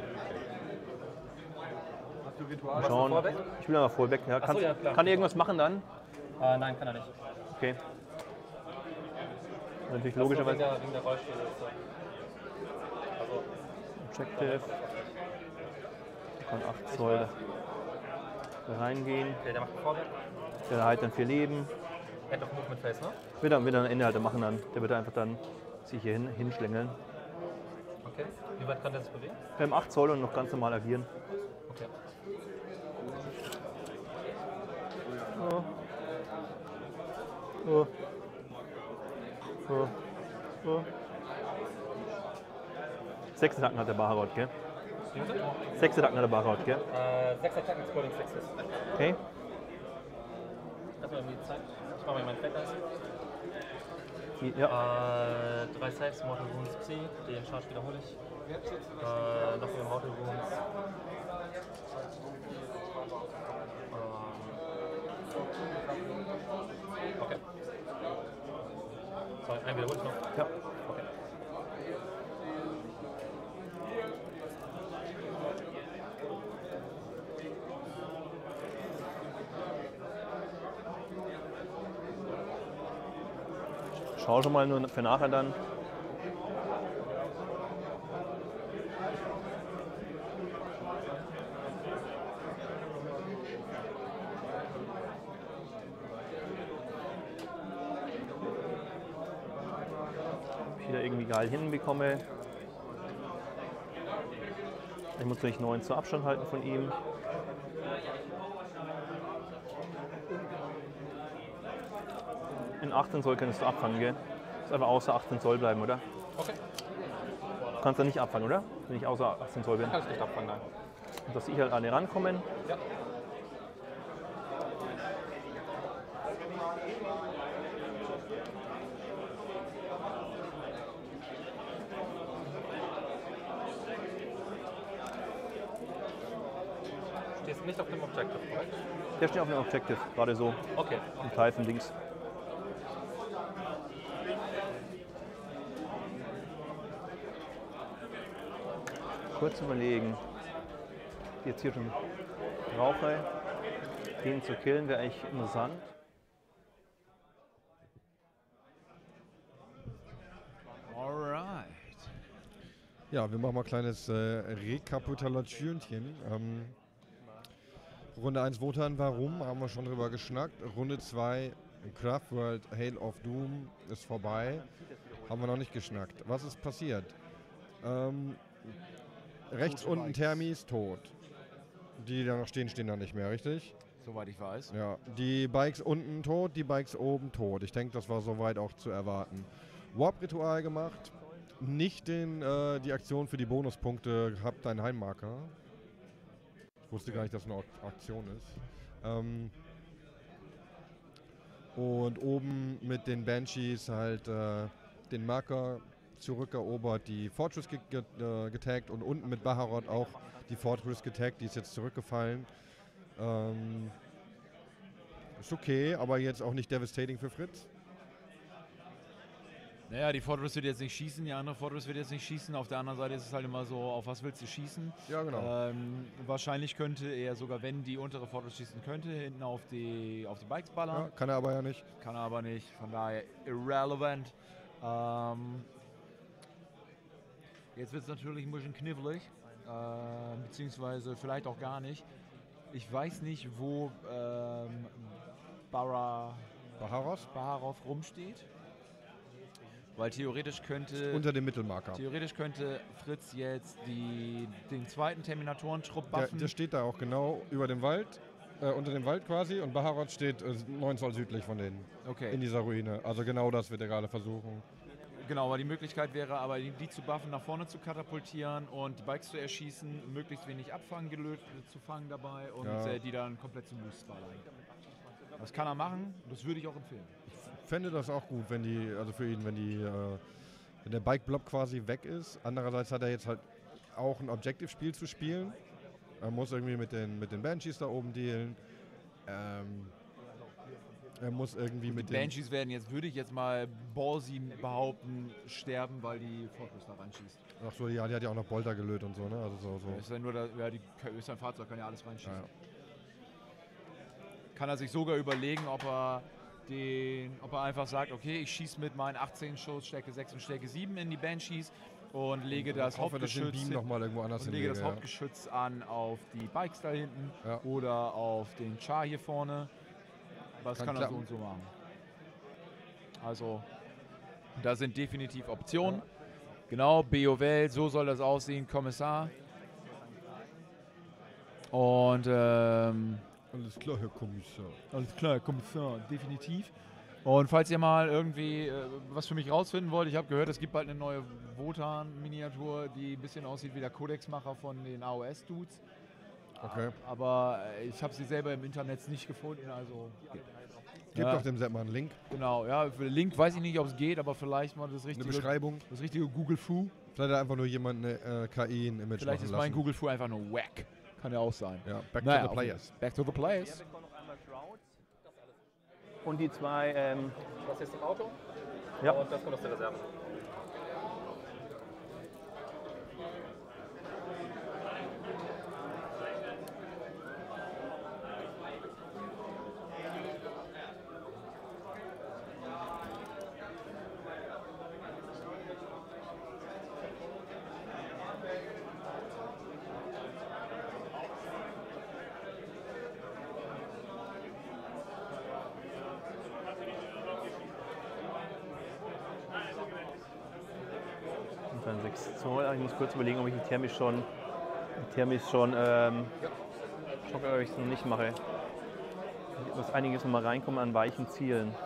Hast du Ritual? Schauen. Vorweg? Ich will aber Vollback. Ja. Ach so, ja, klar. Kann er irgendwas machen dann? Nein, kann er nicht. Okay. Natürlich Wegen logischerweise. der Rollstuhl. Also, Objective. Kann 8 Zoll da reingehen. okay, der macht Vorweg. Der hat dann 4 Leben. Head of Movement Face, ne? Wird er einen Innehalter machen dann. Der wird einfach dann sich hier hinschlängeln. Okay. Wie weit kann der sich bewegen? 8 Zoll und noch ganz normal agieren. Okay. Oh. Oh. Oh. Oh. 6 Attacken hat der Baharot, gell? 6 Attacken hat der Baharot, gell? 6 Attacken, Exploding Sixes. Okay. Erstmal die Zeit. Ich mache mir meinen Fat Dice. Ja. 3 Saves, Mortal Wounds Psi, den Charge wiederhole ich. Noch mehr Mortal Wounds. Okay. Sorry, einen wiederhole ich noch. Ja. Okay. Schau schon mal nur für nachher dann. Ob ich wieder irgendwie geil hinbekomme. Ich muss natürlich 9 zu Abstand halten von ihm. In 18 Zoll könntest du abfangen, gell? Muss einfach außer 18 Zoll bleiben, oder? Okay. Du kannst dann nicht abfangen, oder? Wenn ich außer 18 Zoll bin. Kann ich nicht abfangen, nein. Und dass ich halt alle rankommen. Ja. Stehst nicht auf dem Objective, korrekt? Der steht auf dem Objective, gerade so. Okay. Im Teil von links. Kurz überlegen. Jetzt hier schon brauche. Den zu killen wäre eigentlich interessant. Alright. Ja, wir machen mal ein kleines Rekapitulationchen. Runde 1 Wotan, warum? Haben wir schon drüber geschnackt. Runde 2 Craftworld Hail of Doom ist vorbei. Haben wir noch nicht geschnackt. Was ist passiert? Rechts unten Thermis tot. Die da noch stehen, stehen da nicht mehr, richtig? Soweit ich weiß. Ja. Die Bikes unten tot, die Bikes oben tot. Ich denke, das war soweit auch zu erwarten. Warp-Ritual gemacht. Nicht die Aktion für die Bonuspunkte gehabt, dein Heimmarker. Ich wusste gar nicht, dass es eine Aktion ist. Und oben mit den Banshees halt den Marker zurückerobert, die Fortress getaggt und unten mit Baharot auch die Fortress getaggt, die ist jetzt zurückgefallen. Ist okay, aber jetzt auch nicht devastating für Fritz. Naja, die Fortress wird jetzt nicht schießen, die andere Fortress wird jetzt nicht schießen. Auf der anderen Seite ist es halt immer so, auf was willst du schießen? Ja, genau. Wahrscheinlich könnte er sogar, wenn die untere Fortress schießen könnte, hinten auf die Bikes ballern. Ja, kann er aber ja nicht. Kann er aber nicht, von daher irrelevant. Jetzt wird es natürlich ein bisschen knifflig, beziehungsweise vielleicht auch gar nicht. Ich weiß nicht, wo Baharov rumsteht. Weil theoretisch könnte... Unter dem Mittelmarker. Theoretisch könnte Fritz jetzt den zweiten Terminatoren-Trupp buffen. Der steht da auch genau über dem Wald, unter dem Wald quasi, und Baharot steht 9 Zoll südlich von denen. Okay. In dieser Ruine. Also genau das wird er gerade versuchen. Genau, aber die Möglichkeit wäre aber, die zu buffen, nach vorne zu katapultieren und die Bikes zu erschießen, möglichst wenig Abfangen zu fangen dabei und die dann komplett zum Boost ballern. Das kann er machen, das würde ich auch empfehlen. Ich fände das auch gut, wenn der Bike-Blob quasi weg ist. Andererseits hat er jetzt halt auch ein Objective-Spiel zu spielen. Er muss irgendwie mit den Banshees da oben dealen. Er muss irgendwie mit den Banshees werden jetzt, würde ich jetzt mal ballsy behaupten, sterben, weil die Fortress da reinschießt. Ach so, ja, die hat ja auch noch Bolter gelöt und so, ne? Also so. Ist ja nur, ist ein Fahrzeug, kann ja alles reinschießen. Ja. Kann er sich sogar überlegen, ob er einfach sagt, okay, ich schieße mit meinen 18 Schuss Stärke 6 und Stärke 7 in die Banshees und lege das Hauptgeschütz Hauptgeschütz an auf die Bikes da hinten oder auf den Char hier vorne. Was kann er so und so machen? Also da sind definitiv Optionen. Genau, BOWL, so soll das aussehen, Kommissar. Und Alles klar, Herr Kommissar. alles klar, Kommissar, definitiv. Und falls ihr mal irgendwie was für mich rausfinden wollt, ich habe gehört, es gibt bald eine neue Wotan-Miniatur, die ein bisschen aussieht wie der Codex-Macher von den AOS-Dudes. Okay. Aber ich habe sie selber im Internet nicht gefunden, also... Gebt doch dem Sepp mal einen Link, Genau, ja, für den Link weiß ich nicht, ob es geht, aber vielleicht mal das eine richtige, Beschreibung. das richtige Google Fu. Vielleicht hat einfach nur jemand eine KI, ein Image Vielleicht machen ist lassen. mein Google Fu einfach nur wack. Kann ja auch sein. Ja, back Naja, to the players. Back to the players. Und die zwei, Das ist im Auto ja, und das kommt aus der Reserve. und dann 6 Zoll. Ich muss kurz überlegen, ob ich die thermisch schon Schock, ob ich es noch nicht mache. Ich muss einiges noch mal reinkommen an weichen Zielen.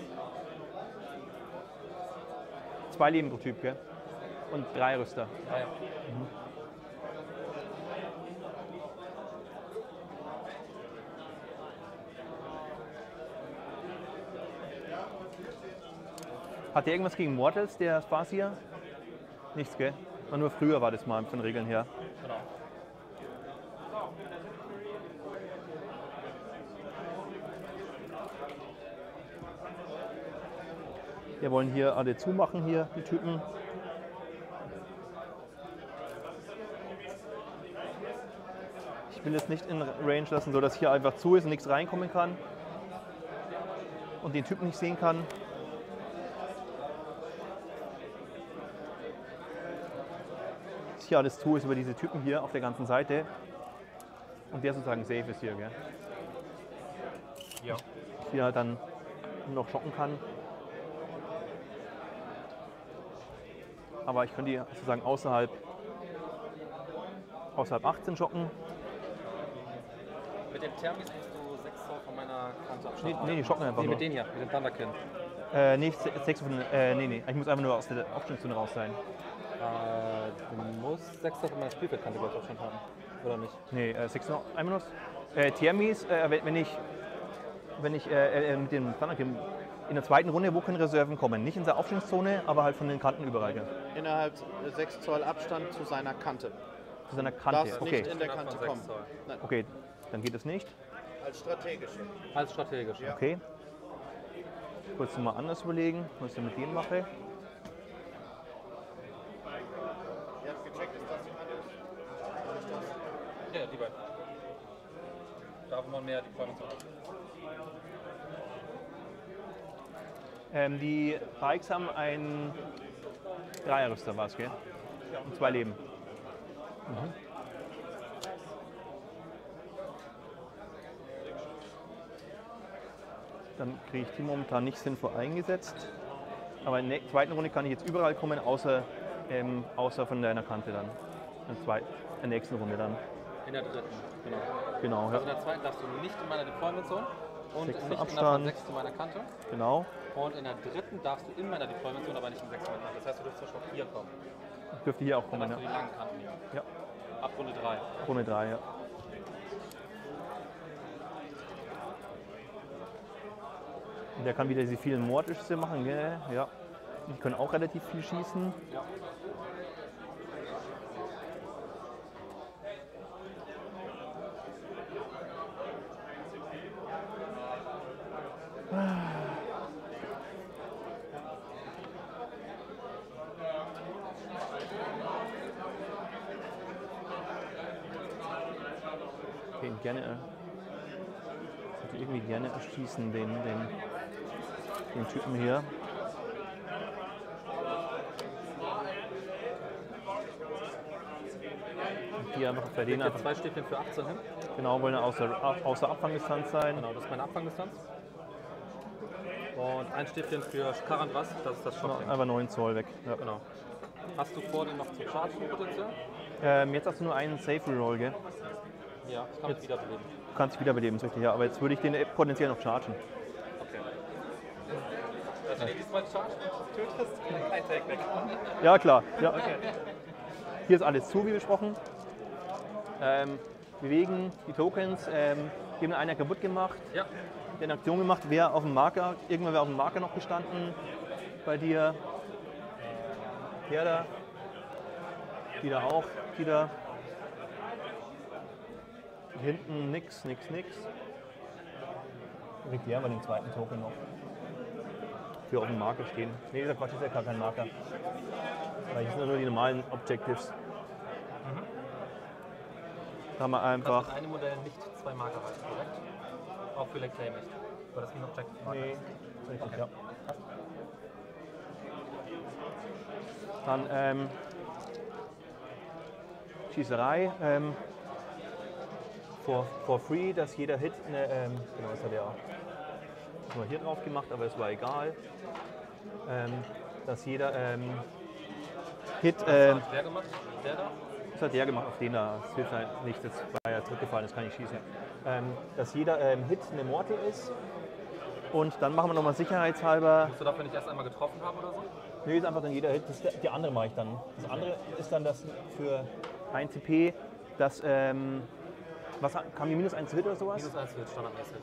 2 Leben pro Typ, gell? Und 3 Rüster. Ah, ja. Hat der irgendwas gegen Mortals, der Spaß hier? Nichts, gell? Nur früher war das mal von den Regeln her. Genau. Wir wollen hier alle zumachen, hier, die Typen. Ich will es nicht in Range lassen, sodass hier einfach zu ist und nichts reinkommen kann. Und den Typen nicht sehen kann. Dass hier alles zu ist über diese Typen hier auf der ganzen Seite. Und der sozusagen safe ist hier, gell? Ja. Hier halt dann noch schocken kann. Aber ich könnte die sozusagen außerhalb 18 schocken. Mit dem Thermis musst du 6 Zoll von meiner Kante abschneiden. Nee, die schocken einfach Nee, nur. mit denen hier, mit dem Thunderkin. Nee, 6 von, nee. Ich muss einfach nur aus der Aufstellungszone raus sein. Du musst 6 Zoll von meiner Spielfeldkante, glaube ich, auch schon haben. Oder nicht? Nee, 6 noch, einmal nur. Thermis, wenn ich mit dem Thunderkin in der zweiten Runde, wo können Reserven kommen? Nicht in der Aufstellungszone, aber halt von den Kanten überall. Gell? Innerhalb 6 Zoll Abstand zu seiner Kante. Zu seiner Darfst Kante. nicht Okay. in der Kante Von 6 kommen. Zoll. Nein, Okay, dann geht es nicht. als strategische. Als strategisch. Ja. Okay. Kurz mal anders überlegen, was ich mit dem mache. Ihr habt gecheckt, ist das die alles? Ja, die beiden. Da wo man mehr Deployments hat. Die Bikes haben einen Dreierrüster, war es, gell? Und 2 Leben. Dann kriege ich die momentan nicht sinnvoll eingesetzt. Aber in der zweiten Runde kann ich jetzt überall kommen, außer von deiner Kante dann. In der nächsten Runde dann. In der dritten, genau. Genau, Also in ja. der zweiten darfst du nicht in meiner Deployment Zone und 6 nicht Abstand. innerhalb von 6 zu meiner Kante. Genau. Und in der dritten darfst du in meiner Deployment Zone, aber nicht in 6 zu meiner Kante. Das heißt, du dürfst zum Beispiel auch hier kommen. Ich dürfte hier auch Dann kommen, hast du die ja. langen Kanten hier. Ja, Ab Runde 3. Runde 3, ja. Und der kann wieder diese vielen Mordschüsse machen, gell? Ja. Die können auch relativ viel schießen. Ja. Okay, gerne. Ich würde irgendwie gerne erschießen, den Typen hier. Und die einfach bei denen Jetzt einfach 2 Stäbchen für 18 hin. genau wollen außer Abfangdistanz sein. Genau, das ist meine Abfangdistanz. Und ein Stiftchen für Karandras, das ist das Shopping. Einfach 9 Zoll weg. Ja. Genau. Hast du vor, den noch zu chargen potenziell? Jetzt hast du nur einen Safe Reroll, gell? Ja, ich kann mich wiederbeleben. Du kannst dich wiederbeleben, ist richtig, ja. Aber jetzt würde ich den potenziell noch chargen. Okay. Also wenn du diesmal chargen und tötest, kein Take weg. Ja, klar. Ja. Okay. Hier ist alles zu, wie besprochen. Bewegen die Tokens, die haben einer kaputt gemacht, Ja. der eine Aktion gemacht, wer auf dem Marker, irgendwann wäre auf dem Marker noch gestanden bei dir. Der da, die da auch, die da. Hinten nix. Kriegt der mal den zweiten Token noch. Für auf dem Marker stehen. Nee, dieser Quatsch ist ja gar kein Marker. Weil hier sind nur die normalen Objectives. Da haben wir einfach. Das eine Modell nicht 2 Marker halten, korrekt? Auch für Leg Claim nicht. Weil das ein Objective Marker Nee, ist. richtig, Okay. ja. Dann Schießerei. For free, dass jeder Hit eine. Genau, das hat er auch nur hier drauf gemacht, aber es war egal. Dass jeder Hit. Was hat der gemacht? Der da? Das hat der gemacht, auf den da. Das hilft halt nicht, das war ja zurückgefallen, das kann ich schießen. Dass jeder Hit eine Mortal ist. Und dann machen wir nochmal sicherheitshalber. Musst du dafür nicht erst einmal getroffen haben oder so? Nee, ist einfach dann jeder Hit. Das die andere mache ich dann. Das andere ist dann das für 1 CP, das. Was kam die minus 1 Hit oder sowas? Minus 1 wird standardmäßig.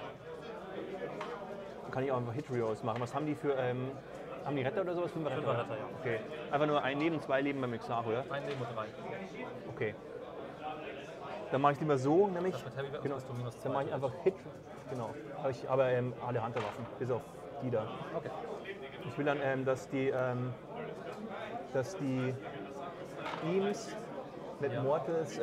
Dann kann ich auch einfach Hit Rerolls machen. Was haben die für. Haben die Retter oder sowas? 5 Retter? 5 Retter, ja. Okay. Einfach nur ein Leben, 2 Leben beim Mixar, oder? Ein Leben und 3. Okay. Dann mache ich lieber so, nämlich. Das mit Heavy Weapons Genau. bist du minus 2. Dann mache ich einfach Hit. Genau. Aber alle Hunterwaffen, bis auf die da. Okay. Ich will dann, dass die Beams mit Mortals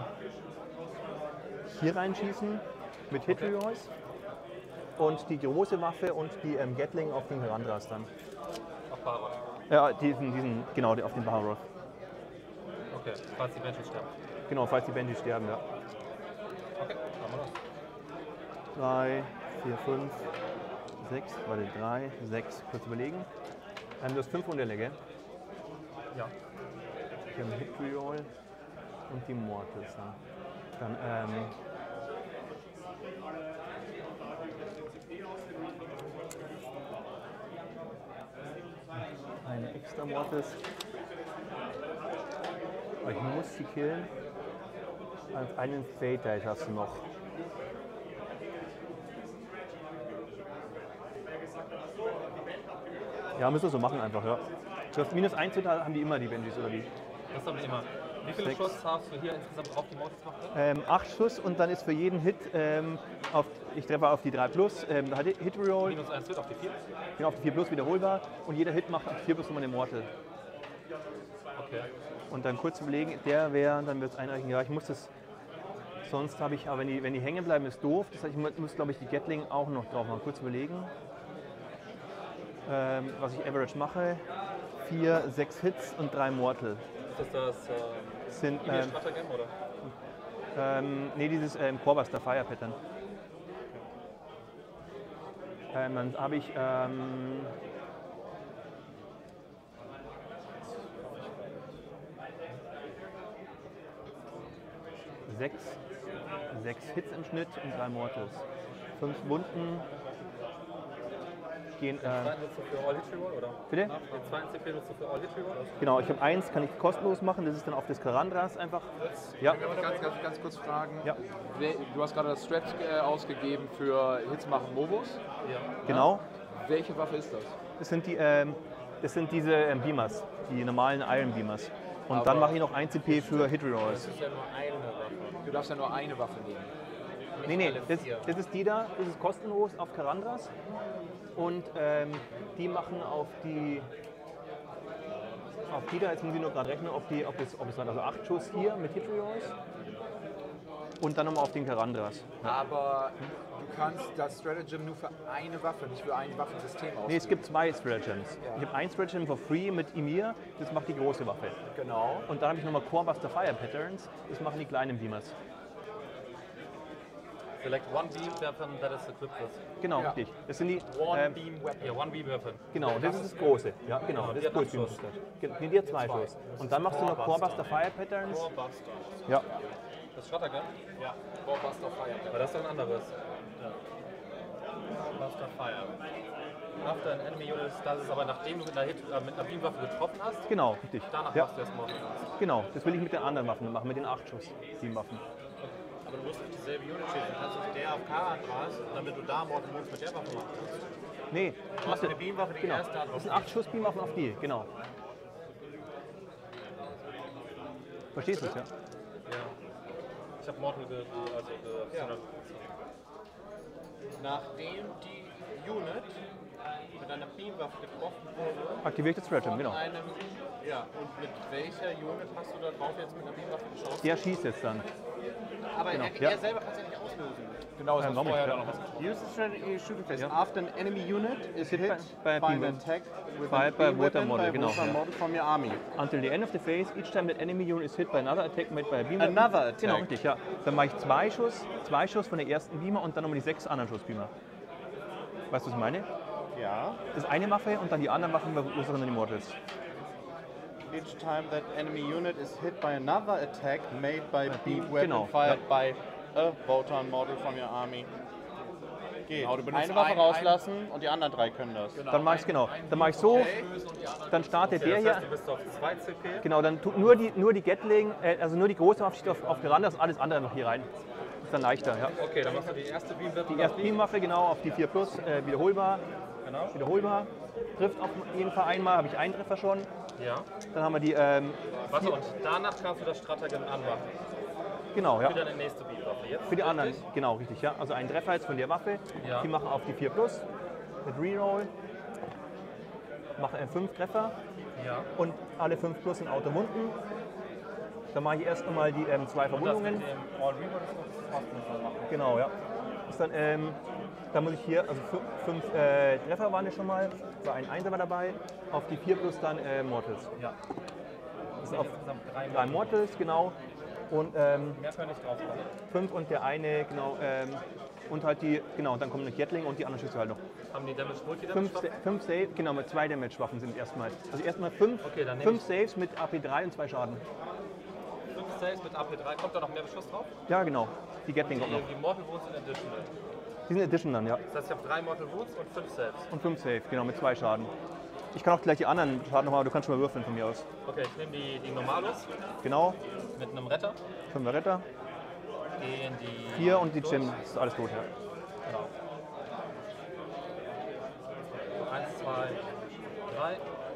hier reinschießen mit Hit Rerolls und die große Waffe und die Gatling auf den Karandras dann. Auf Barroth. Ja, genau, auf den Barroth. Okay, falls die Menschen sterben. Genau, falls die Benji sterben, ja. Okay, machen wir das. 3, 4, 5, 6, warte, 3, 6, kurz überlegen. Du hast 5 Unterle, gell? Ja. Wir haben Hit Reroll und die Mortals dann. Eine extra Mortis. Aber ich muss sie killen. Und einen Fate Dice hast du noch. Ja, müssen wir so machen einfach, ja. Du hast minus 1 total, haben die immer die Benjis oder wie? Das haben wir immer. Wie viele 6. Schuss hast du hier insgesamt drauf, die Mortis macht? 8 Schuss und dann ist für jeden Hit, ich treffe auf die 3 plus, Hit Reroll, Minus 1 wird auf die 4. genau auf die 4 plus wiederholbar und jeder Hit macht auf 4 plus nochmal eine Mortal. Okay. Und dann kurz überlegen, der wäre, dann wird es einreichen, ja ich muss das, sonst habe ich, aber wenn die hängen bleiben ist doof, das heißt ich muss glaube ich die Gatling auch noch drauf machen, kurz überlegen. Was ich average mache, 4, 6 Hits und 3 Mortal. Ist das Sind, Stratagem oder? nee, dieses Core-Buster Fire Pattern. Dann habe ich 6 Hits im Schnitt und 3 Mortals. 5 Wunden. Gehen, Den zweiten nutzt du für All Hit Reroll, oder? bitte? Den zweiten CP nutzt du für All Hit Reroll? Genau, ich habe 1, kann ich kostenlos machen, das ist dann auf das Karandras einfach. Ja, Ganz kurz fragen. Ja. Du hast gerade das Strat ausgegeben für Hits machen Mobos. Ja. genau. Welche Waffe ist das? Das sind diese Beamers, die normalen Iron Beamers. Und dann Aber- mache ich noch 1 CP für Hit Rerolls. Das ist ja nur eine Waffe. Du darfst ja nur eine Waffe nehmen. Nee, alle das 4. ist die da, das ist kostenlos auf Karandras. Und die machen auf die da, jetzt muss ich nur gerade rechnen, ob es dann also 8 Schuss hier mit Hit Rerolls. Und dann nochmal auf den Karandras. Aber du kannst das Stratagem nur für eine Waffe, nicht für ein Waffensystem ausgeben. Nee, es gibt 2 Stratagems. Ich habe ein Stratagem for free mit Ymir, das macht die große Waffe. Genau. Und dann habe ich nochmal Core Buster Fire Patterns, das machen die kleinen Beamers. Select one beam weapon that is equipped with. Genau, richtig. Das sind die. One beam weapon. Ja, one beam weapon. Genau, das ist das Große. Ja, genau. Das ist Fullbeam Booster. Die hat 2 Schuss. Und dann machst du noch Corebuster Fire Patterns. Ja. Das Shotgun? Ja, Warbuster Fire. Aber das ist doch ein anderes. Buster Fire. After an enemy unit, das ist aber nachdem du mit einer Beamwaffe getroffen hast. Genau, richtig. Danach Ja. machst du das Mortal. Genau, das will ich mit den anderen Waffen machen, mit den 8 Schuss Beamwaffen. Aber du musst nicht dieselbe Unit schießen. Du kannst nicht der auf Karatras, damit du da Mortal Wounds mit der Waffe machen kannst. Nee, Du hast eine Beamwaffe, die genau. erst da drauf Das sind 8 Schuss Beamwaffen auf die, genau. Verstehst du es, ja? Ja. Ich habe Mortal Nachdem die Unit mit einer Beamwaffe getroffen wurde, Aktiviere ich das Stratagem, genau. Und mit welcher Unit hast du da drauf jetzt mit einer Beamwaffe geschossen? Der schießt jetzt dann. Aber genau, er ja. selber kann es ja nicht auslösen. Genau, das noch vorher nicht, da noch was. Use the strategy shooting phase. Ja. After an enemy unit is hit by a by an beam attack with by a a beam water weapon model, by a genau, water ja. model from your army. Until the end of the phase, each time that enemy unit is hit by another attack made by a beam weapon. Another attack. Genau, richtig, ja. Dann mache ich 2 Schuss von der ersten Beamer und dann nochmal die 6 anderen Schussbeamer. Weißt du, was ich meine? Ja. Das ist eine Waffe und dann die anderen Waffen verursachen dann die Mortals. Each time that enemy unit is hit by another attack made by beam weapon Genau, fired by a Votan model from your army. Geht. Genau, du benutzt Eine Waffe ein- rauslassen und die anderen 3 können das. Dann mache ich es genau. Dann mache ich so, dann startet der hier. Du bist auf 2 CP. Genau, dann tut nur die Gatling, also nur die große Waffe steht auf Verandas, alles andere noch hier rein. Ist dann leichter, ja. Okay, dann machst du die erste Beamwaffe. Die erste Beamwaffe, genau, auf die 4 plus, wiederholbar. Genau. Wiederholbar. Trifft auf jeden Fall einmal, habe ich einen Treffer schon. Ja. Dann haben wir die, Warte, und danach kannst du das Stratagem anmachen. genau, ja. Für deine nächste Beamwaffe. Jetzt Für die anderen, genau, richtig, ja. Also einen Treffer jetzt von der Waffe. Ja. Die machen auf die 4 plus mit Reroll. Machen 5 Treffer Ja. und alle 5 plus sind Autowunden. Dann mache ich erst einmal die 2 Und das mit Verwundungen. dem All Reroll ist noch kostenlos machen. Genau, ja. Ist dann, da muss ich hier, also 5 Treffer waren es schon mal, war ein Einser dabei, auf die 4 plus dann Mortals. Ja. Das sind auf Insgesamt 3 Mortals, genau. Und Mehr können nicht draufkommen. 5 und der eine, genau. Und halt die, genau, dann kommen noch Gatling und die anderen Schüsse halt noch. Haben die Damage Multi-Damage? 5 Saves, genau, mit 2 Damage-Waffen sind erstmal. Also erstmal 5 Okay, dann nehme ich- Saves mit AP3 und 2 Schaden. 5 Saves mit AP3. Kommt da noch mehr Beschuss drauf? Ja, genau. Die Gatling kommt noch. Die Mortal Wounds in Additional. Die sind Edition dann, ja. Das heißt, ich habe 3 Mortal Wounds und 5 Saves. Und 5 Save, genau, mit 2 Schaden. Ich kann auch gleich die anderen Schaden nochmal, du kannst schon mal würfeln von mir aus. Okay, ich nehme die Normalos Genau, mit einem Retter. 5 Retter, Gehen die 4 und die durch. Gym, das ist alles tot, ja. Genau. 1, 2, 3.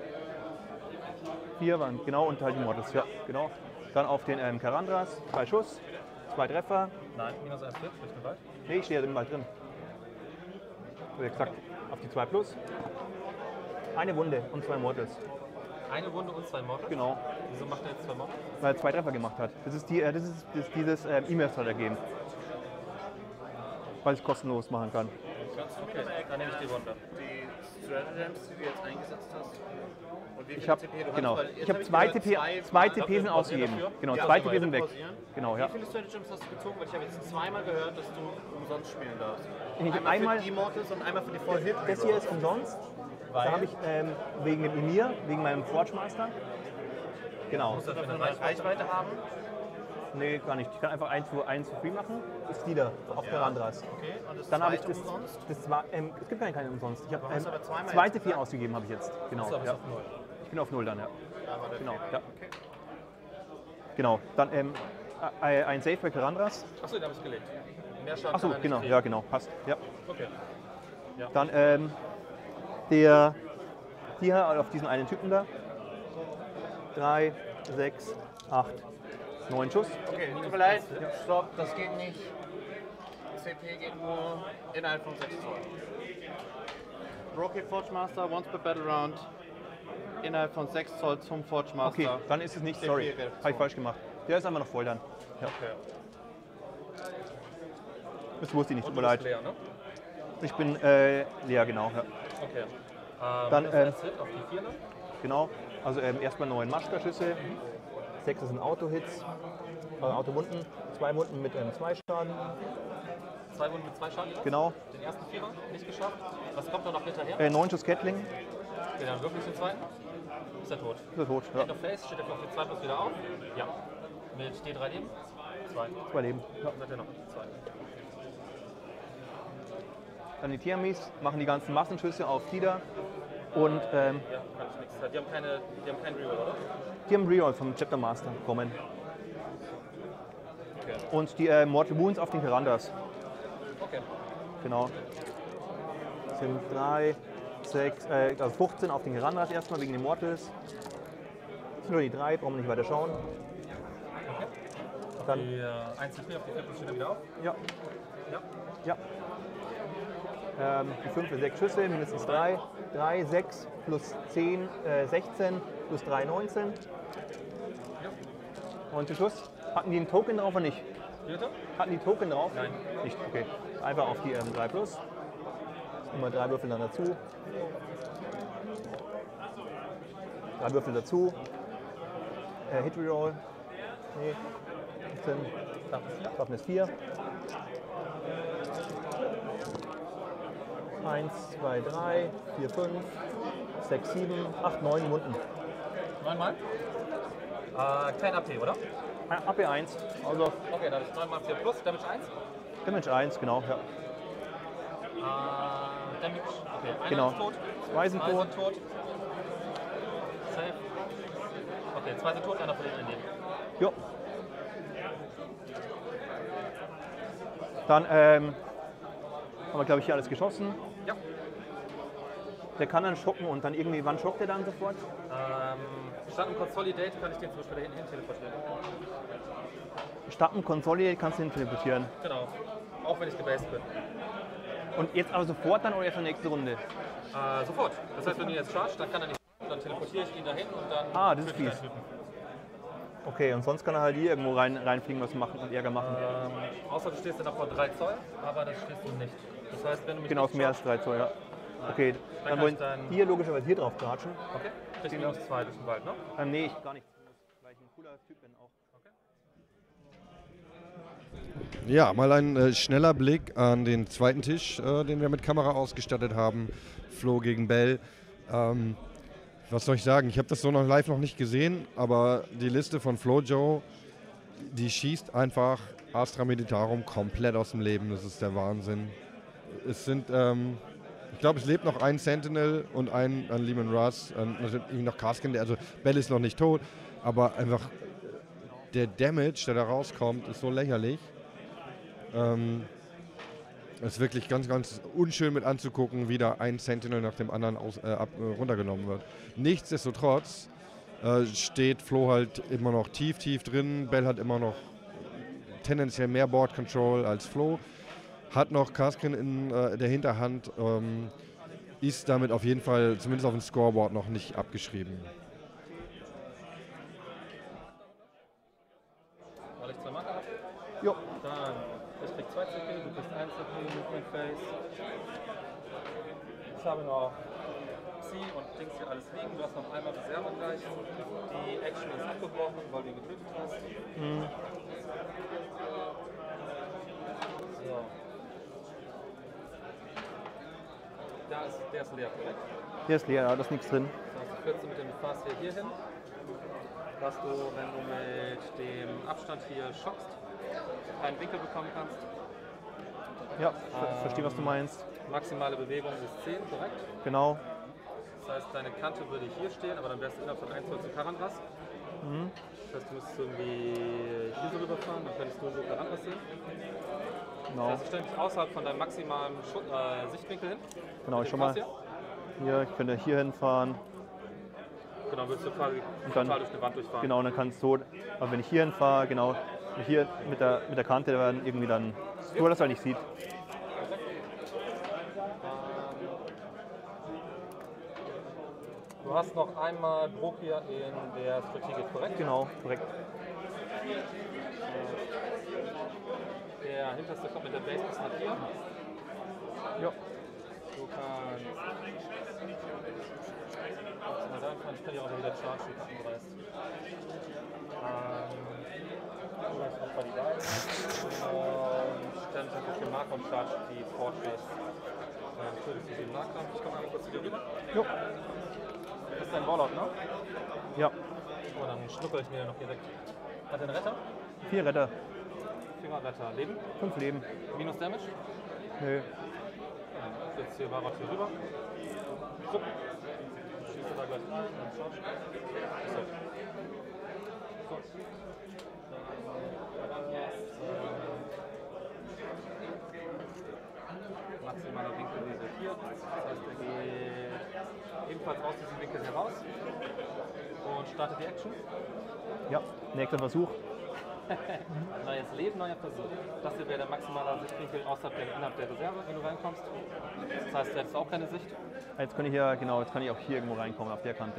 4 waren, genau, und halt die Mortals, ja, genau. Dann auf den Karandras, 2 Schuss, 2 Treffer. Nein, minus 1 Hit, durch den Wald. Nee, ich stehe ja im Wald drin. So, exakt, auf die 2 plus. Eine Wunde und 2 Mortals, Eine Wunde und 2 Mortals. genau. Wieso macht er jetzt 2 Mortals? Weil er 2 Treffer gemacht hat. Das ist, dieses E-Mail-Stratagem. Weil ich es kostenlos machen kann. Kannst du mir Okay, mal erklären, dann nehme ich die Wunde. die Stratagems, die du jetzt eingesetzt hast? Und wie viel Ich habe CP du hast? genau, Weil jetzt ich habe hab 2 gehört, TP, 2 TP sind dafür ausgegeben. dafür? Genau, Ja, 2 also TP sind weg. pausieren. Genau, ja. Wie viele Stratagems hast du gezogen? Weil ich habe jetzt zweimal gehört, dass du umsonst spielen darfst. Ich hab Einmal einmal- für die Mortals und einmal für die Voll Hit. Das hier ist umsonst. Da habe ich wegen dem Emir, wegen meinem Forge Master. Genau. Muss das für eine eine Reichweite? Reichweite haben. Nee, gar nicht. Ich kann einfach 1 für free machen. Das ist die da auf Karandras. Okay, und das Dann habe ich zweite das. umsonst? Das war, es gibt keine umsonst. Ich habe hast aber zweimal 2 jetzt TP gesagt. ausgegeben habe ich jetzt. Genau. Ist aber Ja. auf 0. Ich bin auf 0 dann, ja. Da war der Genau. Fehler. Ja. Genau. Dann ein Save bei Karandras. Achso, den habe ich gelegt. Mehr Schaden Achso, kann er nicht genau. kriegen. Ja, genau. Passt. Ja. Okay. Dann hier auf diesen einen Typen da. 3, 6, 8, 9 Schuss. Okay, tut mir leid. Stopp, das geht nicht. CP geht nur innerhalb von 6 Zoll. Rocket Forge Master, once per Battle Round. Innerhalb von 6 Zoll zum Forge Master. Okay, dann ist es nicht, sorry, habe ich falsch gemacht. Der ist einfach noch voll dann. Ja. Okay. Das wusste ich nicht, tut Und mir du bist leid. leer, ne? Ich bin leer, genau. Ja. Okay. Dann, minus 1 Hit auf die 4. Genau, also erstmal 9 Maschka-Schüsse, 6 sind Auto-Hits, Auto-Wunden, 2 Wunden mit 2 Schaden, 2 Wunden mit 2 Schaden jeweils? Genau. Den ersten Vierer nicht geschafft. Was kommt da noch hinterher? 9 Schuss Gatling. Okay, dann wirklich den zweiten. Ist er tot? Ist er tot, ja. End of Phase, steht er auf den 2 plus wieder auf? Ja. Mit D3 Leben? 2. 2 Leben. Ja. Dann hat er noch 2. Dann die Tiamis machen die ganzen Massenschüsse auf Tida. Und Ja, kann ich nichts. Die haben keinen Reroll, oder? die haben Reroll vom Chapter Master bekommen. Okay. Und die Mortal Wounds auf den Pirandas. Okay. Genau. Das sind 3, 6, also 15 auf den Pirandas erstmal wegen den Mortals. Das sind nur die 3, brauchen wir nicht weiter schauen. Dann, Die 1 CP auf die 4 plus steht er wieder auf? ja, Ja. ja. Die 5 für 6 Schüsse, mindestens 3. 3, 6 plus 10, 16 plus 3, 19. Und zum Schluss, hatten die einen Token drauf oder nicht? Bitte? Hatten die Token drauf? Nein. Nicht, okay. Einfach auf die 3 plus. Immer 3 Würfel dann dazu. 3 Würfel dazu. Hit Reroll. Nee. 15. Toughness 4. 1, 2, 3, 4, 5, 6, 7, 8, 9 Wunden. 9 mal? Kein AP, oder? AP 1. Also Okay, dann ist 9 mal 4 plus, Damage 1. Damage 1, genau. Ja. Damage, okay, einer Genau. ist tot. 2 sind tot. tot. Safe. Okay, 2 sind tot, einer verliert ein Leben. Jo. Dann haben wir, glaube ich, hier alles geschossen. Ja. Der kann dann schocken und dann irgendwie, wann schockt er dann sofort? Statt einem Consolidate kann ich den zum Beispiel da hinten hin teleportieren. Statt einem Consolidate kannst du ihn teleportieren. Genau. Auch wenn ich gebased bin. Und jetzt aber sofort dann oder erst in der nächsten Runde? Sofort. Das heißt, wenn du jetzt charged, dann kann er nicht. Dann teleportiere ich ihn dahin und dann. Ah, das ist töte ich fies. deinen Typen. Okay, und sonst kann er halt hier irgendwo reinfliegen, was machen und Ärger machen. Außer du stehst dann noch vor 3 Zoll, aber das stehst du nicht. Das heißt, wenn du mich Genau, nicht ist mehr als 3 Zoll, ja. Okay, dann kann wollen ich dann- hier logischerweise hier drauf tratschen. Okay. Kriegst du minus 2 durch den Wald, ne? Nee, ich gar nicht. Weil ich ein cooler Typ bin auch. Ja, mal ein schneller Blick an den zweiten Tisch, den wir mit Kamera ausgestattet haben. Flo gegen Bell. Was soll ich sagen? Ich habe das so noch live noch nicht gesehen, aber die Liste von Flojo, die schießt einfach Astra Militarum komplett aus dem Leben. Das ist der Wahnsinn. Es sind, ich glaube, es lebt noch ein Sentinel und ein Lehman Russ, irgendwie noch Kaskin. Also Bell ist noch nicht tot, aber einfach der Damage, der da rauskommt, ist so lächerlich. Es ist wirklich ganz, ganz unschön mit anzugucken, wie da ein Sentinel nach dem anderen runtergenommen wird. Nichtsdestotrotz steht Flo halt immer noch tief, tief drin. Bell hat immer noch tendenziell mehr Board Control als Flo. Hat noch Kaskin in der Hinterhand. Ist damit auf jeden Fall, zumindest auf dem Scoreboard, noch nicht abgeschrieben. Weil ich 2 Marker habe. Jo. Dann, ich krieg 2 CP, du kriegst 1 CP, Movement Phase. Ich habe noch C und Dings hier alles liegen. Du hast noch einmal Reserve gleich. Die Action ist abgebrochen, weil du ihn getötet hast. So. Der ist leer, korrekt? Hier ist leer, ja, da ist nichts drin. Das heißt, du führst du mit dem Fass hier hin. Dass du, wenn du mit dem Abstand hier schockst, einen Winkel bekommen kannst. Ja, ich verstehe, was du meinst. Maximale Bewegung ist 10, korrekt? Genau. Das heißt, deine Kante würde hier stehen, aber dann wärst du innerhalb von 1 Zoll zu Karandras. Das heißt, du müsstest irgendwie hier so rüberfahren, dann könntest du so Karandras sehen. Genau. Das heißt, ich stelle dich außerhalb von deinem maximalen Sichtwinkel hin. Genau, ich Mit schon dem mal. Fass hier. Hier, ich könnte hier hinfahren. Genau, würdest du quasi dann- total durch eine Wand durchfahren. Genau, und dann kann es so, aber wenn ich hier hinfahre, genau, hier mit der Kante dann irgendwie dann, so dass er nicht sieht. Du hast noch einmal Druck hier in der Strategie, korrekt? Genau, korrekt. Der hinterste kommt mit der Base bis nach hier. Ja. Du kannst. Mal da fahren, ich kann hier auch wieder chargen, wie du reißt. Du hast auch bei die Dice. Und dann auf den Nahkampf charge die Fortress. Tötest du den Nahkampf? Ich komme einmal kurz zu dir rüber. Jo. Das ist dein Warlord, ne? Ja. Und dann schnuppere ich mir noch direkt. Hat er einen Retter? 4 Retter. 4 Retter. Leben? 5 Leben. Minus Damage? Nö. Jetzt hier Warlord hier rüber. So. Schießt du da gleich rein und charge. So. Dann jetzt maximaler Winkel diese hier. Das heißt, er geht ebenfalls aus diesem Winkel heraus und startet die Action. Ja, nächster Versuch. Neues Leben, neuer Versuch. Das hier wäre der maximale Sichtwinkel innerhalb der Reserve, wenn du reinkommst. Das heißt, du hättest auch keine Sicht. Jetzt kann ich ja, genau, jetzt kann ich auch hier irgendwo reinkommen, auf der Kante.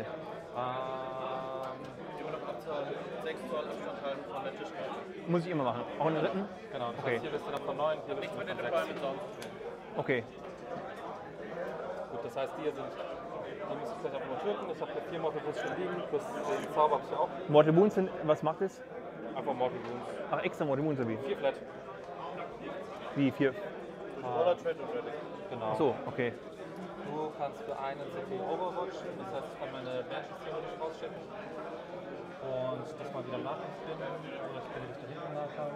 Die Unterabzahl 6 Zoll Abstand halten von der Tischkante. Muss ich immer machen. Auch in den dritten? Genau, das Okay. heißt, hier bist du dann von 9, hier bist du Mit dann den von 6. Private Zones zu tun. Okay. Gut, das heißt, die hier sind, die muss ich gleich einfach mal töten. Ich habe hier 4 Mortal Wounds schon liegen, plus den Zauber habe ich hier auch. Mortal Wounds sind, was macht es? Einfach Mortal Wounds. Ach, extra Mortal Wounds oder wie? 4 Flat. Wie, 4? Oder Trade und Ready. Genau. Ach so, okay. Du kannst für einen CP Overwatch, das heißt, ich kann meine Matches theoretisch rausschicken und das mal wieder nachspielen. Oder ich kann dich da hinten nachhauen.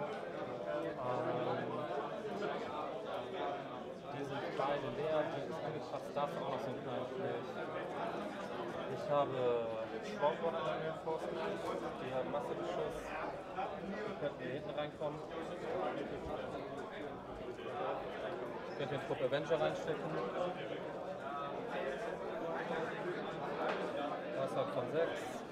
Die sind beide leer, die ist angepasst, dafür auch noch so unheimlich. Ich habe Schwarzwater in der Force, die haben Massebeschuss, die könnten hier hinten reinkommen. Ich könnte den Trupp Avenger reinstecken. Außerhalb von 6.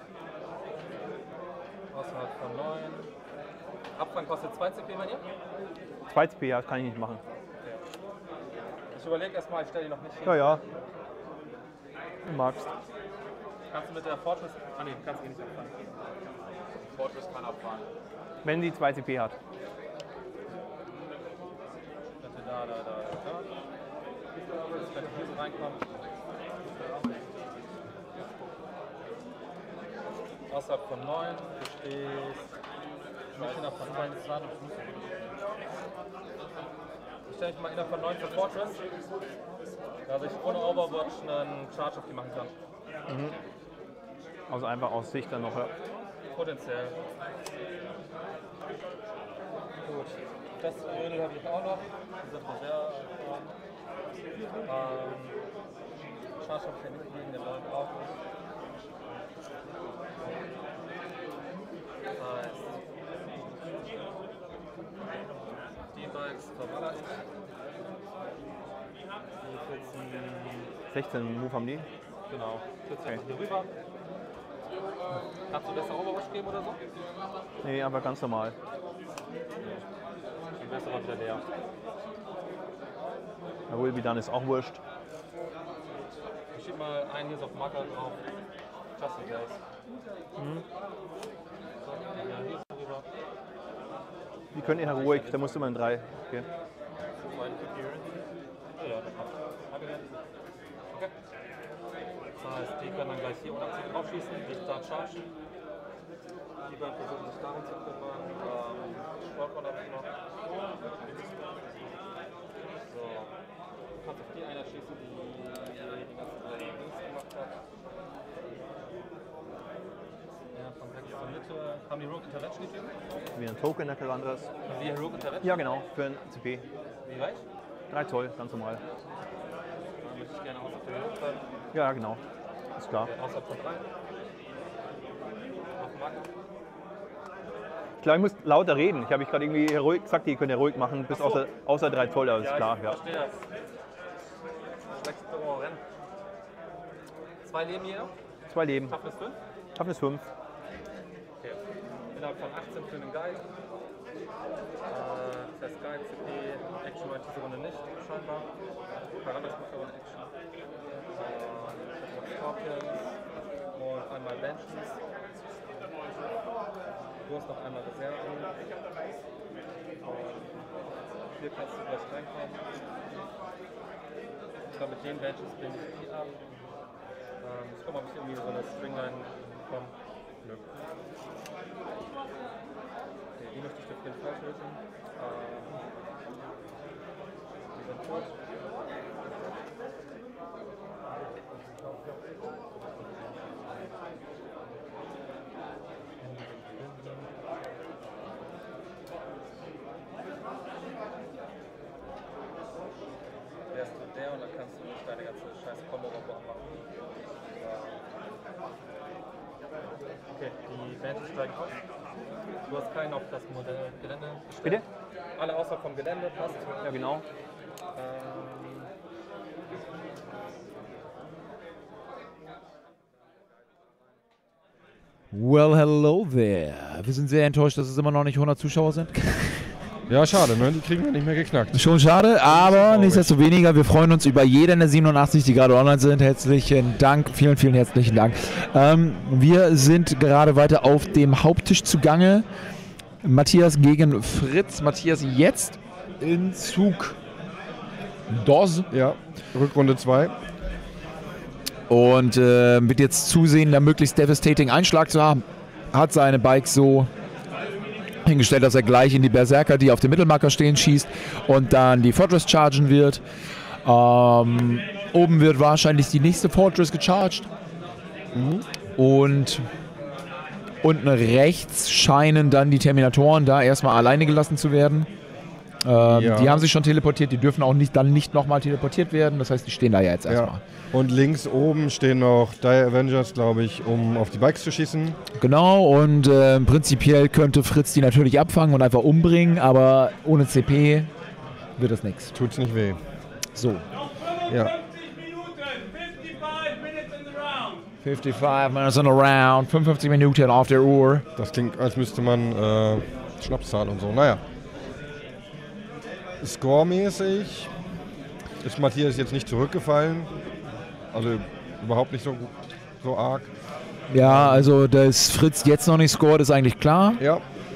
Außerhalb von 9. Abfang kostet 2 CP bei dir? 2 CP, ja, das kann ich nicht machen. Ich überlege erstmal, ich stelle die noch nicht hin. Ja, ja. Du magst. Kannst du mit der Fortress. Ah ne, du kannst nicht abfangen. Fortress kann abfahren. Wenn sie 2 CP hat. Könnte da. Jetzt könnte hier so reinkommen. Außerhalb von 9, du stehst nicht innerhalb von 22. Ich stelle mich mal innerhalb von 9 zur Fortress, dass ich ohne Overwatch einen Charge auf die machen kann. Mhm. Also einfach aus Sicht dann noch. Ja. Potenziell. Gut. Das Öl habe ich auch noch. Die sind sehr. Charge auf den nicht liegen, der läuft auch nicht. Das heißt, die Bikes verballer ich. Die 16 Move haben die. genau, 14 hier rüber. Kannst du besser Overwatch geben oder so? Nee, aber ganz normal. Die wäre aber wieder leer. Der Will dann ist auch wurscht. Ich schieb mal einen hier so auf Marker drauf. Just in case. Mhm. So, ja, hier ist rüber. Die können eher ruhig, da musst du mal in 3. Okay. Ja, das passt. Okay. Das heißt, die können dann gleich hier unabsichtlich draufschießen, dich da chargen. Die beiden versuchen sich dahin zu kümmern. Sportball habe ich noch. So. Du kannst auf die einer schießen, die die ganzen drei Dings gemacht hat. Ja, von rechts zur Mitte. Haben die Rogue Intervention gegeben? Wie ein Token, der anderes. Haben die Rogue Intervention? Ja, genau, für ein CP. Wie weit? 3 Zoll, ganz normal. Dann möchte ich gerne außerhalb der Höhe bleiben. Ja, genau. Ist klar. Außerhalb von 3. Auf dem Marker. Ich glaube, ich muss lauter reden. Ich habe gerade irgendwie ruhig gesagt, die können ja ruhig machen, bis Ach so. außer 3 Zoll, das ist klar. Ich Ja. verstehe das. Schlecht Rennen. 2 Leben jeder. 2 Leben. Toughness 5. Toughness 5. Okay. Innerhalb von 18 für einen Guide. Das heißt Guide, CP, Action war in dieser Runde nicht, scheinbar. Paradas macht aber eine Action. Scorpions und einmal Benches. Du hast noch einmal Reserven. Hier kannst du gleich reinkommen. Ich glaube, mit den Benches bin ich die ab. Ich guck mal, ob ich irgendwie so eine Stringline bekomme. Nö. Okay, die möchte ich auf jeden Fall töten. gut. Wärst du der und dann kannst du nicht deine ganze scheiß Combo-Robot machen. Okay, die Bands steigen aus. Du hast keinen auf das Modell Gelände. Bitte? Alle außer vom Gelände passt. Ja, genau. Well, hello there. Wir sind sehr enttäuscht, dass es immer noch nicht 100 Zuschauer sind. Ja, schade, ne? Die kriegen wir nicht mehr geknackt. Schon schade, aber nichtsdestoweniger, wir freuen uns über jeden der 87, die gerade online sind. Herzlichen Dank, vielen, vielen herzlichen Dank. Wir sind gerade weiter auf dem Haupttisch zugange. Matthias gegen Fritz. Matthias jetzt in Zug DOS. Ja, Rückrunde 2. Und wird jetzt zusehen, da möglichst devastating Einschlag zu haben. Hat seine Bikes so hingestellt, dass er gleich in die Berserker, die auf dem Mittelmarker stehen, schießt und dann die Fortress chargen wird. Oben wird wahrscheinlich die nächste Fortress gecharged. Und unten rechts scheinen dann die Terminatoren da erstmal alleine gelassen zu werden. Ja. Die haben sich schon teleportiert, die dürfen auch nicht nochmal teleportiert werden. Das heißt, die stehen da ja jetzt erstmal. Ja. Und links oben stehen noch Dire Avengers, glaube ich, um auf die Bikes zu schießen. Genau, und prinzipiell könnte Fritz die natürlich abfangen und einfach umbringen, aber ohne CP wird das nichts. Tut's nicht weh. So. Ja. 55 minutes in a round, 55 Minuten auf der Uhr. Das klingt, als müsste man Schnaps zahlen und so. Naja. Score-mäßig ist Matthias jetzt nicht zurückgefallen. Also überhaupt nicht so arg. Ja, also dass Fritz jetzt noch nicht scored, ist eigentlich klar. Ja.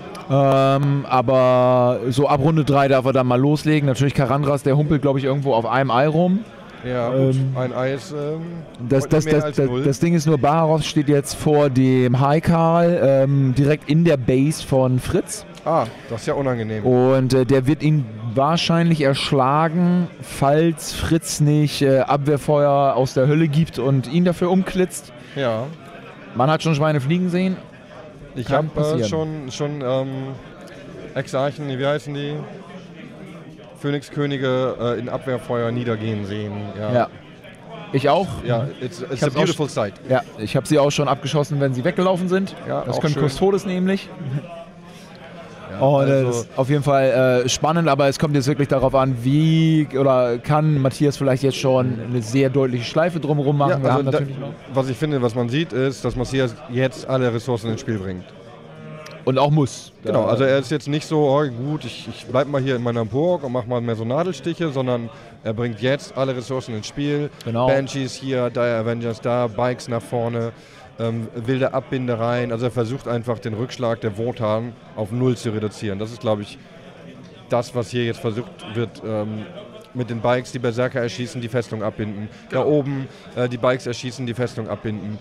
Aber so ab Runde 3 darf er dann mal loslegen. Natürlich Karandras, der humpelt, glaube ich, irgendwo auf einem Ei rum. Ja, gut. Ein Eis. Das Ding ist nur, Baros steht jetzt vor dem Haikal, direkt in der Base von Fritz. Ah, das ist ja unangenehm. Und der wird ihn wahrscheinlich erschlagen, falls Fritz nicht Abwehrfeuer aus der Hölle gibt und ihn dafür umklitzt. Ja. Man hat schon Schweine fliegen sehen. Ich habe schon Exarchen, wie heißen die? Phönixkönige in Abwehrfeuer niedergehen sehen. Ja. Ich auch. Ja, it's a beautiful sight. Ja, ich habe sie auch schon abgeschossen, wenn sie weggelaufen sind. Ja, das auch können schön. Custodes nämlich. Ja, Das ist auf jeden Fall spannend, aber es kommt jetzt wirklich darauf an, kann Matthias vielleicht jetzt schon eine sehr deutliche Schleife drumherum machen. Ja, also was ich finde, was man sieht, ist, dass Matthias jetzt alle Ressourcen ins Spiel bringt. Und auch muss. Genau, also er ist jetzt nicht so, oh, gut, ich bleib mal hier in meiner Burg und mach mal mehr so Nadelstiche, sondern er bringt jetzt alle Ressourcen ins Spiel. Genau. Banshees hier, Dire Avengers da, Bikes nach vorne, wilde Abbindereien. Also er versucht einfach den Rückschlag der Wotan auf 0 zu reduzieren. Das ist, glaube ich, das, was hier jetzt versucht wird, mit den Bikes die Berserker erschießen, die Festung abbinden. Genau. Da oben die Bikes erschießen, die Festung abbinden.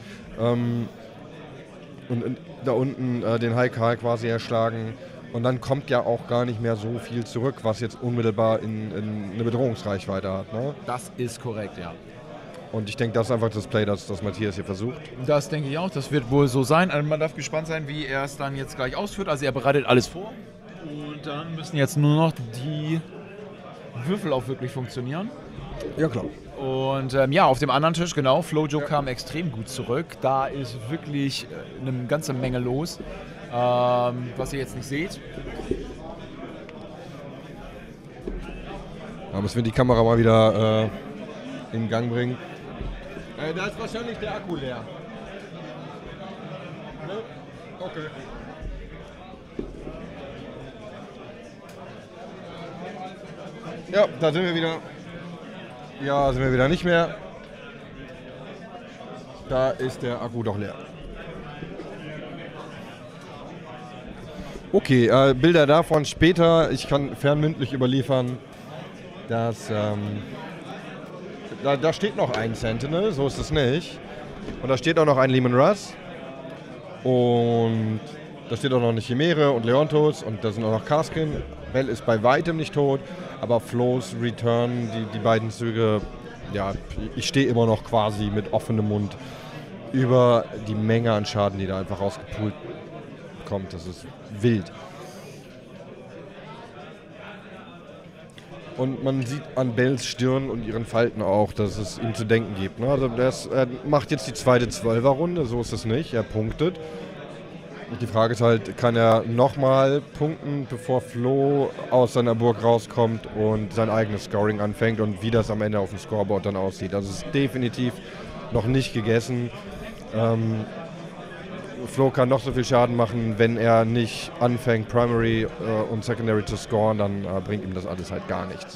Und da unten den Haikal quasi erschlagen. Und dann kommt ja auch gar nicht mehr so viel zurück, was jetzt unmittelbar in eine Bedrohungsreichweite hat. Ne? Das ist korrekt, ja. Und ich denke, das ist einfach das Play, das Matthias hier versucht. Das denke ich auch, das wird wohl so sein. Also man darf gespannt sein, wie er es dann jetzt gleich ausführt. Also er bereitet alles vor. Und dann müssen jetzt nur noch die Würfel auch wirklich funktionieren. Ja, klar. Und auf dem anderen Tisch, genau, Flojo kam extrem gut zurück. Da ist wirklich eine ganze Menge los, was ihr jetzt nicht seht. Da müssen wir die Kamera mal wieder in Gang bringen. Da ist wahrscheinlich der Akku leer. Okay. Ja, da sind wir wieder. Ja, sind wir wieder nicht mehr. Da ist der Akku doch leer. Okay, Bilder davon später. Ich kann fernmündlich überliefern, dass da steht noch ein Sentinel, so ist es nicht. Und da steht auch noch ein Leman Russ. Und da steht auch noch eine Chimäre und Leontos und da sind auch noch Kaskin. Bell ist bei weitem nicht tot. Aber Flo's Return, die beiden Züge, ja, ich stehe immer noch quasi mit offenem Mund über die Menge an Schaden, die da einfach rausgepult kommt. Das ist wild. Und man sieht an Bells Stirn und ihren Falten auch, dass es ihm zu denken gibt. Ne? Also er macht jetzt die zweite 12er-Runde, so ist es nicht. Er punktet. Und die Frage ist halt, kann er nochmal punkten, bevor Flo aus seiner Burg rauskommt und sein eigenes Scoring anfängt und wie das am Ende auf dem Scoreboard dann aussieht. Also es ist definitiv noch nicht gegessen. Flo kann noch so viel Schaden machen, wenn er nicht anfängt, Primary und Secondary zu scoren, dann bringt ihm das alles halt gar nichts.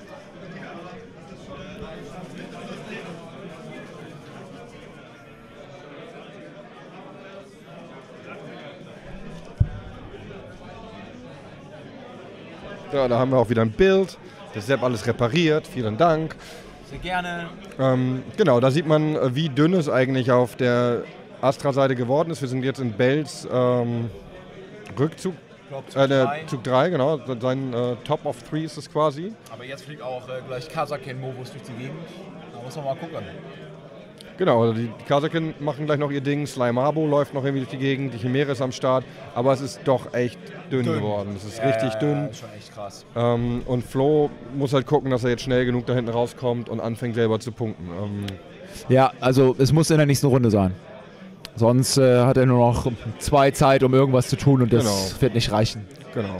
Ja, da haben wir auch wieder ein Bild. Das Sepp alles repariert. Vielen Dank. Sehr gerne. Genau, da sieht man, wie dünn es eigentlich auf der Astra-Seite geworden ist. Wir sind jetzt in Bells Rückzug. Zug 3, genau. Sein Top of 3 ist es quasi. Aber jetzt fliegt auch gleich Kazaken Mobus durch die Gegend. Da muss man mal gucken. Genau, also die Kazaken machen gleich noch ihr Ding. Slimabo läuft noch irgendwie durch die Gegend. Die Chimäre ist am Start. Aber es ist doch echt dünn geworden. Es ist richtig dünn. Schon echt krass. Und Flo muss halt gucken, dass er jetzt schnell genug da hinten rauskommt und anfängt selber zu punkten. Ja, also es muss in der nächsten Runde sein. Sonst hat er nur noch 2 Zeit, um irgendwas zu tun und das wird nicht reichen. Genau.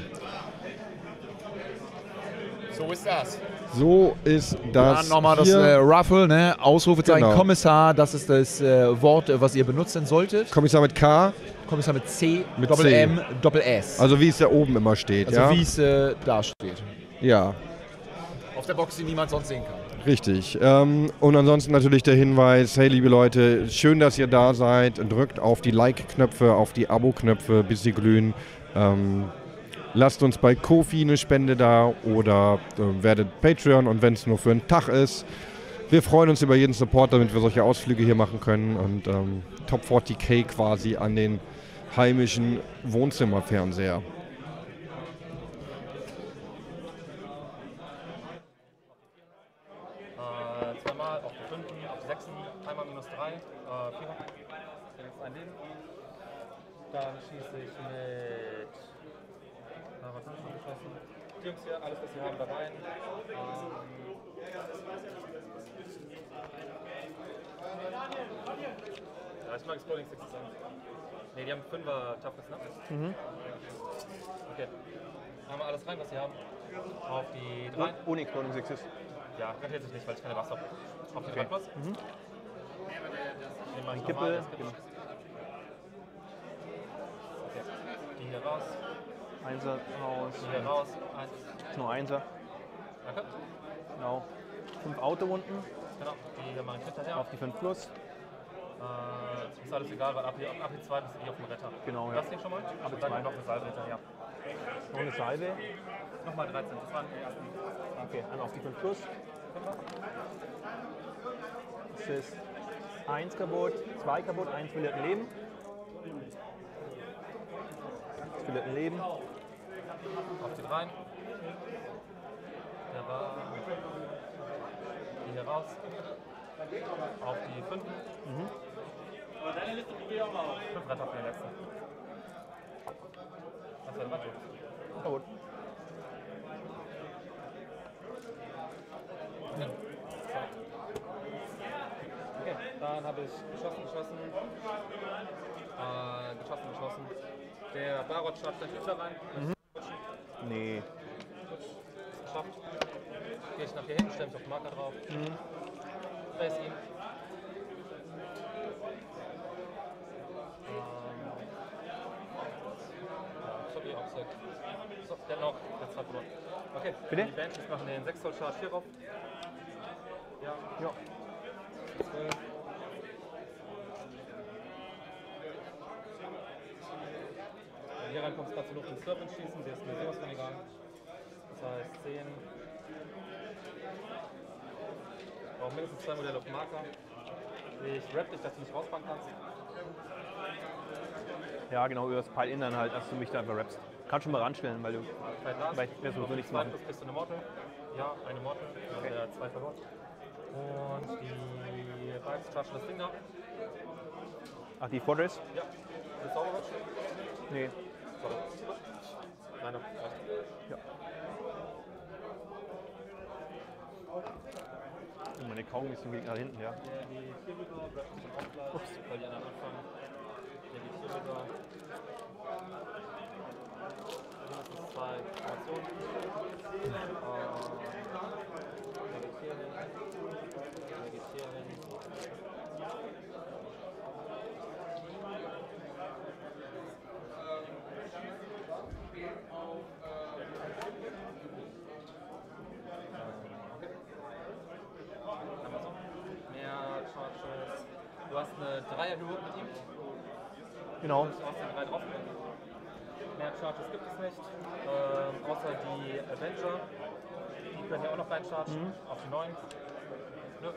So ist das. So ist das. Dann nochmal das Ruffle, ne? Ausrufezeichen Genau. Kommissar, das ist das Wort, was ihr benutzen solltet. Kommissar mit K. Kommissar mit C, Mit Doppel C. M, Doppel S. Also wie es da oben immer steht, Also ja? wie es da steht. Ja, Auf der Box, die niemand sonst sehen kann. richtig. Und ansonsten natürlich der Hinweis, hey liebe Leute, schön, dass ihr da seid. Drückt auf die Like-Knöpfe, auf die Abo-Knöpfe, bis sie glühen. Lasst uns bei Ko-fi eine Spende da oder werdet Patreon und wenn es nur für einen Tag ist. Wir freuen uns über jeden Support, damit wir solche Ausflüge hier machen können und Top 40k quasi an den heimischen Wohnzimmerfernseher. Zweimal auf die 5, auf die 6, einmal minus 3, 4. Jetzt ein Leben. Dann schieße ich mit. Was haben wir schon geschossen? Die Jungs hier, alles was sie haben, da rein. Ja, ich mag Exploding Sixes an. Ne, die haben 5er Toughness, ne? Okay. Dann haben wir alles rein, was sie haben. Auf die 3. Ohne Exploding Sixes. Ja, rentiert sich nicht, weil ich keine Wasser habe. Auf die 3 plus. Den mach ich Kippel. nochmal, okay. Die hier raus. Einser raus. Die hier raus. 1. Ist nur Einser. Danke. Genau. 5 Autowunden. Genau. Die hier mache ich hinterher. Auf die 5 plus. Ist alles egal, weil ab hier 2 bist du auf dem Retter. Genau, ja. Das hier schon mal. Aber dann noch eine Salbe hinterher. Noch eine Salbe. Nochmal 13. Das waren die ersten. Okay, einmal auf die 5 plus. Das ist 1 kaputt, 2 kaputt, 1 verliert ein Leben. Das verliert ein Leben. Auf die 3. Der war. Die hier raus. Auf die 5. 5 Retter für den letzten. Das war der Match. Kaputt. Okay, dann habe ich geschossen. Der Barot startet gleich wieder rein. Nee. Geschafft. Gehe ich nach hier hin, stelle mich auf den Marker drauf. Face ihn. Sorry, Offset. So, der noch. Der zweite Bot. Okay, Bitte? die Banshees machen den 6 Zoll Charge hier rauf. Ja. Ja. 12. Wenn hier reinkommst, kannst du noch den Serpent schießen, der ist mir sowas von egal. Das heißt 10. Brauche mindestens 2 Modelle auf dem Marker. Ich rap dich, dass du nicht rausfahren kannst. Ja, genau, über das Pile-In dann halt, dass du mich da einfach rappst. Kannst schon mal ranstellen, weil du. Vielleicht wirst du so nichts machen. Bist du eine Mortal. Ja, eine Mortal, okay. 2 verloren. Und die Vibes chargen das Ding da. Ach, die Fortress? Ja. Ist Zauberwatch? Nee. Nein, noch. Ja. Meine Kaugummis sind nach hinten, ja. Die Tierrüber bleibt ein bisschen aufbleiben, weil die anderen anfangen. Die Tierrüber. Mindestens 2 Formationen. Vegetierien. Mehr Charges. Du hast eine Dreier-Hero mit ihm. Genau. Du musst aus den 3 drauf. Mehr Charges gibt es nicht. Außer die Avenger. Die können hier auch noch reinchargen. Auf die 9. Nö.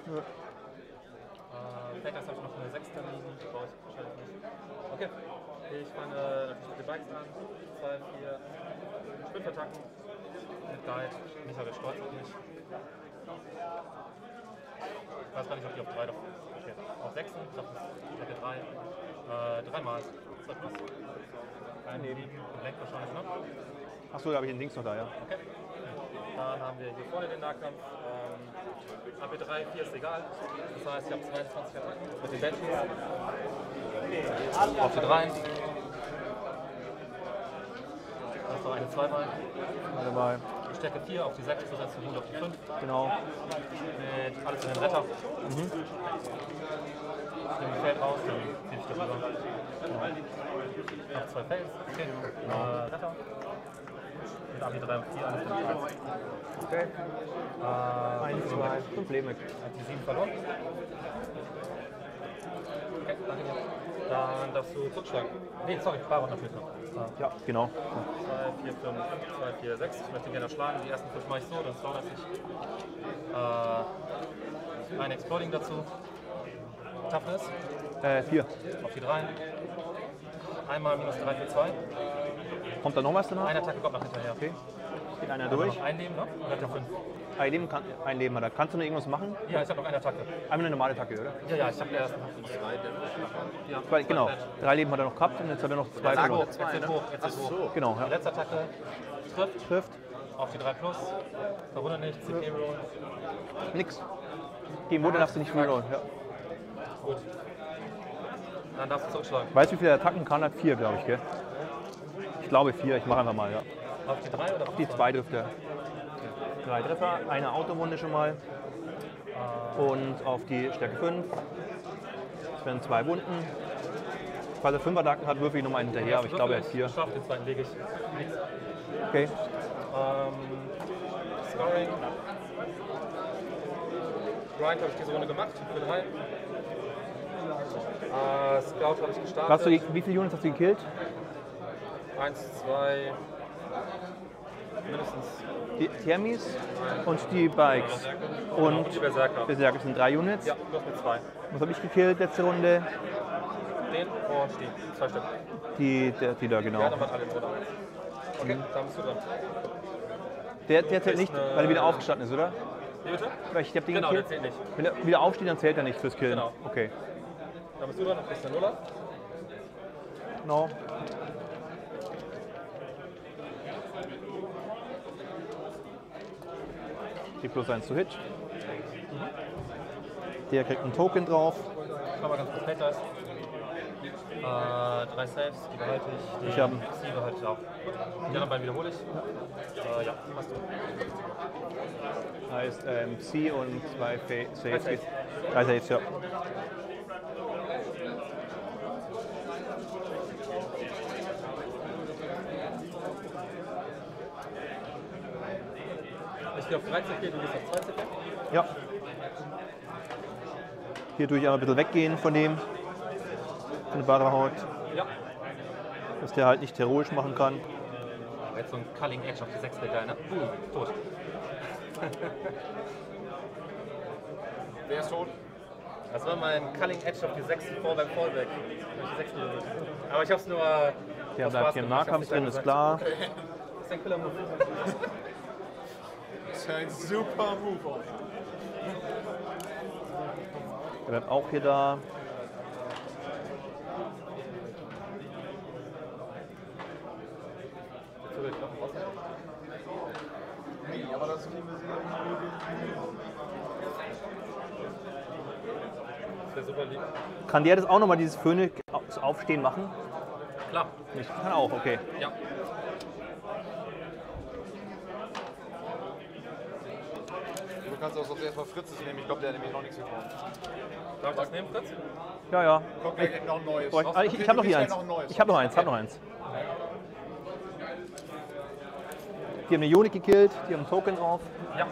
Fakers habe ich noch eine 6 da liegen. Die brauche ich wahrscheinlich nicht. Okay. Ich fange natürlich mit den Bikes an. 2, 4 Sprint-Attacken. Mit Guide. Michael stolz auf mich. Ich weiß gar nicht, ob die auf 3 doch. Okay. Auf 6. Ich glaube, das ist 3. 3 mal. 2 plus. Ein Leben. Blank wahrscheinlich, ne? Achso, da habe ich den Dings noch da, ja. Okay. Dann haben wir hier vorne den Nahkampf. AP3, 4 ist egal. Das heißt, ich habe 22 Attacken mit den Banshees. Auf die 3. Das ist noch eine 2 mal. Warte mal. Die Stärke 4 auf die 6, das heißt 100 auf die 5. Genau. Mit alles in den Retter. Ich nehme die Feld raus, dann gebe ich darüber. Noch 2 Fails. Okay. Retter. Mit AP3 und 4, alles in die 1. Okay. 1, 2, 5 Leben weg. Die 7 verloren. Okay, danke dir. Dann darfst du zurückschlagen. Nee, sorry, Baron natürlich noch. Ja, genau. 2, 4, 5, 2, 4, 6. Ich möchte gerne schlagen. Die ersten 5 mache ich so, dann slowert sich. Ein Exploding dazu. Toughness. 4. Auf die 3. Einmal minus 3, 4, 2. Kommt da noch was danach? Eine Attacke kommt noch hinterher. Okay. Geht einer Einmal durch. noch ein Leben, ne? Oder hat er 5? Ein Leben hat er. Kannst du noch irgendwas machen? Ja, ich habe noch eine Attacke. Einmal eine normale Attacke, oder? Ja, ja, ich habe erst noch 2 Damage. Genau. 3 Leben hat er noch gehabt und jetzt hat er noch 2 verloren. Jetzt ist hoch, jetzt ist hoch. Genau, ja. Die letzte Attacke trifft. Trifft. Auf die 3 plus. Verwundert nicht, CP Roll. Nix. Gegen Wunder darfst du nicht rerollen. Ja. Gut. Dann darfst du zurückschlagen. Weißt du, wie viele Attacken kann er? 4, glaube ich, gell? Ich glaube 4, ich mache einfach mal, ja. Auf die 3 oder auf die 2 trifft er. 3 Treffer, eine Autowunde schon mal. Und auf die Stärke 5. Das wären 2 Wunden. Falls er 5 Attacken hat, würfel ich nochmal einen hinterher, aber ich glaube, er hat 4. Ich schaffe den zweiten lege ich. Nichts. Okay. Scoring. Grind habe ich diese Runde gemacht für 3. Scout habe ich gestartet. Wie viele Units hast du gekillt? 1, 2, mindestens. Die Thermis und die Bikes. Und die Berserker. Berserker sind 3 Units. Ja, du hast mit 2. Was habe ich gekillt letzte Runde? Den und die 2 Stück. Die da, genau. Ja, dann waren alle in Runde 1. Okay, dann bist du dran. Der zählt nicht, weil er wieder aufgestanden ist, oder? Wie bitte? Weil ich hab den Genau, gekillt. der zählt nicht. Wenn er wieder aufsteht, dann zählt er nicht fürs Killen. Genau. Okay. Dann bist du dran, dann kriegst du eine Nuller. Genau. Die plus 1 zu Hit. Der kriegt einen Token drauf. Schau mal ganz kurz, Pet ist. 3 Saves, die behalte ich. Ich habe Die behalte ich auch. Die anderen beiden wiederhole ich. Ja, hast du. Heißt C und 2 Saves. 3 Saves, ja. Ich gehe auf 3 CP, du gehst auf 2 CP. Ja. Hier tue ich einmal ein bisschen weggehen von dem. Von der Barhaut. Ja. Dass der halt nicht heroisch machen kann. Jetzt so ein Culling Edge auf die 6 wird geil, ne? Tot. Wer ist tot? Das war mein Culling Edge auf die 6 vor beim Fallback. Aber ich hab's nur. Der aus bleibt Spaß hier im gemacht. Nahkampf drin, ist klar. Das ist ein Killer-Move. ist ein super Move. Der bleibt auch hier da. Aber das wäre super lieb. Kann der das auch nochmal, dieses Phönix Aufstehen machen? Klar. Nicht? Kann auch, okay. Ja. Du kannst auch sonst erstmal Fritzes nehmen. Ich glaube, der hat nämlich noch nichts getan. Darf ich das nehmen, Fritz? Ja, ja. Kommt gleich noch ein neues. Ich habe noch hier eins. Ich habe noch eins, Die haben eine Unit gekillt, die haben einen Token drauf. Ja.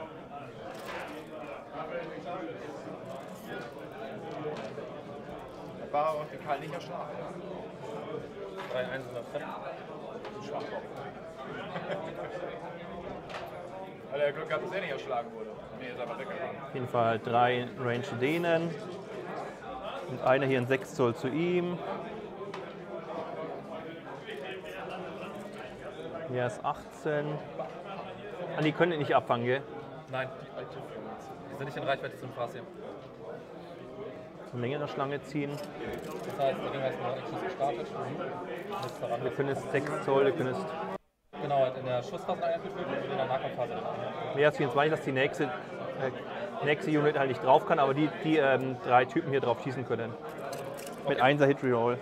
War und den Karl nicht erschlagen. 3-1 in der Fett. Weil er Glück gehabt, dass er nicht erschlagen wurde. Nee, ist aber weggegangen. Auf jeden Fall 3 Range zu denen. Und einer hier in 6 Zoll zu ihm. Hier ist 18. Ah, die können ihn nicht abfangen, gell? Nein, die sind nicht in Reichweite zum Fass hier. Eine längere Schlange ziehen. Das heißt, der Ring heißt nur Actions gestartet. Jetzt daran Wir können es 6 Zoll, wir können es. genau, in der Schussphase eingefügt und in der Nahkampfphase dann. Mehr als 24, dass die nächste Unit halt nicht drauf kann, aber die 3 Typen hier drauf schießen können. Mit 1er Hit Reroll.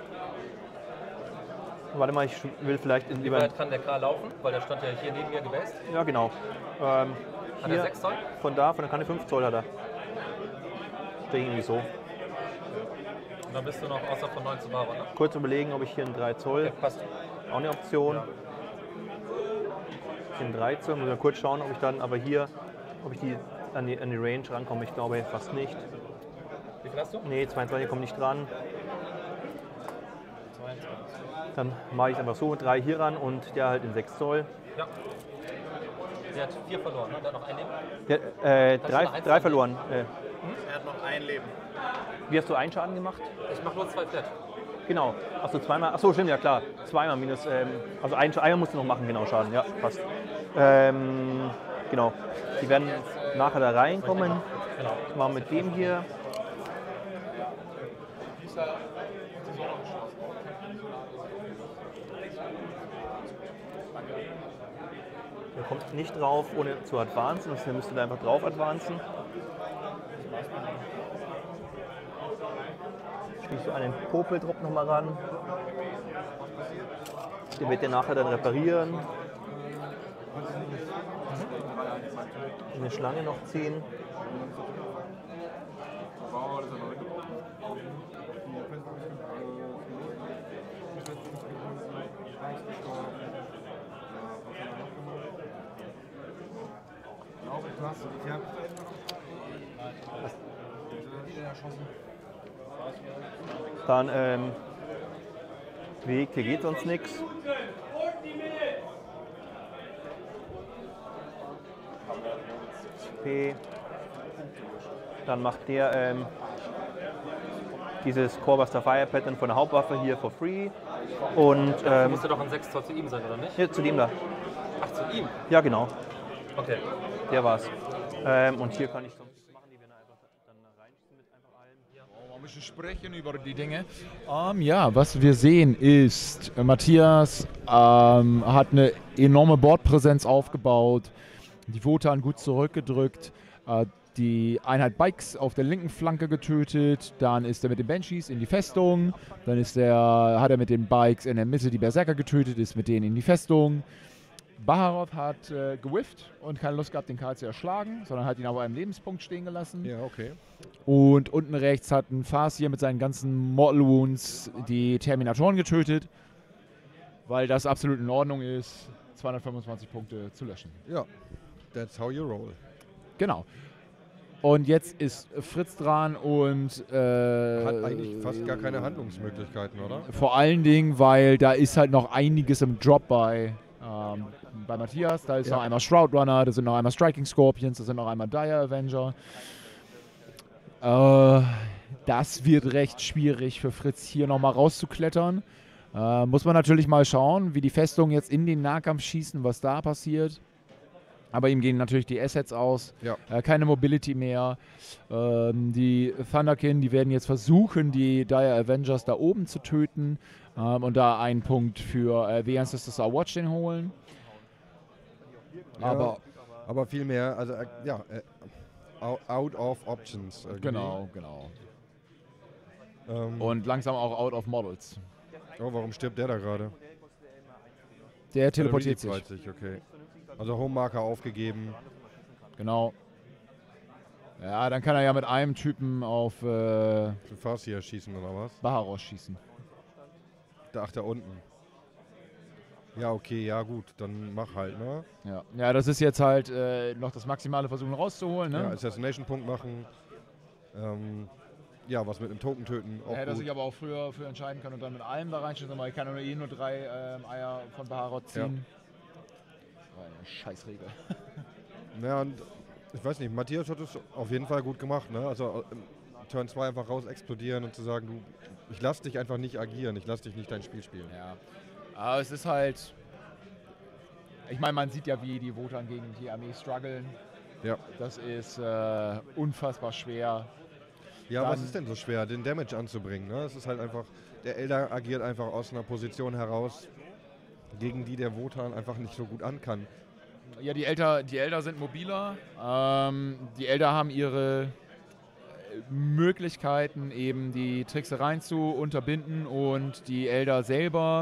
Warte mal, ich will vielleicht in Wie weit kann der K laufen? Weil der stand ja hier neben mir gebased. Ja, genau. Hat er 6 Zoll? Von der Kanne 5 Zoll hat er. Steht irgendwie so. Und dann bist du noch außer von 9 zu Barbara, ne? Kurz überlegen, ob ich hier einen 3 Zoll. Okay, passt. Auch eine Option. Ja. Den 3 Zoll, muss ich kurz schauen, ob ich dann aber hier, ob ich an die Range rankomme. Ich glaube fast nicht. Wie viel hast du? Nee, 22 kommt nicht dran. 22. Dann mache ich es einfach so, 3 hier ran und der halt in 6 Zoll. Ja. Der hat 4 verloren, ne? Der hat noch ein Leben. Der, 3 verloren. Er hat noch ein Leben. Wie hast du einen Schaden gemacht? Ich mach nur 2 Flat. Genau. Achso, zweimal. Achso, stimmt, ja klar. Zweimal minus. Also einmal musst du noch machen, genau, Schaden. Ja, passt. Genau. Die werden nachher da reinkommen. Genau. Ich mache mit dem hier. Der kommt nicht drauf, ohne zu advancen. Der müsste da einfach drauf advancen. Schließt du einen Popeldrop nochmal ran. Den wird der nachher dann reparieren. Eine Schlange noch ziehen. Dann bewegt, hier geht sonst nichts. Dann macht der dieses Corebuster Fire Pattern von der Hauptwaffe hier for free. Und Müsste doch ein 6 Zoll zu ihm sein, oder nicht? hier zu dem da. Ach, zu ihm? Ja, genau. Okay. Der war's. Und hier kann ich sonst machen, die werden einfach dann reinschießen mit einfach allem. Wir müssen sprechen über die Dinge. Ja, was wir sehen ist, Matthias hat eine enorme Bordpräsenz aufgebaut, die Wotan gut zurückgedrückt, die Einheit Bikes auf der linken Flanke getötet, dann ist er mit den Banshees in die Festung, dann hat er mit den Bikes in der Mitte die Berserker getötet, ist mit denen in die Festung. Baharov hat gewifft und keine Lust gehabt, den Karl zu erschlagen, sondern hat ihn auf einem Lebenspunkt stehen gelassen. Ja, okay. Und unten rechts hat ein Farsier mit seinen ganzen Mortal Wounds die Terminatoren getötet, weil das absolut in Ordnung ist, 225 Punkte zu löschen. Ja, that's how you roll. Genau. Und jetzt ist Fritz dran und Hat eigentlich fast gar keine Handlungsmöglichkeiten, oder? vor allen Dingen, weil da ist halt noch einiges im Drop bei Matthias. Da ist noch einmal Shroud Runner, da sind noch einmal Striking Scorpions, da sind noch einmal Dire Avenger. Das wird recht schwierig für Fritz hier nochmal rauszuklettern. Muss man natürlich mal schauen, wie die Festungen jetzt in den Nahkampf schießen, was da passiert. Aber ihm gehen natürlich die Assets aus, Ja. keine Mobility mehr. Die Thunderkin, die werden jetzt versuchen, die Dire Avengers da oben zu töten und da einen Punkt für The Ancestors Are Watching holen. Ja, aber viel mehr, also out of options. Irgendwie. Genau. Und langsam auch out of models. Oh, warum stirbt der da gerade? Der teleportiert sich. Freut sich, okay. Also Homemarker aufgegeben. Genau. Ja, dann kann er ja mit einem Typen auf Farseer schießen oder was? Baharos schießen. Ach, da unten. Ja, okay, ja gut, dann mach halt, ne? Ja, das ist jetzt halt noch das Maximale versuchen rauszuholen, ne? Ja, Assassination-Punkt machen. Ja, was mit einem Token töten, auch Hätte er gut. sich aber auch früher für entscheiden können und dann mit allem da reinschießen, aber ich kann nur 3 Eier von Baharot ziehen. Ja. Eine Scheißregel. Ja, und ich weiß nicht, Matthias hat es auf jeden Fall gut gemacht, ne? Also Turn 2 einfach raus explodieren und zu sagen, du, ich lass dich einfach nicht agieren, ich lass dich nicht dein Spiel spielen. Ja. Aber es ist halt, ich meine, man sieht ja, wie die Wotan gegen die Armee strugglen. Ja. Das ist unfassbar schwer. Ja, was ist denn so schwer, den Damage anzubringen? Ne? Es ist halt einfach, der Elder agiert einfach aus einer Position heraus, gegen die der Wotan einfach nicht so gut an kann. Ja, die Elder sind mobiler. Die Elder haben ihre Möglichkeiten, eben die Tricksereien zu unterbinden und die Elder selber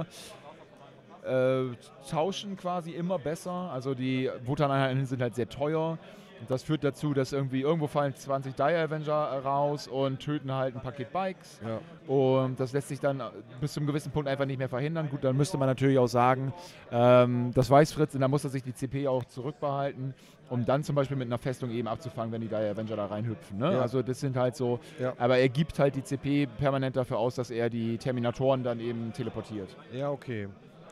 tauschen quasi immer besser. Also die Wotan-Einheiten sind halt sehr teuer. Und das führt dazu, dass irgendwo fallen 20 Dire Avenger raus und töten halt ein Paket Bikes. Ja. Und das lässt sich dann bis zu einem gewissen Punkt einfach nicht mehr verhindern. Gut, dann müsste man natürlich auch sagen, das weiß Fritz, und dann muss er sich die CP auch zurückbehalten, um dann zum Beispiel mit einer Festung eben abzufangen, wenn die Dire Avenger da reinhüpfen. Ne? Ja. Also das sind halt so, Ja. aber er gibt halt die CP permanent dafür aus, dass er die Terminatoren dann eben teleportiert. Ja, okay.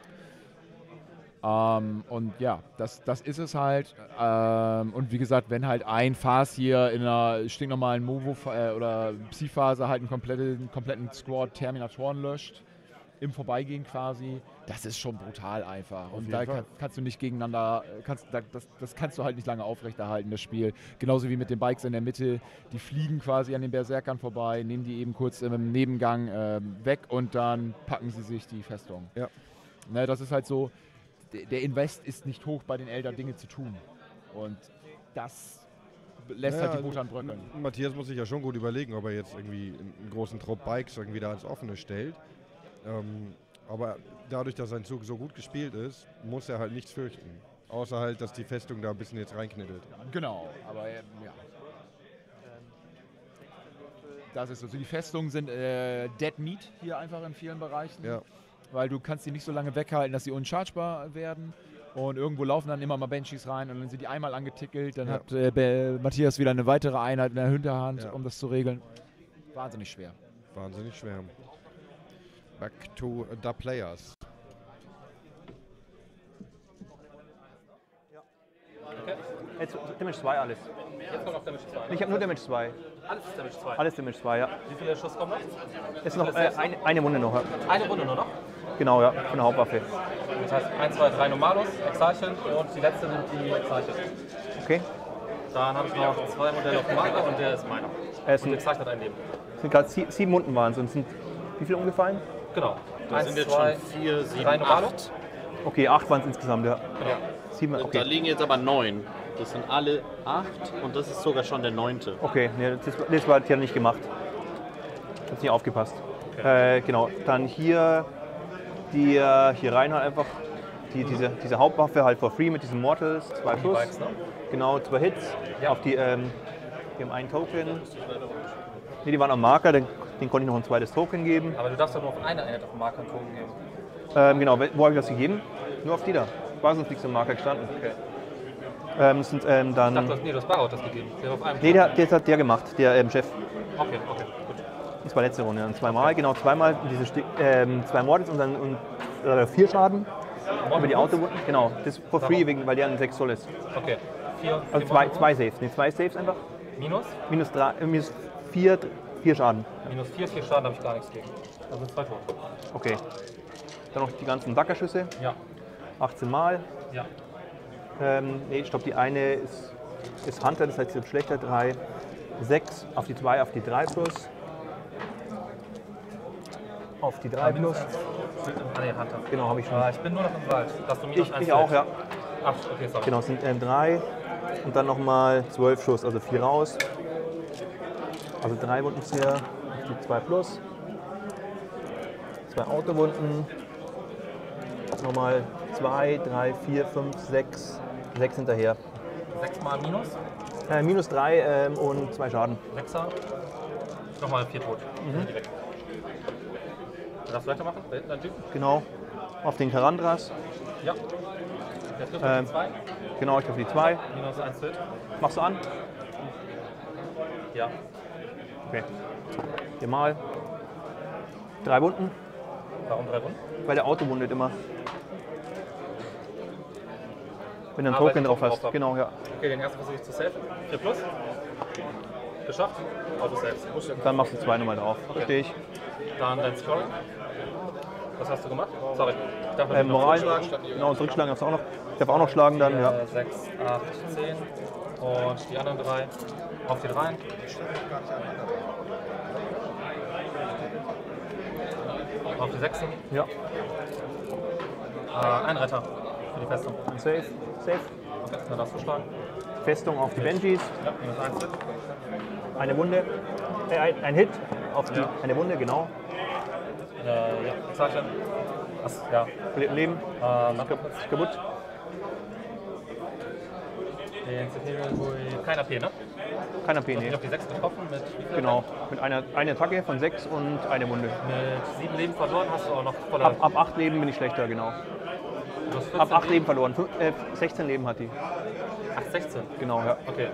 Und ja, das ist es halt. Und wie gesagt, wenn halt ein Farseer in einer stinknormalen Movo- oder Psi-Phase halt einen kompletten Squad Terminatoren löscht, im Vorbeigehen quasi, das ist schon brutal einfach. Und da kannst du nicht gegeneinander, das kannst du halt nicht lange aufrechterhalten, das Spiel. Genauso wie mit den Bikes in der Mitte, die fliegen quasi an den Berserkern vorbei, nehmen die eben kurz im Nebengang weg und dann packen sie sich die Festung. Ja. Ne, das ist halt so, der Invest ist nicht hoch, bei den Eltern Dinge zu tun. Und das lässt halt die Wotan bröckeln. Matthias muss sich ja schon gut überlegen, ob er jetzt irgendwie einen großen Trupp Bikes irgendwie da ins Offene stellt. Aber dadurch, dass sein Zug so gut gespielt ist, muss er halt nichts fürchten. Außer halt, dass die Festung da ein bisschen jetzt reinknittelt. Genau, aber ja. Das ist so. Die Festungen sind Dead Meat hier einfach in vielen Bereichen. Ja. Weil du kannst die nicht so lange weghalten, dass sie unchargebar werden. Und irgendwo laufen dann immer mal Banshees rein und dann sind die einmal angetickelt. Dann hat Matthias wieder eine weitere Einheit in der Hinterhand, um das zu regeln. Wahnsinnig schwer. Wahnsinnig schwer. Back to the players. Jetzt Damage 2 alles. Jetzt kommt noch Damage 2. Ich habe nur Damage 2. Alles ist Damage 2. Alles Damage 2, ja. Wie viele Schuss kommen noch? Jetzt noch eine Wunde noch. Ja. Eine Runde nur noch. Genau, ja, von der Hauptwaffe. Das heißt 1, 2, 3 Normalos, Exarchen und die letzte sind die Exarchen. Okay. Dann habe ich noch 2 Modelle auf dem Marker und der ist meiner. Und Exarch hat ein Leben. Es sind gerade 7 Wunden waren es und sind wie viele umgefallen? Genau. Da sind jetzt schon 4, 7, 8. Okay, 8 waren es insgesamt, ja. 7, Da okay. liegen jetzt aber 9. Das sind alle 8 und das ist sogar schon der 9. Okay, nee, das war ja nicht gemacht. Ich habe nicht aufgepasst. Okay. Genau, dann hier hier rein halt einfach diese Hauptwaffe halt for free mit diesen Mortals, 2 Schuss. Bikes, ne? Genau, 2 Hits. Ja. Auf die haben einen Token. Nee, die waren am Marker, den konnte ich noch ein zweites Token geben. Aber du darfst doch nur auf eine Einheit auf dem Marker einen Token geben. Genau, wo habe ich das gegeben? Nur auf die da. War sonst nichts am Marker gestanden. Okay. Dann. Ich dachte, du hast Barot das gegeben. Der auf einem Nee, das hat der gemacht, der Chef. Okay, gut. Das war letzte Runde. Und zweimal, genau zweimal diese 2 Mortals und dann 4 Schaden. Über die Autowunden. Genau, das ist for free, weil der ein 6 Soll ist. Okay. 4. Also 2 Saves. Nee, 2 Saves einfach. Minus? Minus 4 Schaden. Minus 4 Schaden habe ich gar nichts gegen. Also sind 2 tot. Okay. Dann noch die ganzen Wackerschüsse. Ja. 18 Mal. Ja. Nee, stopp, die eine ist Hunter, das heißt, sie wird schlechter. 3, 6, auf die 2, auf die 3 plus. Auf die 3 plus. Ah, nee, Hunter. Genau, habe ich schon. Ich bin nur noch im Wald. Dass du minus 1 Ich auch, ja. Ach, okay, sorry. Genau, es sind 3 und dann nochmal 12 Schuss, also 4 raus. Also 3 Wundenzieher auf die 2 plus. 2 Autowunden. Nochmal 2, 3, 4, 5, 6. 6 hinterher. 6 mal minus. Minus 3 und 2 Schaden. 6er. Nochmal 4 tot. Direkt. Darfst du weitermachen? Da hinten dein Typ? Genau. Auf den Karandras. Ja. Der trifft auf die 2. Genau, ich treffe die 2. Minus 1 Hit. Machst du an? Ja. Okay. 4 mal. 3 Wunden, Warum 3 Wunden? weil der Auto wundet immer. Wenn du einen weil Token ich drauf Token hast. drauf hab. Genau, ja. Okay, den ersten versuche ich zu safen. 4 plus. Geschafft. Auto safe. Und dann machst du 2 nochmal drauf. Verstehe ich. Dann dein Scoring. Was hast du gemacht? Sorry. Ich darf natürlich noch Moral. zurückschlagen. Genau, zurückschlagen darfst du auch noch. Ich darf auch noch schlagen dann, ja. 6, 8, 10. Und die anderen 3 auf die 3. Auf die 6. Ja. Ein Retter für die Festung. Safe. Safe. Okay, dann darfst du schlagen. Festung auf die Benjis. Ja, minus 1 Hit. Eine Wunde. Ein Hit auf die. Ja. Eine Wunde, genau. Ja, Zeichen. Ja. Leben. Ist Kaputt. Den CP kein AP, ne? Kein AP, Ich nee. auf die 6 getroffen mit wie viel? Genau. Mit einer Attacke von 6 und eine Wunde. Mit 7 Leben verloren hast du auch noch voller. Ab 8 Leben bin ich schlechter, genau. Du hast 14 Ab 8 Leben verloren. 16 Leben hat die. Ach, 16. Genau, ja. Okay.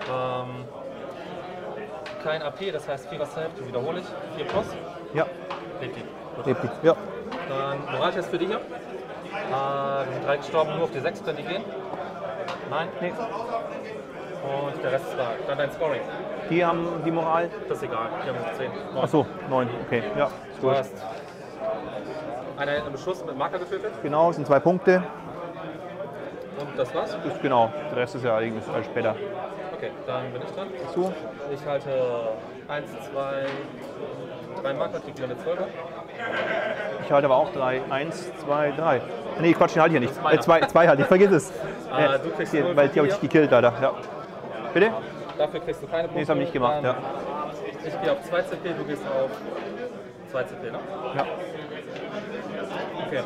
Kein AP, das heißt 4er Self, die wiederhole ich. 4 plus. Ja, Lebt die. Gut. lebt die. Ja. Dann Moraltest für dich hier. Die 3 gestorben, nur auf die 6 können die gehen. Nein. Nee. Und der Rest ist da. Dann dein Scoring. Die haben die Moral. Das ist egal. Die haben 10. 9. Achso, 9. Okay, ja. Ist Du gut. hast einen Beschuss mit Marker getötet. Genau, es sind 2 Punkte. Und das war's. Ist genau. Der Rest ist ja eigentlich alles später. Okay, dann bin ich dran. So. Ich halte 1, 2, 3 Marker, krieg wieder eine 12er. Ich halte aber auch 3. 1, 2, 3. Nee, Quatsch, den halte ich ja nicht. Das ist meiner. 2 halte ich, vergiss es. Du kriegst Hier, 0 weil die habe ich von gekillt, leider. Ja. Bitte? Dafür kriegst du keine Punkte. Nee, das habe ich nicht gemacht. Ja. Ich gehe auf 2 CP, du gehst auf 2 CP, ne? Ja. Okay.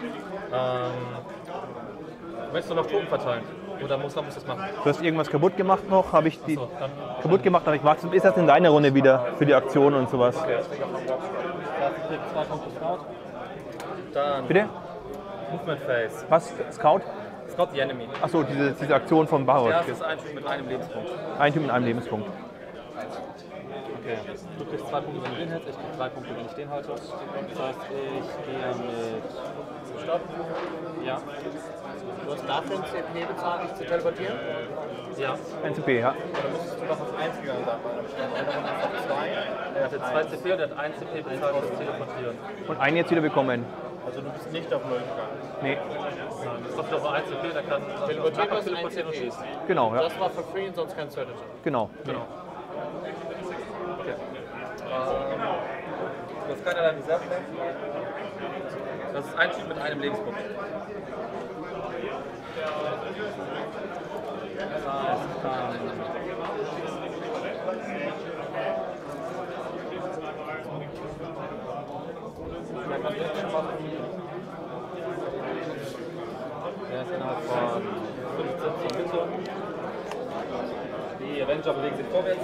Möchtest du noch Token verteilen? Oder musst du das machen? Du hast irgendwas kaputt gemacht noch? Habe ich die So, dann kaputt gemacht? Habe ich gemacht? Ist das in deiner Runde wieder für die Aktion und sowas? okay, ich krieg 2 Punkte Scout. Dann Bitte? Movement Phase. Was? Scout? Scout the Enemy. Achso, diese Aktion vom Barot. Der erste ist ein Typ mit einem Lebenspunkt. Ein Typ mit einem Lebenspunkt. Okay. Du kriegst 2 Punkte, wenn du den hältst. Ich krieg 3 Punkte, wenn ich den halte. Das heißt, ich gehe mit. Stopp. Ja. Du hast dafür ein CP bezahlt, dich zu teleportieren? Ja. Ein CP, ja. Oder müsstest du noch auf 1 gegangen sein? Einer von uns auf 2. Er hatte 2 CP und er hat 1 CP bezahlt fürs Teleportieren. Und einen jetzt wieder bekommen. Also du bist nicht auf 0 gegangen. Nee, Das kostet doch nur 1 CP, der kann Teleportieren einfach kostet 1 teleportieren und CP. schießen. genau, ja. Das war for free und sonst kein Strategy. Genau. Genau. Okay. Du hast keinerlei Reserven mehr. Das ist ein Typ mit einem Lebenspunkt. Das heißt, ich kann der ist innerhalb von 15 Mitte. Die Avenger bewegen sich vorwärts.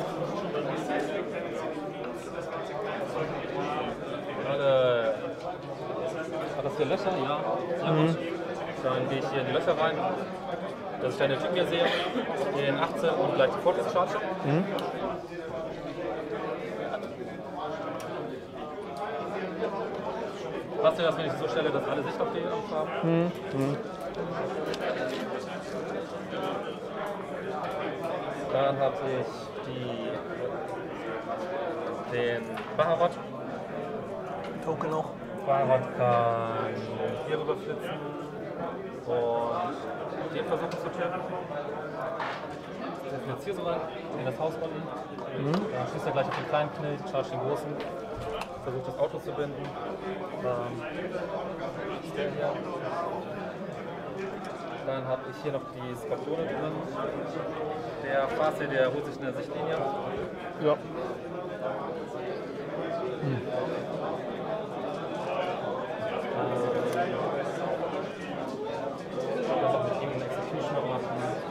Gerade hat das hier Löcher? Ja. Dann gehe ich hier in die Löcher rein, dass ich deine Typen hier sehe. Den 18 und gleich die Fortress Charge. Was denn das, wenn ich so stelle, dass alle Sicht auf die haben? Dann habe ich den Baharot. Token noch. Baharot kann hier rüber flitzen. Und den versuchen zu töten. Der jetzt hier so rein, in das Haus unten. Dann schießt er gleich auf den kleinen Knill, charge den großen. Versucht das Auto zu binden. Ist der hier. Dann habe ich hier noch die Skorpione drin. Der Fase, der holt sich eine Sichtlinie. Ja. Mit ihm einen Executioner machen.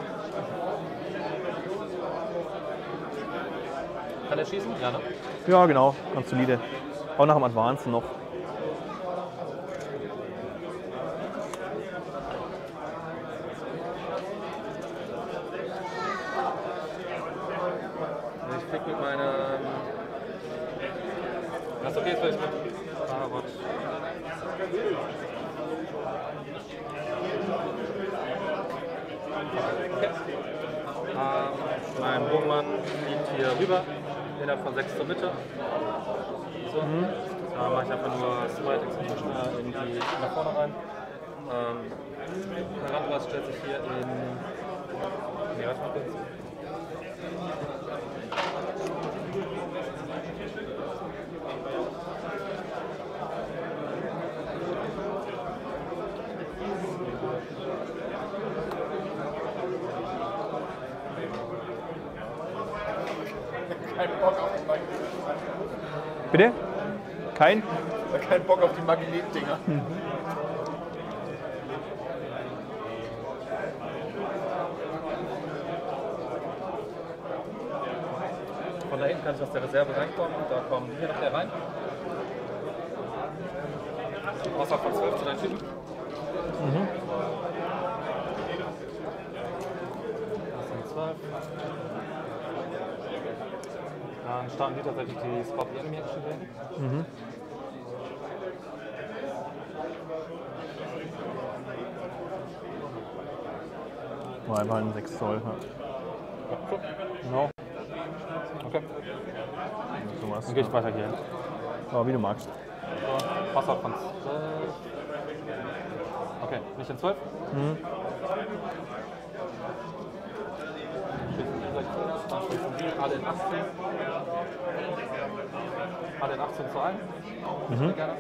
Kann er schießen? Ja, ne? Ja, genau, ganz solide. Auch nach dem Advancen noch. Ich flieg mit meiner. Das ist okay, jetzt will ich mit. Ah, Gott. Okay. Mein Bogenmann fliegt hier rüber, innerhalb von 6 zur Mitte. So. Da mache ich einfach nur Smite Executioner nach vorne rein. Karandras stellt sich hier in. Nee, warte mal kurz. Kein Bock auf die Magnetdinger. Bitte? Kein? Kein Bock auf die Magnetdinger. Von da hinten kann ich aus der Reserve reinkommen und da kommen hier noch der rein. Außer von 12 zu deinen Typen. Das sind 12. Dann starten wir tatsächlich die Scorpion Enemy Action Wellen. War einfach ein 6 Zoll. Ja. Genau. Okay. So was. Dann gehe ich weiter hier hin. Aber wie du magst. So, Wasser von 12. Okay, nicht in 12. Dann schießen die alle in 18. Alle in 18 zu 1. Gerne.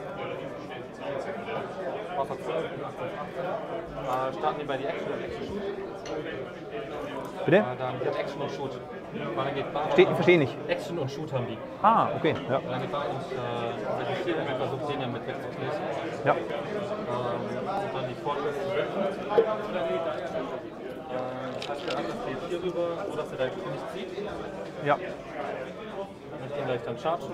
Wasser 12, 18. Starten die bei die Action und Action Shoot. Bitte? Dann wird Action und Shoot. Dann geht Bar Verstehe nicht. Action und Shoot haben die. Ah, okay. Ja. Dann geht Bar und hier und versucht den ja mit wegzuknirschen. Ja. Und dann die Fortress zu retten. Das heißt, der andere geht hier rüber, so dass er da nicht zieht. Ja. Dann ich den gleich dann chargen.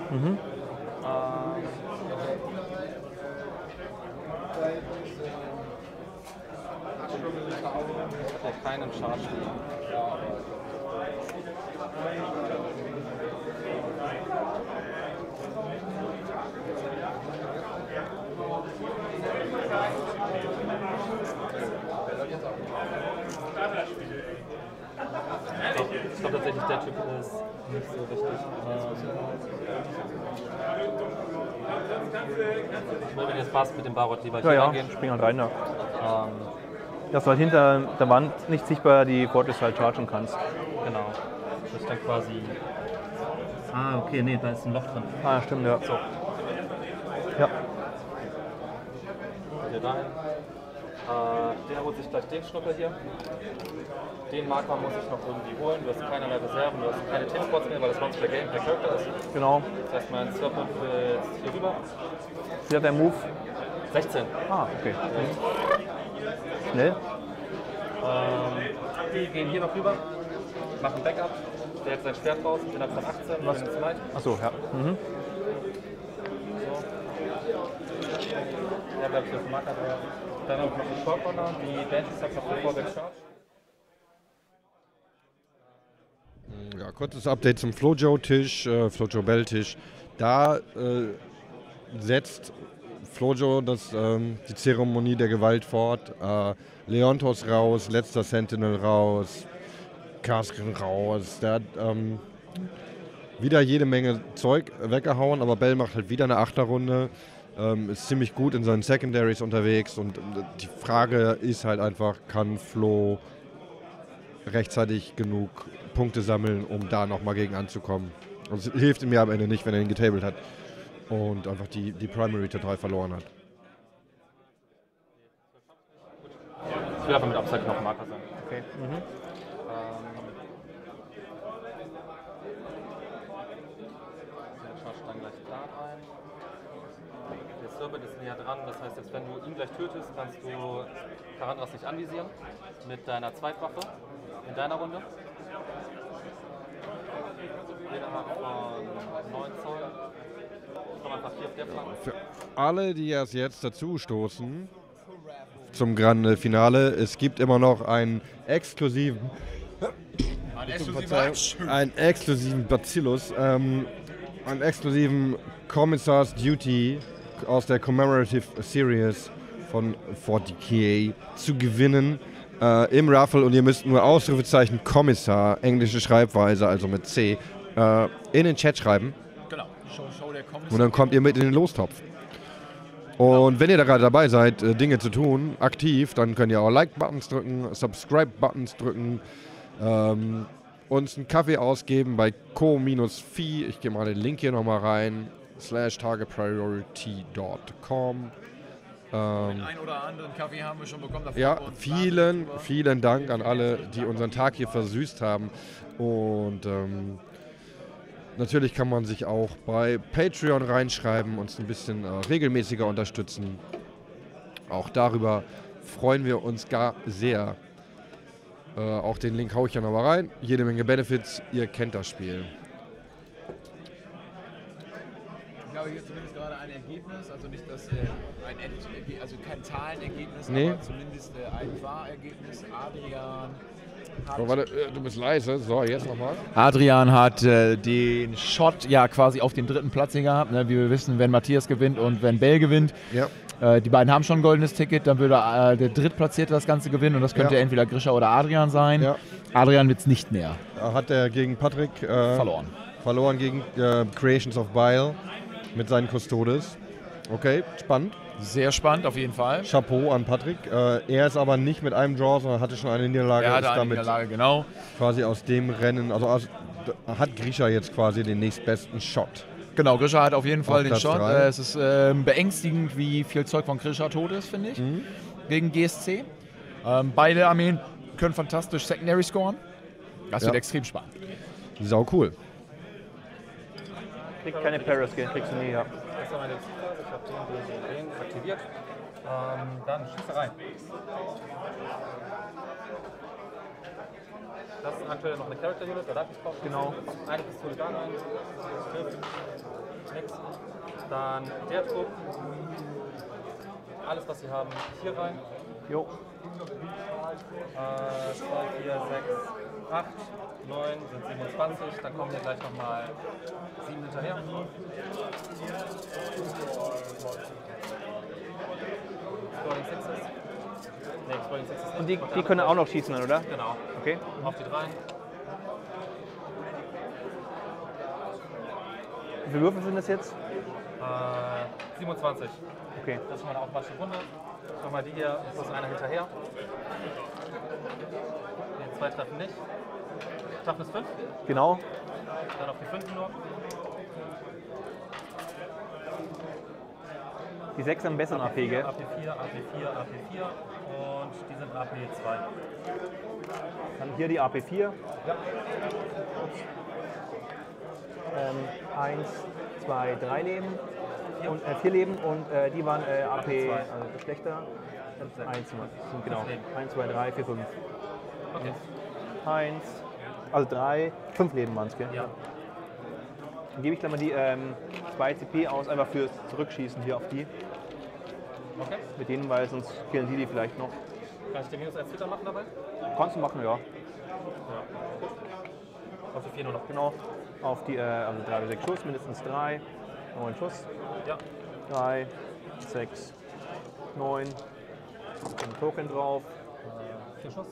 Hat er keinen Charge. Ich glaube tatsächlich, der Typ ist nicht so richtig. Ich will, wenn jetzt passt, mit dem Barot lieber hier Ja, reingehen. spring halt rein. Ja. Dass du halt hinter der Wand nicht sichtbar die Fortress halt chargen kannst. Genau. Das ist dann quasi. Ah, okay, nee, da ist ein Loch drin. Ah, stimmt, ja. So. Ja. Hier rein. Der holt sich gleich den Schnuppe hier. Den Marker muss ich noch irgendwie holen. Du hast keinerlei Reserven, du hast keine Teamspots mehr, weil das Once per Game per Charakter ist. Genau. Das heißt, mein Serpent will jetzt hier rüber. Sie hat der Move. 16. Ah, okay. Schnell. Die gehen hier noch rüber, machen Backup. Der hat sein Schwert raus, innerhalb von 18. Was? Achso, ja. Der bleibt hier auf dem Marker drauf. Dann noch ein Shortrunner, die Banshee sagt noch bevor wir charge. Ja, kurzes Update zum Flojo-Tisch, Flojo-Bell-Tisch. Da setzt Flojo die Zeremonie der Gewalt fort. Leontos raus, letzter Sentinel raus, Kasrin raus. Der hat wieder jede Menge Zeug weggehauen, aber Bell macht halt wieder eine Achterrunde. ist ziemlich gut in seinen Secondaries unterwegs und die Frage ist halt einfach, kann Flo rechtzeitig genug Punkte sammeln, um da nochmal gegen anzukommen. Und es hilft ihm ja am Ende nicht, wenn er ihn getabelt hat und einfach die Primary total verloren hat. Ich will einfach mit Upside noch Marker sein. Okay. Dann gleich da rein. Der Serpent ist näher dran, das heißt, jetzt wenn du ihn gleich tötest, kannst du Karandras nicht anvisieren mit deiner Zweitwaffe in deiner Runde. Jeder hat von 9 Zoll. Ich komme einfach hier auf der Flanke. Für alle, die erst jetzt dazu stoßen zum Grande Finale, es gibt immer noch einen exklusiven Bacillus, einen exklusiven Commissar's Duty aus der Commemorative Series von 40k zu gewinnen im Raffle, und ihr müsst nur Ausrufezeichen Kommissar, englische Schreibweise, also mit C, in den Chat schreiben. Genau. Show der Kommissar. Und dann kommt ihr mit in den Lostopf. Und wenn ihr da gerade dabei seid, Dinge zu tun, aktiv, dann könnt ihr auch Like-Buttons drücken, Subscribe-Buttons drücken, uns einen Kaffee ausgeben bei co-fi, ich gehe mal den Link hier nochmal rein, /targetpriority.com. Den einen oder anderen Kaffee haben wir schon bekommen. Ja, vielen Dank an alle, die unseren Tag hier versüßt haben. Und natürlich kann man sich auch bei Patreon reinschreiben, uns ein bisschen regelmäßiger unterstützen. Auch darüber freuen wir uns gar sehr. Auch den Link haue ich ja nochmal rein. Jede Menge Benefits, ihr kennt das Spiel. Ich glaube, hier zumindest gerade ein Ergebnis, also nicht das also kein Zahlenergebnis, Nee. aber zumindest ein Wahrergebnis. Adrian hat So, warte, du bist leise. So, jetzt nochmal. Adrian hat den Shot ja quasi auf den 3. Platz hier gehabt. Ne? Wie wir wissen, wenn Matthias gewinnt und wenn Bell gewinnt. Ja. Die beiden haben schon ein goldenes Ticket, dann würde der Drittplatzierte das Ganze gewinnen und das könnte Ja. entweder Grisha oder Adrian sein. Ja. Adrian wird es nicht mehr. Hat er gegen Patrick Verloren. Verloren gegen Creations of Bile mit seinen Custodes. Okay, spannend. Sehr spannend, auf jeden Fall. Chapeau an Patrick. Er ist aber nicht mit einem Draw, sondern hatte schon eine Niederlage. Er hatte ist eine damit Niederlage, genau. quasi aus dem Rennen, hat Grisha jetzt quasi den nächstbesten Shot. Genau, Grisha hat auf jeden Fall Auf den Platz Shot. 3. Es ist beängstigend, wie viel Zeug von Grisha tot ist, finde ich, gegen GSC. Beide Armeen können fantastisch Secondary scoren. Das wird extrem spannend. Sau cool. Kriegt keine Paraskill, kriegst du nie, ja. Das ist meine Zielphase, ich habe den aktiviert. Dann schieße rein. Das ist aktuell noch eine Character Unit, da darf ich drauf. Genau. Eine Pistole da rein. Trifft. Nix. Dann der Trupp. Alles, was sie haben, hier rein. Jo. 2, 4, 6, 8, 9 sind 27. Dann kommen hier gleich nochmal 7 hinterher. Exploding Sixes. Ne, Exploding Sixes. Und die können auch noch schießen dann, oder? Genau. Okay. Auf die 3. Wie viele Würfel sind das jetzt? 27. Okay. Das ist schon mal eine automatische Runde. Nochmal die hier, plus einer hinterher. Die 2 treffen nicht. Toughness 5. Genau. Dann auf die 5 nur. Die 6 haben besseren AP, gell? AP4, AP4, AP4 und die sind AP2. Dann hier die AP4. Ja. 1, 2, 3 Leben. Und 4 Leben und die waren AP, also schlechter. 1, genau. 1, 2, 3, 4, 5. Okay. 1, also 3, 5 Leben waren es, gell? Ja. Dann gebe ich gleich mal die 2 CP aus, einfach fürs Zurückschießen hier auf die. Okay. Mit denen, weil sonst killen die vielleicht noch. Kann ich den minus 1 Filter machen dabei? Kannst du machen, ja. Ja. Auf die 4 nur noch. Genau. Auf die, also 3 bis 6 Schuss, mindestens 3. 9 Schuss. Ja. 3, 6, 9. Ein Token drauf. 4 Schuss.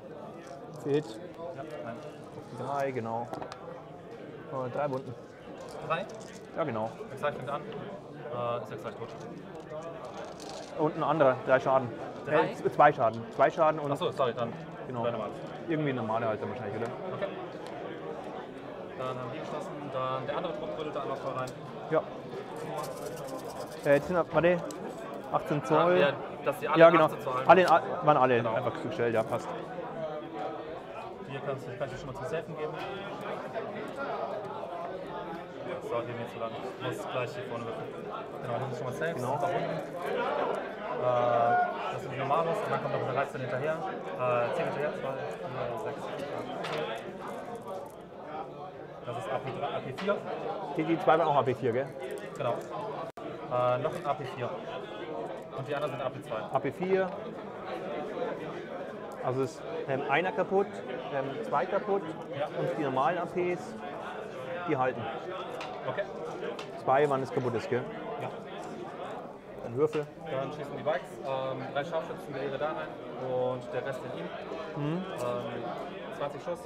Hit. Ja, nein. 3, genau. 3 Wunden. 3. Ja, genau. Exakt fängt an. Ist exakt tot. Und ein anderer, 3 Schaden. 3? 2 Schaden. 2 Schaden und Achso, sorry, dann. genau. Dann normal. Irgendwie eine normale halt dann wahrscheinlich, oder? Okay. Dann haben die geschossen. Dann der andere Trupp rüttelt da einmal voll rein. Ja. Jetzt sind wir, warte, 18 Zoll. Ja, dass die alle Ja, genau. 18 Zoll Alle, waren alle Genau. einfach zugestellt, ja, passt. Hier kann ich schon mal zum Safen geben. Das dauert hier nicht zu lang. Ich muss gleich hier vorne würfeln. Genau, das ist schon mal safe. Genau. Da unten. Das sind die Normalos und dann kommt noch der 13 hinterher. 10 hinterher, 2, 4, 6, 8. Das ist AP4. Die 2 waren auch AP4, gell? Genau. Noch ein AP4. Und die anderen sind AP2. AP4. Also ist einer kaputt, 2 kaputt Ja. und die normalen APs, die halten. Okay. 2 waren es kaputt ist, gell? Ja. Dann Würfel. Dann schießen die Bikes. 3 Scharfschützengewehre da rein und der Rest in ihn. 20 Schuss.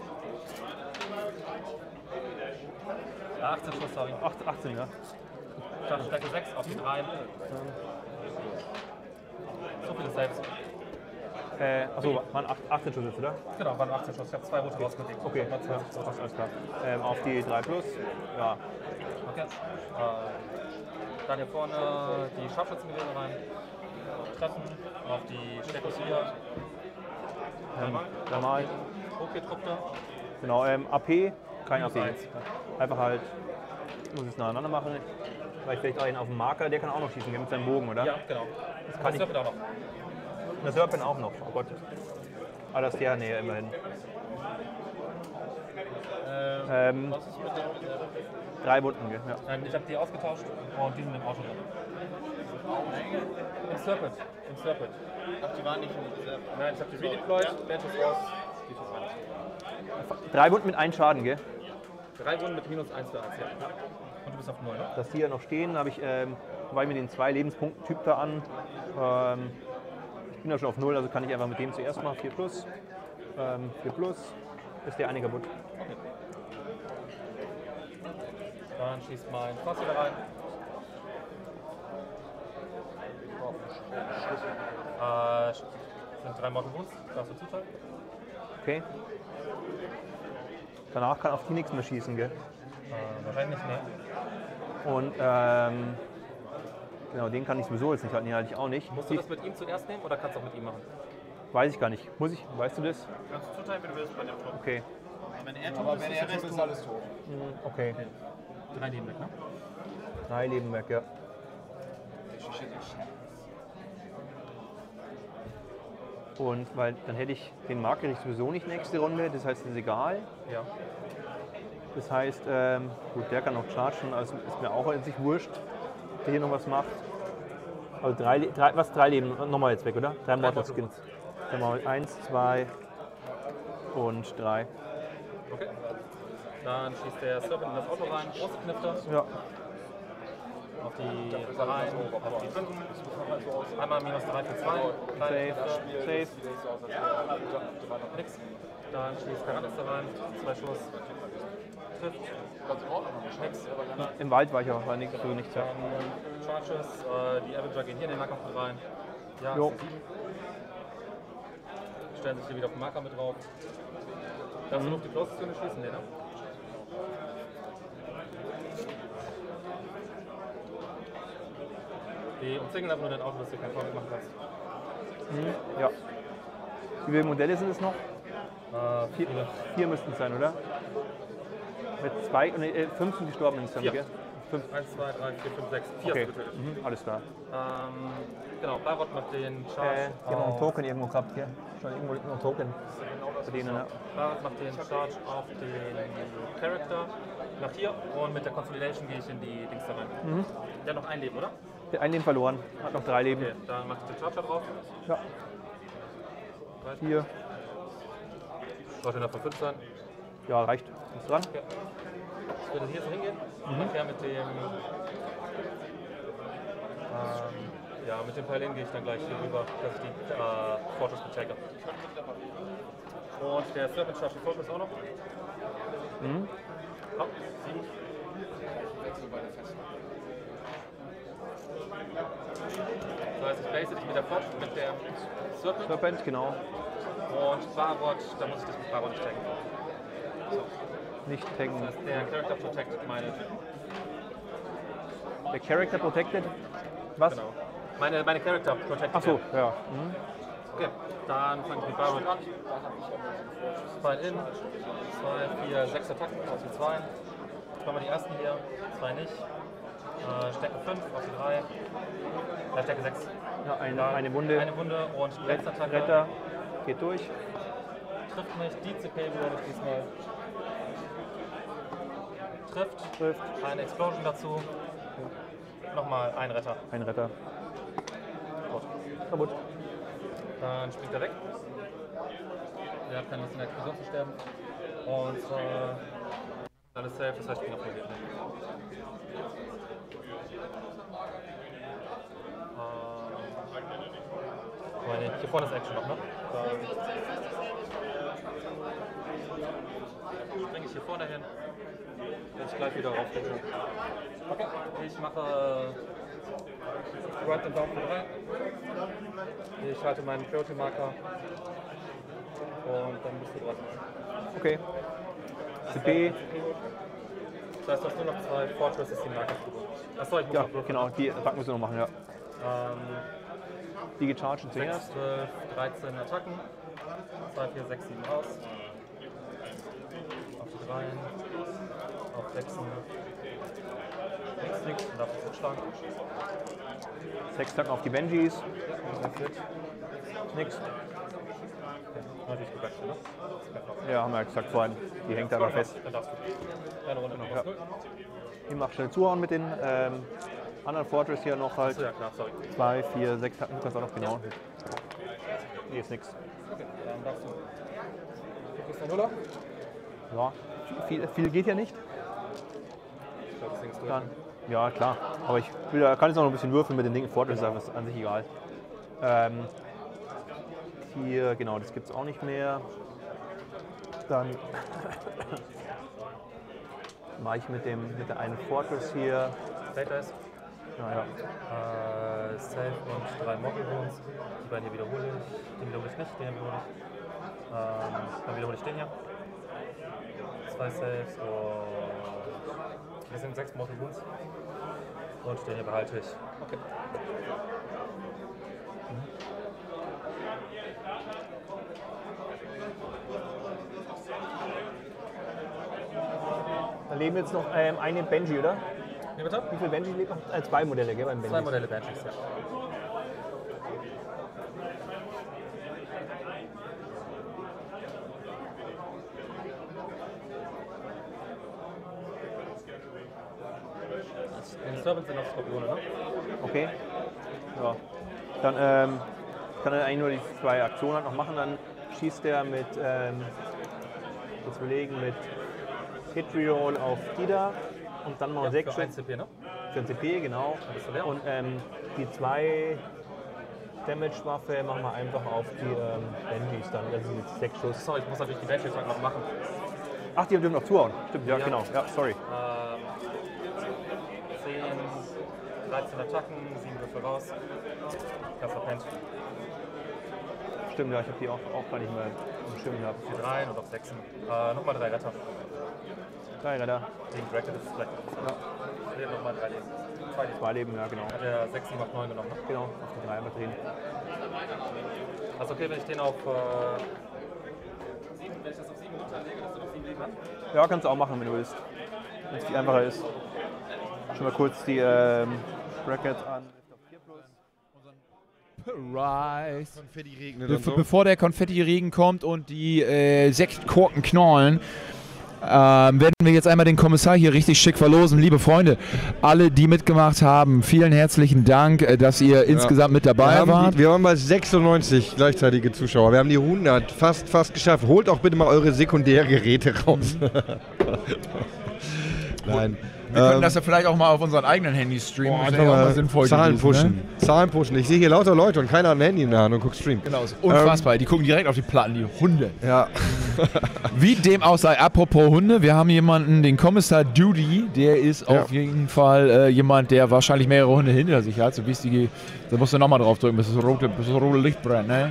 18 Schuss, sorry. 18, ja. Stärke 6 auf die 3. So viele Saves. Achso, waren 18 Schuss jetzt, oder? Genau, waren 18 Schuss. Ich habe 2 rote rausgelegt. Okay, Mal 20 ja, Schuss. alles klar. Auf die 3 plus, ja. Okay. Dann hier vorne die Scharfschützengewehre rein. Treffen auf die Steckos hier. Normal. Okay, Trupp da. Genau, AP, kein Minus AP. 1. Einfach halt, muss es nacheinander machen. Vielleicht einen auf dem Marker, der kann auch noch schießen, mit seinem Bogen, oder? Ja, genau. Das kann ich. Serpent auch noch. Der Serpent auch noch, oh Gott. Ah, das ist der näher immerhin. Was ist mit dem? 3 Wunden, gell? Ja. Nein, ich habe die ausgetauscht und die sind im Auto drin. Im Serpent. Im Serpent. Ach, die waren nicht in dieser. Nein, ich habe die redeployed, Benches raus. 3 Wunden mit 1 Schaden, gell? 3 Wunden mit minus 1 für 1, ja. Und du bist auf 9, ne? Dass die ja noch stehen, habe ich, weil mir den 2 Lebenspunkten-Typ da an. Ich bin ja schon auf 0, also kann ich einfach mit dem zuerst mal 4 plus. 4 plus ist der eine kaputt. Okay. Dann schießt mein Fass wieder rein. Sind 3 Mortal Wounds, darfst du zuteilen? Okay. Danach kann auf die nichts mehr schießen, gell? Wahrscheinlich nicht, ne. Und genau, den kann ich sowieso jetzt nicht halten, den halte ich auch nicht. Musst du das mit ihm zuerst nehmen oder kannst du auch mit ihm machen? Weiß ich gar nicht. Muss ich? Weißt du das? Kannst du zuteilen, wenn du willst, bei dem Trupp. Okay. Wenn er tot Aber ist, wenn ist er der Rest tot ist, tot. alles tot. Okay. 3 Leben weg, ne? 3 Leben weg, ja. Und weil dann hätte ich den Marker ich sowieso nicht nächste Runde, das heißt, es ist egal. Ja. Das heißt, gut, der kann noch chargen, also ist mir auch an sich wurscht, der hier noch was macht. Also 3 Leben, nochmal jetzt weg, oder? 3 Mortal Skins. Dann machen wir 1, 2 und 3. Okay. Dann schießt der Serpent in das Auto rein, große Knifter. Ja. Auf die 3, auf die 5. Einmal minus 3 für 2. Safe, safe. Nix. Dann schießt Karanis da rein, 2 Schuss. Trifft. Nix. Im Wald war ich auch, war nichts, also nichts. Ja. Charges, die Avenger gehen hier in den Nahkampf mit rein. Ja, Jo. 7. Stellen sich hier wieder auf den Marker mit drauf. Darfst du noch die Close-Zone schießen? Nee, ne? Die umzingeln einfach nur dein Auto, dass du kein Feuer machen kannst. Ja. Wie viele Modelle sind es noch? 4. 4 müssten es sein, oder? Mit 2, 5 sind gestorben insgesamt, 4. gell? 1, 2, 3, 4, 5, 6. 4 Okay, hast du getötet. alles klar. Genau, Barot macht den Charge. Die haben noch einen Token irgendwo gehabt, gell? Schon irgendwo noch einen Token. Bei denen, ja. Barot macht den Charge auf den Charakter nach hier und mit der Consolidation gehe ich in die Dings da rein. Der hat noch ein Leben, oder? Der hat ein Leben verloren, hat noch 3 Leben. Okay, dann mache ich den Charger drauf. Ja. 4. Sollte noch von 5 sein. Ja, reicht. Ist dran. Okay. Ich würde hier so hingehen. Nachher mit dem. Ja, mit dem Paladin gehe ich dann gleich hier rüber, dass ich die Fortress betagge. Und der Serpent Charge die Fortress auch noch. Oh, 7. Wechsel bei der Festung. Das heißt, ich base dich mit der Fortune, mit der Serpent Serpent, genau. und Barrot, da muss ich das mit Barrot nicht taggen. Nicht taggen. Das heißt, der Character protected meine Typen. Der Character protected? Was? Genau. Meine Character protected. Ach so, werden. ja. Mhm. Okay, dann fange ich mit Barrot an. 2 in, 2, 4, 6 Attacken auf die 2. Machen wir die ersten hier, 2 nicht. Stärke 5 auf die 3. Stärke 6. Ja, eine Wunde. Eine Wunde und die letzte Attacke. Retter geht durch. Trifft mich, die CP würde ich diesmal. Trifft. Eine Explosion dazu. Nochmal ein Retter. Ein Retter. Kaputt. Dann springt er weg. Der hat keine Lust in der Explosion zu sterben. Und alles safe, das heißt, ich bin auf der Gegner. Hier vorne ist Action noch, ne? Dann springe ich hier vorne hin. Wenn ich gleich wieder raufklicke. Okay, ich mache Run and Down für 3. Ich halte meinen Priority-Marker. Und dann bist du dran. Okay. CP. Das heißt, du hast nur noch 2 Fortresses, die Marker zu. Achso, ich muss Ja, noch würfeln. genau, die Attacken müssen wir noch machen, ja. Die gecharged zuerst. 6, 12, 13 Attacken. 2, 4, 6, 7 raus. Auf die 3. Auf 6. Nix, und darf ich schlagen. 6 Attacken auf die Benjis. Nix. Natürlich gewechselt, ne? Ja, haben wir ja gesagt vorhin. Die hängt da aber fest. Dann darfst du. Eine Runde noch Ja. was. 0. Ich mach schnell zuhauen mit den anderen Fortress hier noch halt. Achso, ja klar, sorry. 2, 4, 6 Attacken. Du kannst auch noch genau. Hier ist nix. Okay, dann darfst du. Du kriegst einen Nuller. Ja, viel geht ja nicht. Ich glaube, das Ding ist durch. Dann, ja, klar. Aber ich kann jetzt noch ein bisschen würfeln mit den Dingen. Fortress ist einfach an sich egal. Hier, genau, das gibt es auch nicht mehr. Dann mache ich mit der einen Fortress hier. Data ist. Naja, Safe und 3 Mortal Wounds. Die beiden hier wiederhole ich. Den wiederhole ich nicht, den wiederhole ich. Dann wiederhole ich den hier. 2 Saves und. Das sind 6 Mortal Wounds. Und den hier behalte ich. Okay. da leben jetzt noch eine Benji, oder? Wie bitte? Wie viele Benji lebt noch? 2 Modelle, gell, beim Benji? 2 Modelle Banshees, ja. Die Servants sind auf Skorpione, ne? Okay. Ja. Dann kann er eigentlich nur die 2 Aktionen halt noch machen. Dann schießt er mit, jetzt überlegen, mit Hit Reroll auf die da. Und dann noch 6 Für 1 CP, ne? für ein CP, genau. Dann bist du leer. Und die 2 Damage-Waffe machen wir einfach auf die Benjis dann. Das sind jetzt 6 Schuss. Sorry, ich muss natürlich die Banshees noch machen. Ach, die dürfen noch zuhauen. Stimmt, ja, Ja. genau. Ja, sorry. 10, 13 Attacken, 7 Würfel raus. Das verpennt. Stimmt, ja, ich habe die auch gar nicht mehr im Schirm gehabt. Für 3 und auf 6. Nochmal 3 Retter. 3 Retter. Gegen Bracket ist es vielleicht. Ja. Verliert nochmal 3 Leben. 2 Leben. 2 Leben, ja, genau. Hat er 6, 7 auf 9 genommen, ne? Genau, auf die 3 drehen. Also okay, wenn ich den auf 7, wenn ich das auf 7 runterlege, dass du noch 7 Leben hast? Ja, kannst du auch machen, wenn du willst. Wenn es viel einfacher ist. Schon mal kurz die Brackets an. Rise. Konfetti regnet und so. Bevor der Konfetti-Regen kommt und die Sektkorken knallen, werden wir jetzt einmal den Kommissar hier richtig schick verlosen. Liebe Freunde, alle, die mitgemacht haben, vielen herzlichen Dank, dass ihr insgesamt mit dabei wart. Wir haben bei 96 gleichzeitige Zuschauer. Wir haben die 100 fast geschafft. Holt auch bitte mal eure Sekundärgeräte raus. Nein. Wir können das ja vielleicht auch mal auf unseren eigenen Handys streamen. Das Einfach wäre ja auch mal mal sinnvoll Zahlen gewesen, pushen. ne? Zahlen pushen. Ich sehe hier lauter Leute und keiner hat ein Handy in der Hand und guckt Stream. Genau, ist unfassbar. Die gucken direkt auf die Platten, die Hunde. Ja. Wie dem auch sei, apropos Hunde, wir haben jemanden, den Kommissar Duty, der ist auf jeden Fall jemand, der wahrscheinlich mehrere Hunde hinter sich hat. So wie es die, da musst du nochmal drauf drücken, bis das rote Licht brennt, ne?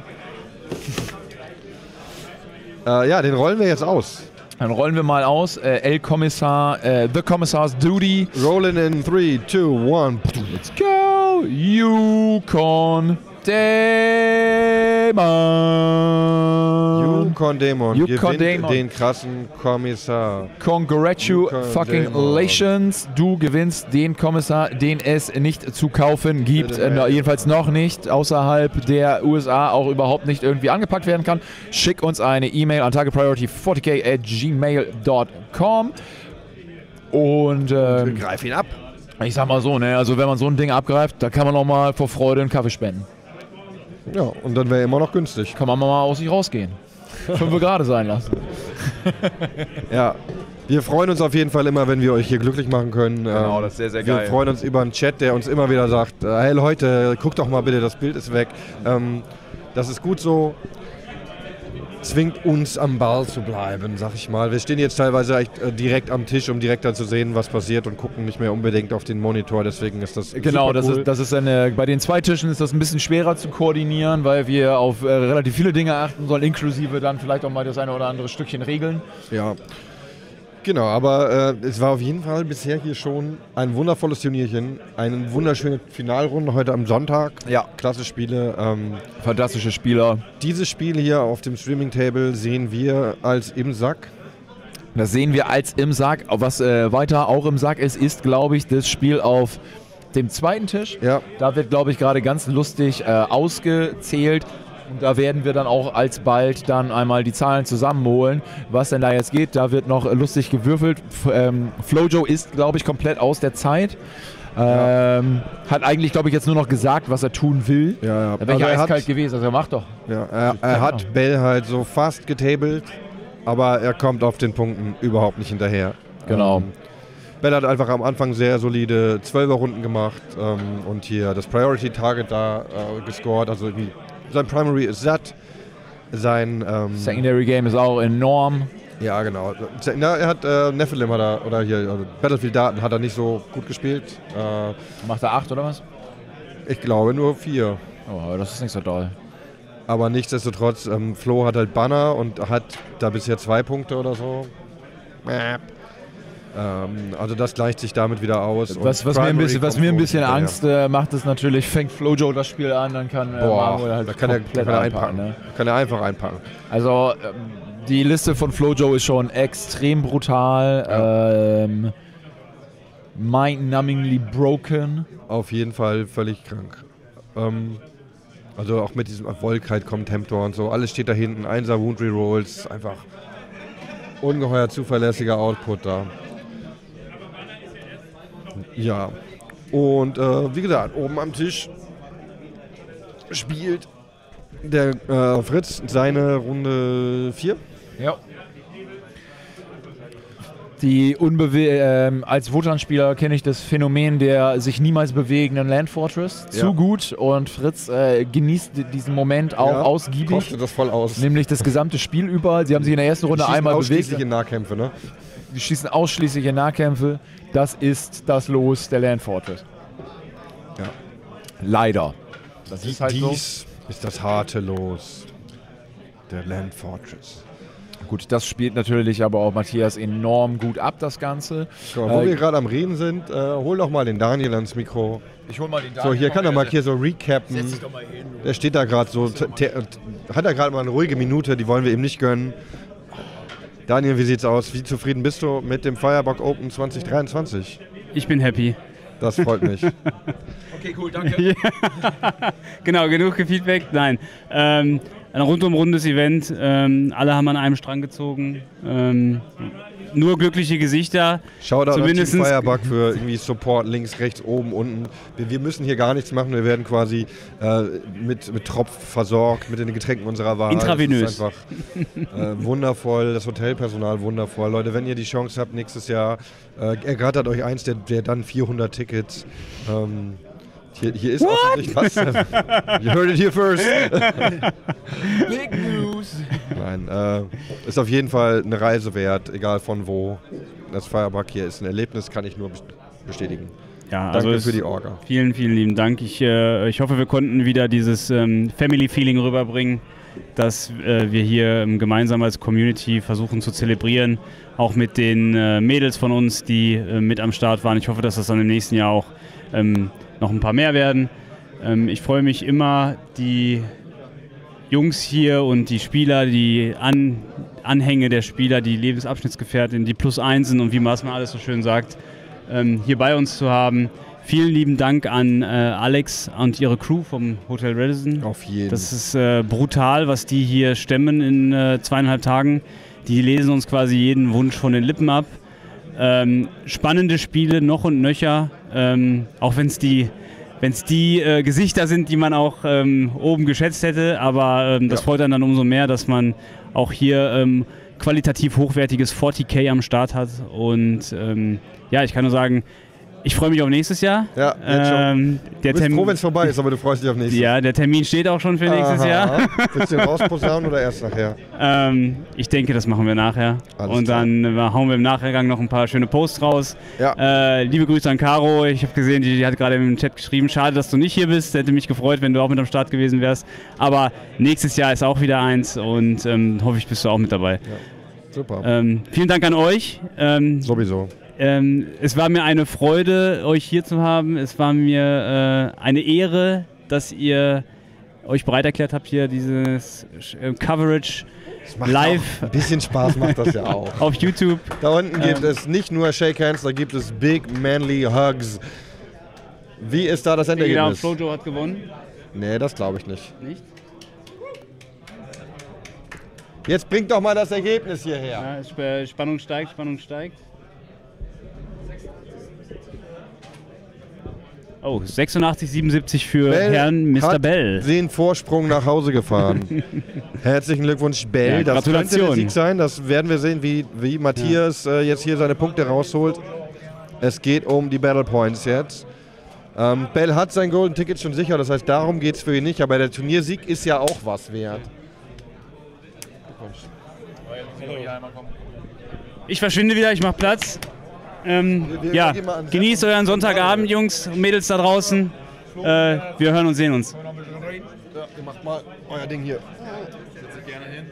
Ja, den rollen wir jetzt aus. Dann rollen wir mal aus. El Kommissar, The Commissar's Duty. Rolling in 3, 2, 1. Let's go! Yukon Demon. Yukon Demon Yukon gewinnt Demon. den krassen Kommissar. Congratulations, du gewinnst den Kommissar, den es nicht zu kaufen gibt, jedenfalls noch nicht, außerhalb der USA auch überhaupt nicht irgendwie angepackt werden kann. Schick uns eine E-Mail an targetpriority40k@gmail.com und Greif ihn ab. ich sag mal so, ne, also wenn man so ein Ding abgreift, da kann man auch mal vor Freude einen Kaffee spenden. Ja, und dann wäre er immer noch günstig. Kann man mal aus sich rausgehen. 5 gerade sein lassen. Ja, wir freuen uns auf jeden Fall immer, wenn wir euch hier glücklich machen können. Genau, das ist sehr, sehr wir geil. Wir freuen uns über einen Chat, der uns immer wieder sagt, hey Leute, guckt doch mal bitte, das Bild ist weg. Das ist gut so. Zwingt uns am Ball zu bleiben, sag ich mal. Wir stehen jetzt teilweise echt direkt am Tisch, um direkt dann zu sehen, was passiert und gucken nicht mehr unbedingt auf den Monitor. Deswegen ist das genau, super cool. das ist bei den 2 Tischen ist das ein bisschen schwerer zu koordinieren, weil wir auf relativ viele Dinge achten sollen, inklusive dann vielleicht auch mal das eine oder andere Stückchen Regeln. Ja, genau, aber es war auf jeden Fall bisher hier schon ein wundervolles Turnierchen, eine wunderschöne Finalrunde heute am Sonntag. Ja. Klasse Spiele. Fantastische Spieler. Dieses Spiel hier auf dem Streaming-Table sehen wir als im Sack. Das sehen wir als im Sack. Was weiter auch im Sack ist, glaube ich, das Spiel auf dem 2. Tisch. Ja. Da wird, glaube ich, gerade ganz lustig ausgezählt. Und da werden wir dann auch alsbald dann einmal die Zahlen zusammenholen, was denn da jetzt geht. Da wird noch lustig gewürfelt. Flojo ist, glaube ich, komplett aus der Zeit. Hat eigentlich, glaube ich, jetzt nur noch gesagt, was er tun will. Ja, Da wäre ich also eiskalt gewesen. Also mach doch. Ja, er hat Bell halt so fast getabelt, aber er kommt auf den Punkten überhaupt nicht hinterher. Genau. Bell hat einfach am Anfang sehr solide 12er Runden gemacht und hier das Priority Target da gescored. Also sein Primary ist satt, sein Secondary Game ist auch enorm. Ja, genau. Na, er hat Nephilim oder hier also Battlefield Daten hat er nicht so gut gespielt. Macht er 8 oder was? Ich glaube nur 4. Oh, das ist nicht so doll. Aber nichtsdestotrotz, Flo hat halt Banner und hat da bisher 2 Punkte oder so. Also das gleicht sich damit wieder aus. Was mir ein bisschen Angst macht, ist natürlich, fängt Flojo das Spiel an, dann kann Manuel halt da kann er einpacken. Ne? Kann er einfach einpacken. Also die Liste von Flojo ist schon extrem brutal. Ja. Mind-numbingly broken. Auf jeden Fall völlig krank. Also auch mit diesem Erfolgkeit Contemptor und so. Alles steht da hinten. 1er Wound Rerolls. Einfach ungeheuer zuverlässiger Output da. Ja. Und wie gesagt, oben am Tisch spielt der Fritz seine Runde 4. Ja. Als Wotan-Spieler kenne ich das Phänomen der sich niemals bewegenden Land Fortress zu gut und Fritz genießt diesen Moment auch ausgiebig. Kostet das voll aus. Nämlich das gesamte Spiel über. Sie haben sich in der ersten Runde einmal bewegt. Ausschließlich in Nahkämpfe, ne? Sie schießen ausschließlich in Nahkämpfe. Das ist das Los der Land Fortress. Ja. Leider. Das ist halt Dies ist das harte Los der Land Fortress. Gut, das spielt natürlich aber auch Matthias enorm gut ab, das Ganze. So, wo wir gerade am Reden sind, hol doch mal den Daniel ans Mikro. Ich hol mal den Daniel. So, hier kann er mal hier so recappen. Setz dich doch mal hin. Der steht da gerade so, hat er gerade mal eine ruhige Minute, die wollen wir ihm nicht gönnen. Daniel, wie sieht's aus? Wie zufrieden bist du mit dem Firebug Open 2023? Ich bin happy. Das freut mich. Okay, cool, danke. Genau, genug Feedback. Nein. ein rundum rundes Event. Alle haben an einem Strang gezogen. Nur glückliche Gesichter. Shoutout an Team Zumindest Firebug für irgendwie Support links, rechts, oben, unten. Wir müssen hier gar nichts machen. Wir werden quasi mit Tropf versorgt, mit den Getränken unserer Wahl. Intravenös. Das ist einfach wundervoll. Das Hotelpersonal wundervoll. Leute, wenn ihr die Chance habt, nächstes Jahr, ergattert euch eins der dann 400 Tickets. Hier ist offensichtlich was. You heard it here first. Big News. Nein, ist auf jeden Fall eine Reise wert, egal von wo. Das Firebug hier ist ein Erlebnis, kann ich nur bestätigen. Ja, Danke also für die Orga. Vielen, vielen lieben Dank. Ich hoffe, wir konnten wieder dieses Family-Feeling rüberbringen, dass wir hier gemeinsam als Community versuchen zu zelebrieren. Auch mit den Mädels von uns, die mit am Start waren. Ich hoffe, dass das dann im nächsten Jahr auch noch ein paar mehr werden. Ich freue mich immer, die Jungs hier und die Spieler, die Anhänge der Spieler, die Lebensabschnittsgefährtin, die +1 und wie man alles so schön sagt, hier bei uns zu haben. Vielen lieben Dank an Alex und ihre Crew vom Hotel Radisson. Auf jeden. Das ist brutal, was die hier stemmen in 2,5 Tagen. Die lesen uns quasi jeden Wunsch von den Lippen ab. Spannende Spiele noch und nöcher, auch wenn es die Gesichter sind, die man auch oben geschätzt hätte, aber das freut einen dann umso mehr, dass man auch hier qualitativ hochwertiges 40K am Start hat und ja, ich kann nur sagen, ich freue mich auf nächstes Jahr. Ja, jetzt schon. Du bist froh, wenn es vorbei ist, aber du freust dich auf nächstes Jahr. Ja, der Termin steht auch schon für nächstes Jahr. Willst du den rausposaunen oder erst nachher? Ich denke, das machen wir nachher. Alles und klar. dann hauen wir im Nachgang noch ein paar schöne Posts raus. Ja. Liebe Grüße an Caro. Ich habe gesehen, die hat gerade im Chat geschrieben, schade, dass du nicht hier bist. Hätte mich gefreut, wenn du auch mit am Start gewesen wärst. Aber nächstes Jahr ist auch wieder eins und hoffe ich, bist du auch mit dabei. Ja. Super. Vielen Dank an euch. Sowieso. Es war mir eine Freude, euch hier zu haben. Es war mir eine Ehre, dass ihr euch bereit erklärt habt, hier dieses Coverage live. Ein bisschen Spaß macht das ja auch. Auf YouTube. Da unten gibt es nicht nur Shake Hands, da gibt es Big Manly Hugs. Wie ist da das Endergebnis? Genau, Flojo hat gewonnen. Nee, das glaube ich nicht. Nicht? Jetzt bringt doch mal das Ergebnis hierher. Ja, Spannung steigt, Spannung steigt. Oh, 86,77 für Herrn Mr. Bell. Den Vorsprung nach Hause gefahren. Herzlichen Glückwunsch, Bell. Ja, das könnte Gratulation. der Sieg sein. Das werden wir sehen, wie Matthias jetzt hier seine Punkte rausholt. Es geht um die Battle Points jetzt. Bell hat sein Golden Ticket schon sicher, das heißt, darum geht es für ihn nicht. Aber der Turniersieg ist ja auch was wert. Ich verschwinde wieder, ich mache Platz. Ja, genießt euren Sonntagabend, Jungs und Mädels da draußen. Wir hören und sehen uns. Ja, ihr macht mal euer Ding hier. Gerne hin.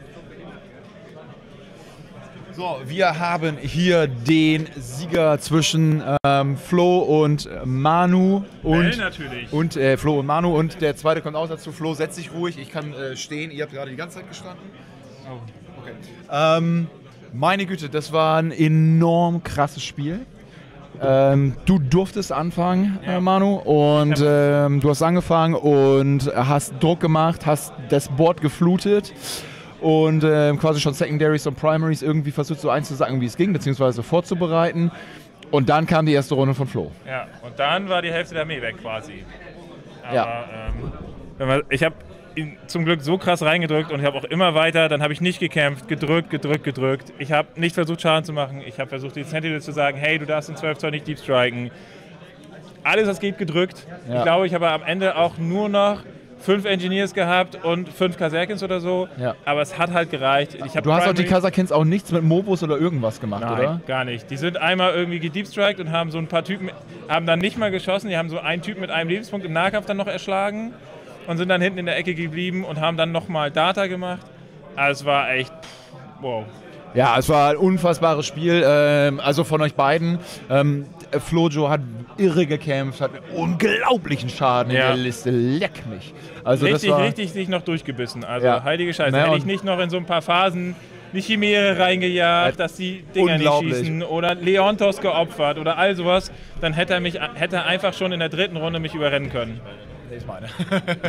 So, wir haben hier den Sieger zwischen Flo und Manu. Und, natürlich. Und Flo und Manu. Und der zweite kommt auch dazu. Flo, setz dich ruhig. Ich kann stehen. Ihr habt gerade die ganze Zeit gestanden. Oh, okay. Meine Güte, das war ein enorm krasses Spiel. Du durftest anfangen, Manu, und du hast angefangen und hast Druck gemacht, hast das Board geflutet und quasi schon Secondaries und Primaries irgendwie versucht so einzusagen, wie es ging, beziehungsweise vorzubereiten. Und dann kam die erste Runde von Flo. Ja, und dann war die Hälfte der Armee weg quasi. Aber Ja. Ich habe ihn zum Glück so krass reingedrückt und ich habe auch immer weiter, dann habe ich nicht gekämpft, gedrückt. Ich habe nicht versucht Schaden zu machen. Ich habe versucht, die Sentinels zu sagen, hey, du darfst in 12 Zoll nicht Deep Striken. Alles, was geht, gedrückt. Ja. Ich glaube, ich habe am Ende auch nur noch 5 Engineers gehabt und 5 Kaserkins oder so. Ja. Aber es hat halt gereicht. Du hast auch die Kasakins auch nichts mit Mobus oder irgendwas gemacht, Nein, oder? gar nicht. Die sind einmal irgendwie gedeepstrikt und haben so ein paar Typen, haben dann nicht mal geschossen, die haben so einen Typ mit einem Lebenspunkt im Nahkampf dann noch erschlagen und sind dann hinten in der Ecke geblieben und haben dann nochmal Data gemacht. Also es war echt, wow. Ja, es war ein unfassbares Spiel. Also von euch beiden. Flojo hat irre gekämpft, hat einen unglaublichen Schaden in der Liste. Leck mich. Also Richtig sich noch durchgebissen. Also heilige Scheiße. Na, hätte ich nicht noch in so ein paar Phasen die Chimäre reingejagt, dass die Dinger nicht schießen oder Leontos geopfert oder all sowas, dann hätte er einfach schon in der dritten Runde mich überrennen können. Ich meine.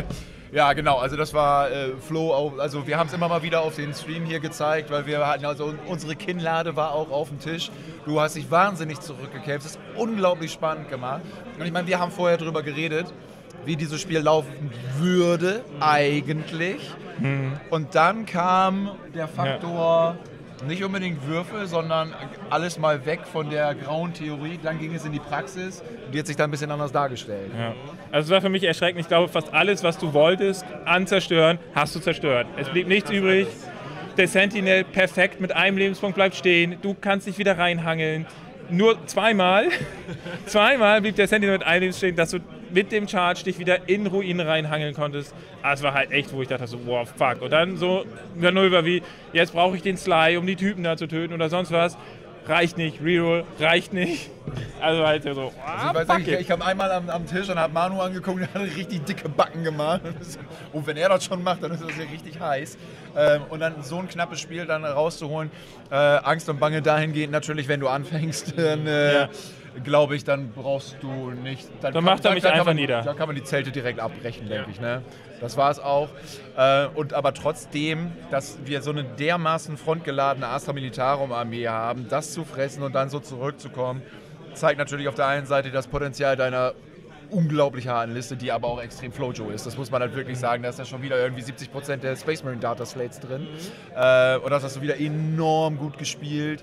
Ja, genau, also das war Flo, also wir haben es immer mal wieder auf den Stream hier gezeigt, weil wir hatten, also unsere Kinnlade war auch auf dem Tisch. Du hast dich wahnsinnig zurückgekämpft, es ist unglaublich spannend gemacht. Und ich meine, wir haben vorher drüber geredet, wie dieses Spiel laufen würde, eigentlich. Und dann kam der Faktor, nicht unbedingt Würfel, sondern alles mal weg von der grauen Theorie. Dann ging es in die Praxis und die hat sich dann ein bisschen anders dargestellt. Ja. Also es war für mich erschreckend. Ich glaube, fast alles, was du wolltest, anzerstören, hast du zerstört. Es blieb nichts übrig. Der Sentinel perfekt mit einem Lebenspunkt bleibt stehen. Du kannst dich wieder reinhangeln. Nur zweimal blieb der Sentinel mit einem Leben stehen, dass du mit dem Charge dich wieder in Ruinen reinhangeln konntest. Aber es war halt echt, wo ich dachte so, wow, fuck. Und dann so Manöver wie, jetzt brauche ich den Sly, um die Typen da zu töten oder sonst was. Reicht nicht, Reroll, reicht nicht. Also halt so, ich kam einmal am Tisch und habe Manu angeguckt und hatte richtig dicke Backen gemacht. Und wenn er das schon macht, dann ist das ja richtig heiß. Und dann so ein knappes Spiel dann rauszuholen, Angst und Bange dahingehend natürlich, wenn du anfängst, dann glaube ich, dann brauchst du nicht... Dann macht er mich einfach nieder. Da kann man die Zelte direkt abbrechen, denke ich. Ne? Das war es auch. Aber trotzdem, dass wir so eine dermaßen frontgeladene Astra Militarum Armee haben, das zu fressen und dann so zurückzukommen, zeigt natürlich auf der einen Seite das Potenzial deiner unglaublich harten Liste, die aber auch extrem Flojo ist. Das muss man halt wirklich sagen. Da ist ja schon wieder irgendwie 70% der Space Marine Data Slates drin. Und das hast du wieder enorm gut gespielt.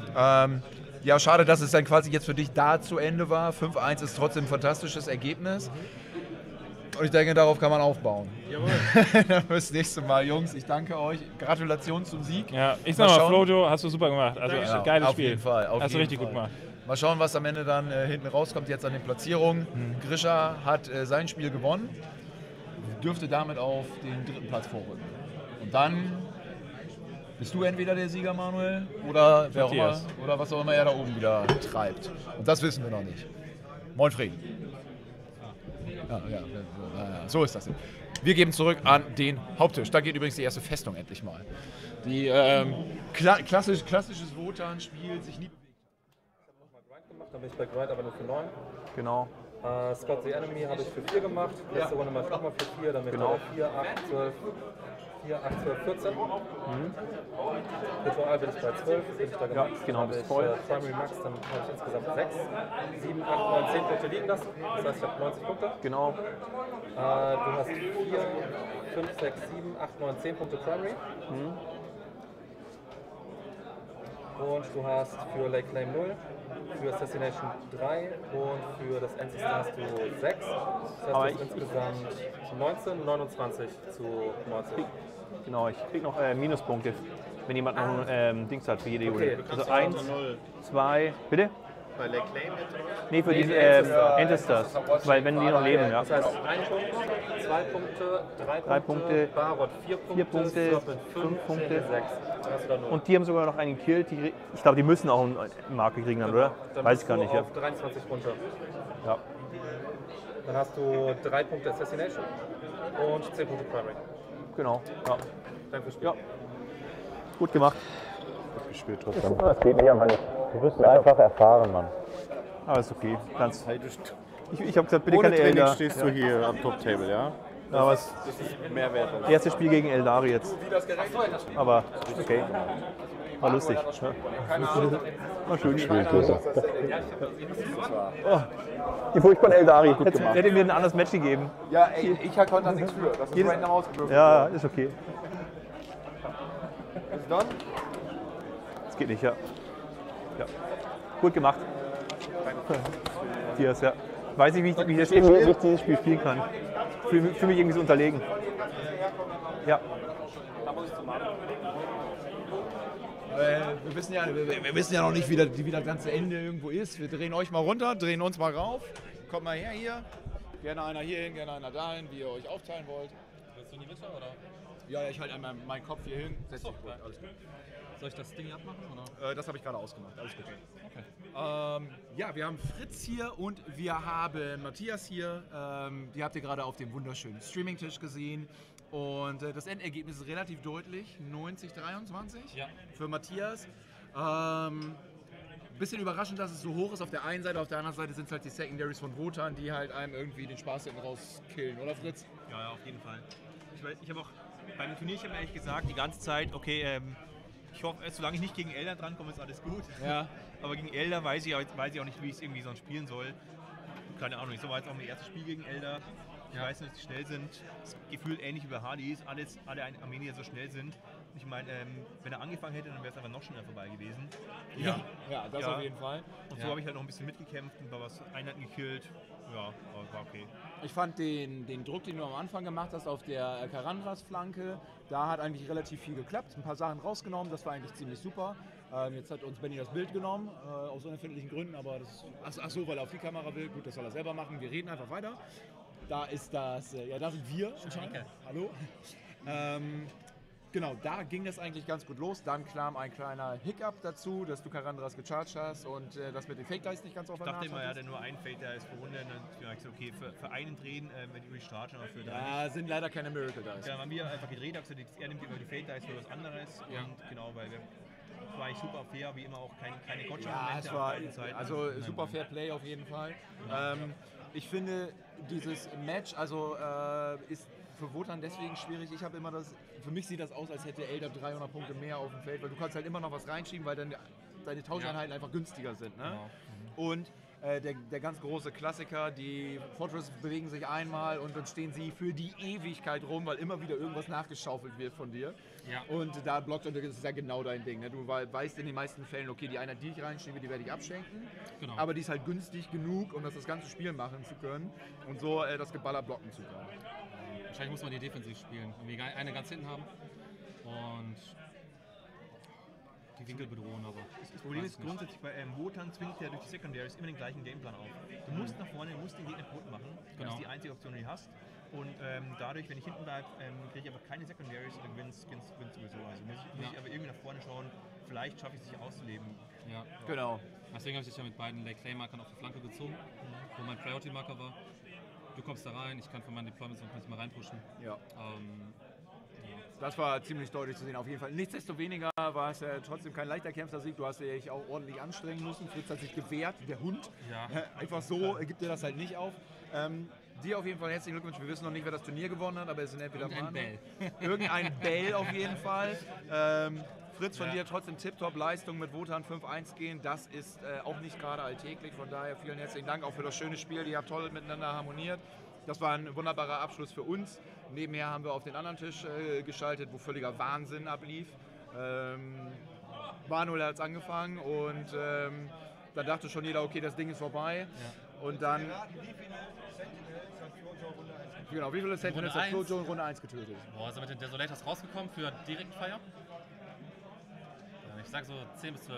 Ja, schade, dass es dann quasi jetzt für dich da zu Ende war. 5-1 ist trotzdem ein fantastisches Ergebnis. Und ich denke, darauf kann man aufbauen. Jawohl. Dann fürs nächste Mal, Jungs. Ich danke euch. Gratulation zum Sieg. Ja, ich sag mal, Flojo, hast du super gemacht. Also geiles Spiel. Auf jeden Fall. Hast du richtig gut gemacht. Mal schauen, was am Ende dann hinten rauskommt jetzt an den Platzierungen. Grisha hat sein Spiel gewonnen. Dürfte damit auf den 3. Platz vorrücken. Und dann bist du entweder der Sieger, Manuel, oder wer auch immer, oder was auch immer er da oben wieder treibt. Und das wissen wir noch nicht. Moin Fred. Ja, so ist das. Wir geben zurück an den Haupttisch. Da geht übrigens die erste Festung endlich mal. Die klassisches Wotan-Spiel sich nie bewegt. Ich habe nochmal Grind gemacht, dann bin ich bei Grind aber nur für 9. Genau. Scott the Enemy habe ich für 4 gemacht. Letzte Runde mache ich nochmal für 4, damit genau. 4, 8, 12. 4, 8, 12, 14. Ritual bin ich bei 12, bin ich da gemacht. Ja, genau, das ist voll. Primary Max, dann habe ich insgesamt 6, 7, 8, 9, 10 Punkte liegen lassen. Das heißt, ich habe 90 Punkte. Genau. Du hast 4, 5, 6, 7, 8, 9, 10 Punkte Primary. Und du hast für Lake Claim 0, für Assassination 3 und für das Ancestor hast du 6. Das heißt, du hast insgesamt 19, 29 zu 19. Genau, ich krieg noch Minuspunkte, wenn jemand noch ein Dings hat für jede Unit. Also 1, 2, bitte? Bei Lake Claim jetzt? Nee, für die Ancestors, weil wenn die noch leben, ja. Das heißt 1 Punkt, 2 Punkte, 3 Punkte, Barot 4 Punkte, Serpent 5 Punkte, 6. Und die haben sogar noch einen Kill, ich glaube, die müssen auch eine Marke kriegen dann, oder? Dann weiß ich gar nicht. Auf 23 runter. Ja. Dann hast du 3 Punkte Assassination und 10 Punkte Primary. Genau, ja. Danke fürs Spiel. Ja. Gut gemacht. Gut gespielt trotzdem. Das geht nicht einfach nicht. Du bist einfach erfahren, Mann. Aber ist okay. Ganz. Ich habe gesagt, bitte keine Training Eldar. stehst du hier am Top-Table, ja? Aber das ist mehr wert. Erstes Spiel gegen Eldari jetzt. Aber okay. War lustig. Ja. War schön. Oh, die furchtbaren Eldari. Hätte mir ein anderes Match gegeben. Ja, ey, ich konnte da nichts für. Das ist random ausgewürfelt. Ja, ist okay. Ist done? Das geht nicht, ja. Gut gemacht. Hier ist ja. Weiß nicht, wie ich dieses Spiel spielen kann. Für mich irgendwie so unterlegen. Ja. Wir wissen ja noch nicht, wie das ganze Ende irgendwo ist. Wir drehen euch mal runter, drehen uns mal rauf. Kommt mal her hier. Gerne einer hier hin, gerne einer dahin, wie ihr euch aufteilen wollt. Willst du in die Mitte, oder? Ja, ich halte einmal meinen Kopf hier hin. Setz dich gut, alles gut. Soll ich das Ding abmachen, oder? Das habe ich gerade ausgemacht. Alles gut. Okay. Ja, wir haben Fritz hier und wir haben Matthias hier. Die habt ihr gerade auf dem wunderschönen Streaming-Tisch gesehen. Und das Endergebnis ist relativ deutlich. 90-23 für Matthias. bisschen überraschend, dass es so hoch ist auf der einen Seite, auf der anderen Seite sind es halt die Secondaries von Wotan, die halt einem irgendwie den Spaß hinten rauskillen, oder Fritz? Ja, auf jeden Fall. Ich habe auch beim Turnier, ich habe ehrlich gesagt die ganze Zeit, okay, ich hoffe, solange ich nicht gegen Elder drankomme, ist alles gut. Ja. Aber gegen Elder weiß ich auch nicht, wie ich es irgendwie sonst spielen soll. Keine Ahnung, so war jetzt auch mein erstes Spiel gegen Elder. Ich weiß nicht, dass die schnell sind. Das ist gefühlt ähnlich wie bei Hardys, alle Armenier so schnell sind. Ich meine, wenn er angefangen hätte, dann wäre es einfach noch schneller vorbei gewesen. Ja, das auf jeden Fall. Und so habe ich halt noch ein bisschen mitgekämpft und was Einheiten gekillt. Ja, aber war okay. Ich fand den Druck, den du am Anfang gemacht hast auf der Karandras-Flanke, da hat eigentlich relativ viel geklappt. Ein paar Sachen rausgenommen, das war eigentlich ziemlich super. Jetzt hat uns Benny das Bild genommen, aus unerfindlichen Gründen, aber das ach so, weil er auf die Kamera will. Gut, das soll er selber machen. Wir reden einfach weiter. Da ist das, da sind wir. Hallo. Genau, da ging das eigentlich ganz gut los. Dann kam ein kleiner Hiccup dazu, dass du Karandras gecharged hast und das mit den Fake Dice nicht ganz auf der Nase. Ich dachte immer, er hatte nur einen Fake Dice pro Runde. Und dann habe ich gesagt, okay, für einen drehen, wenn die rechargen, aber für drei. Sind leider keine Miracle Dice. Ja, haben wir einfach gedreht, also er nimmt immer die Fake Dice für was anderes. Ja. Und genau, weil war ich super fair, wie immer auch keine Gotcha-Momente. Ja, es war also super fair Play auf jeden Fall. Ich finde, dieses Match ist für Wotan deswegen schwierig. Ich habe immer für mich sieht das aus, als hätte Elder 300 Punkte mehr auf dem Feld, weil du kannst halt immer noch was reinschieben, weil dann deine Tauscheinheiten einfach günstiger sind. Ne? Genau. Und der ganz große Klassiker, die Fortress bewegen sich einmal und dann stehen sie für die Ewigkeit rum, weil immer wieder irgendwas nachgeschaufelt wird von dir. Ja. Und da blockt und das ist ja genau dein Ding. Ne? Du weißt in den meisten Fällen, okay, die Einheit, die ich reinschiebe, die werde ich abschenken. Genau. Aber die ist halt günstig genug, um das ganze Spiel machen zu können und so das Geballer blocken zu können. Wahrscheinlich muss man die defensiv spielen, wenn wir eine ganz hinten haben und die Winkel bedrohen, aber das Problem ist grundsätzlich bei Wotan zwingt ja durch die Secondaries immer den gleichen Gameplan auf. Du musst nach vorne, du musst den Gegner tot machen. Das ist die einzige Option, die du hast. Und dadurch, wenn ich hinten bleibe, kriege ich einfach keine Secondaries und dann gewinnst sowieso. Also muss ich aber irgendwie nach vorne schauen, vielleicht schaffe ich es sich auszuleben. Ja, genau. Deswegen habe ich dich ja mit beiden Lake Clay Markern auf die Flanke gezogen, wo mein Priority Marker war. Du kommst da rein, ich kann von meinen Deployments noch nicht mal reinpushen. Ja. Das war ziemlich deutlich zu sehen, auf jeden Fall. Nichtsdestoweniger war es trotzdem kein leichter Kämpfersieg. Du hast dich auch ordentlich anstrengen müssen. Fritz hat sich gewehrt, der Hund. Ja. Einfach so gibt dir das halt nicht auf. Dir auf jeden Fall herzlichen Glückwunsch. Wir wissen noch nicht, wer das Turnier gewonnen hat, aber es sind entweder irgendein Bell auf jeden Fall. Fritz, von dir trotzdem Tip-Top-Leistung mit Wotan 5-1 gehen. Das ist auch nicht gerade alltäglich. Von daher vielen herzlichen Dank auch für das schöne Spiel. Ihr habt toll miteinander harmoniert. Das war ein wunderbarer Abschluss für uns. Nebenher haben wir auf den anderen Tisch geschaltet, wo völliger Wahnsinn ablief. Manuel hat es angefangen und da dachte schon jeder, okay, das Ding ist vorbei. Ja. Und dann... Genau, wie viele Sentinels hat Flojo in Runde 1 getötet? Boah, ist er mit den Desolators rausgekommen für Direktfire? Ich sag so 10 bis 12.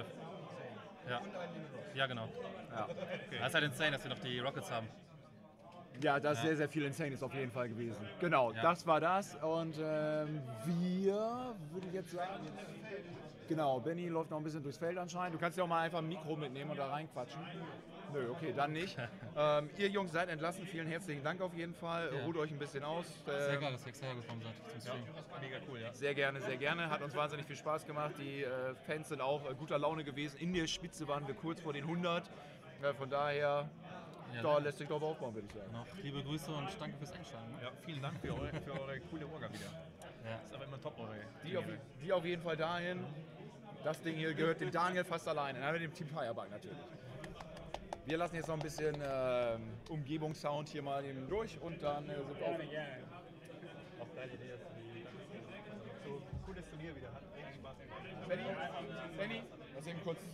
Ja genau. Ja. Okay. Das ist halt insane, dass wir noch die Rockets haben. Ja, das ist sehr, sehr viel Insanes auf jeden Fall gewesen. Genau, das war das. Und wir, würde ich jetzt sagen, genau, Benny läuft noch ein bisschen durchs Feld anscheinend. Du kannst ja auch mal einfach ein Mikro mitnehmen und da reinquatschen. Nö, okay, dann nicht. Ihr Jungs seid entlassen. Vielen herzlichen Dank auf jeden Fall. Ruht euch ein bisschen aus. Sehr geil, dass ihr extra hergekommen seid zum Stream. Mega cool, ja. Sehr gerne, sehr gerne. Hat uns wahnsinnig viel Spaß gemacht. Die Fans sind auch guter Laune gewesen. In der Spitze waren wir kurz vor den 100. Von daher... Da lässt sich drauf aufbauen, würde ich sagen. Noch liebe Grüße und danke fürs Einschalten. Ja, vielen Dank für eure coole Orga wieder. Ja. Das ist aber immer top, Orga. Die auf jeden Fall dahin. Das Ding hier gehört dem Daniel fast alleine, mit dem Team Firebug natürlich. Wir lassen jetzt noch ein bisschen Umgebungssound hier mal eben durch und dann sind wir auf. Auch geile Idee. So cooles Turnier wieder. Hat richtig Spaß gemacht. Benny, lass eben kurz.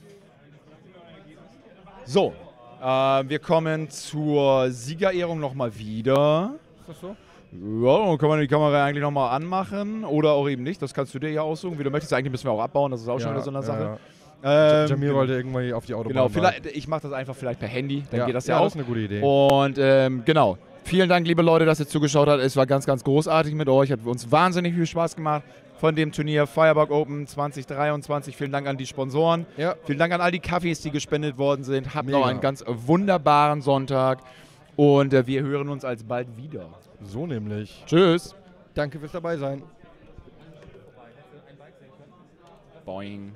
So. Wir kommen zur Siegerehrung nochmal wieder. Ist das so? Ja, dann kann man die Kamera eigentlich nochmal anmachen oder auch eben nicht. Das kannst du dir ja aussuchen, wie du möchtest. Eigentlich müssen wir auch abbauen, das ist auch schon wieder so eine Sache. Jamil wollte irgendwie auf die Autobahn. Genau, ich mache das einfach vielleicht per Handy, dann geht das ja auch. Das ist eine gute Idee. Und genau, vielen Dank, liebe Leute, dass ihr zugeschaut habt. Es war ganz, ganz großartig mit euch. Hat uns wahnsinnig viel Spaß gemacht. Von dem Turnier Firebug Open 2023. Vielen Dank an die Sponsoren. Ja. Vielen Dank an all die Kaffees, die gespendet worden sind. Habt noch einen ganz wunderbaren Sonntag. Und wir hören uns alsbald wieder. So nämlich. Tschüss. Danke fürs Dabeisein. Boing.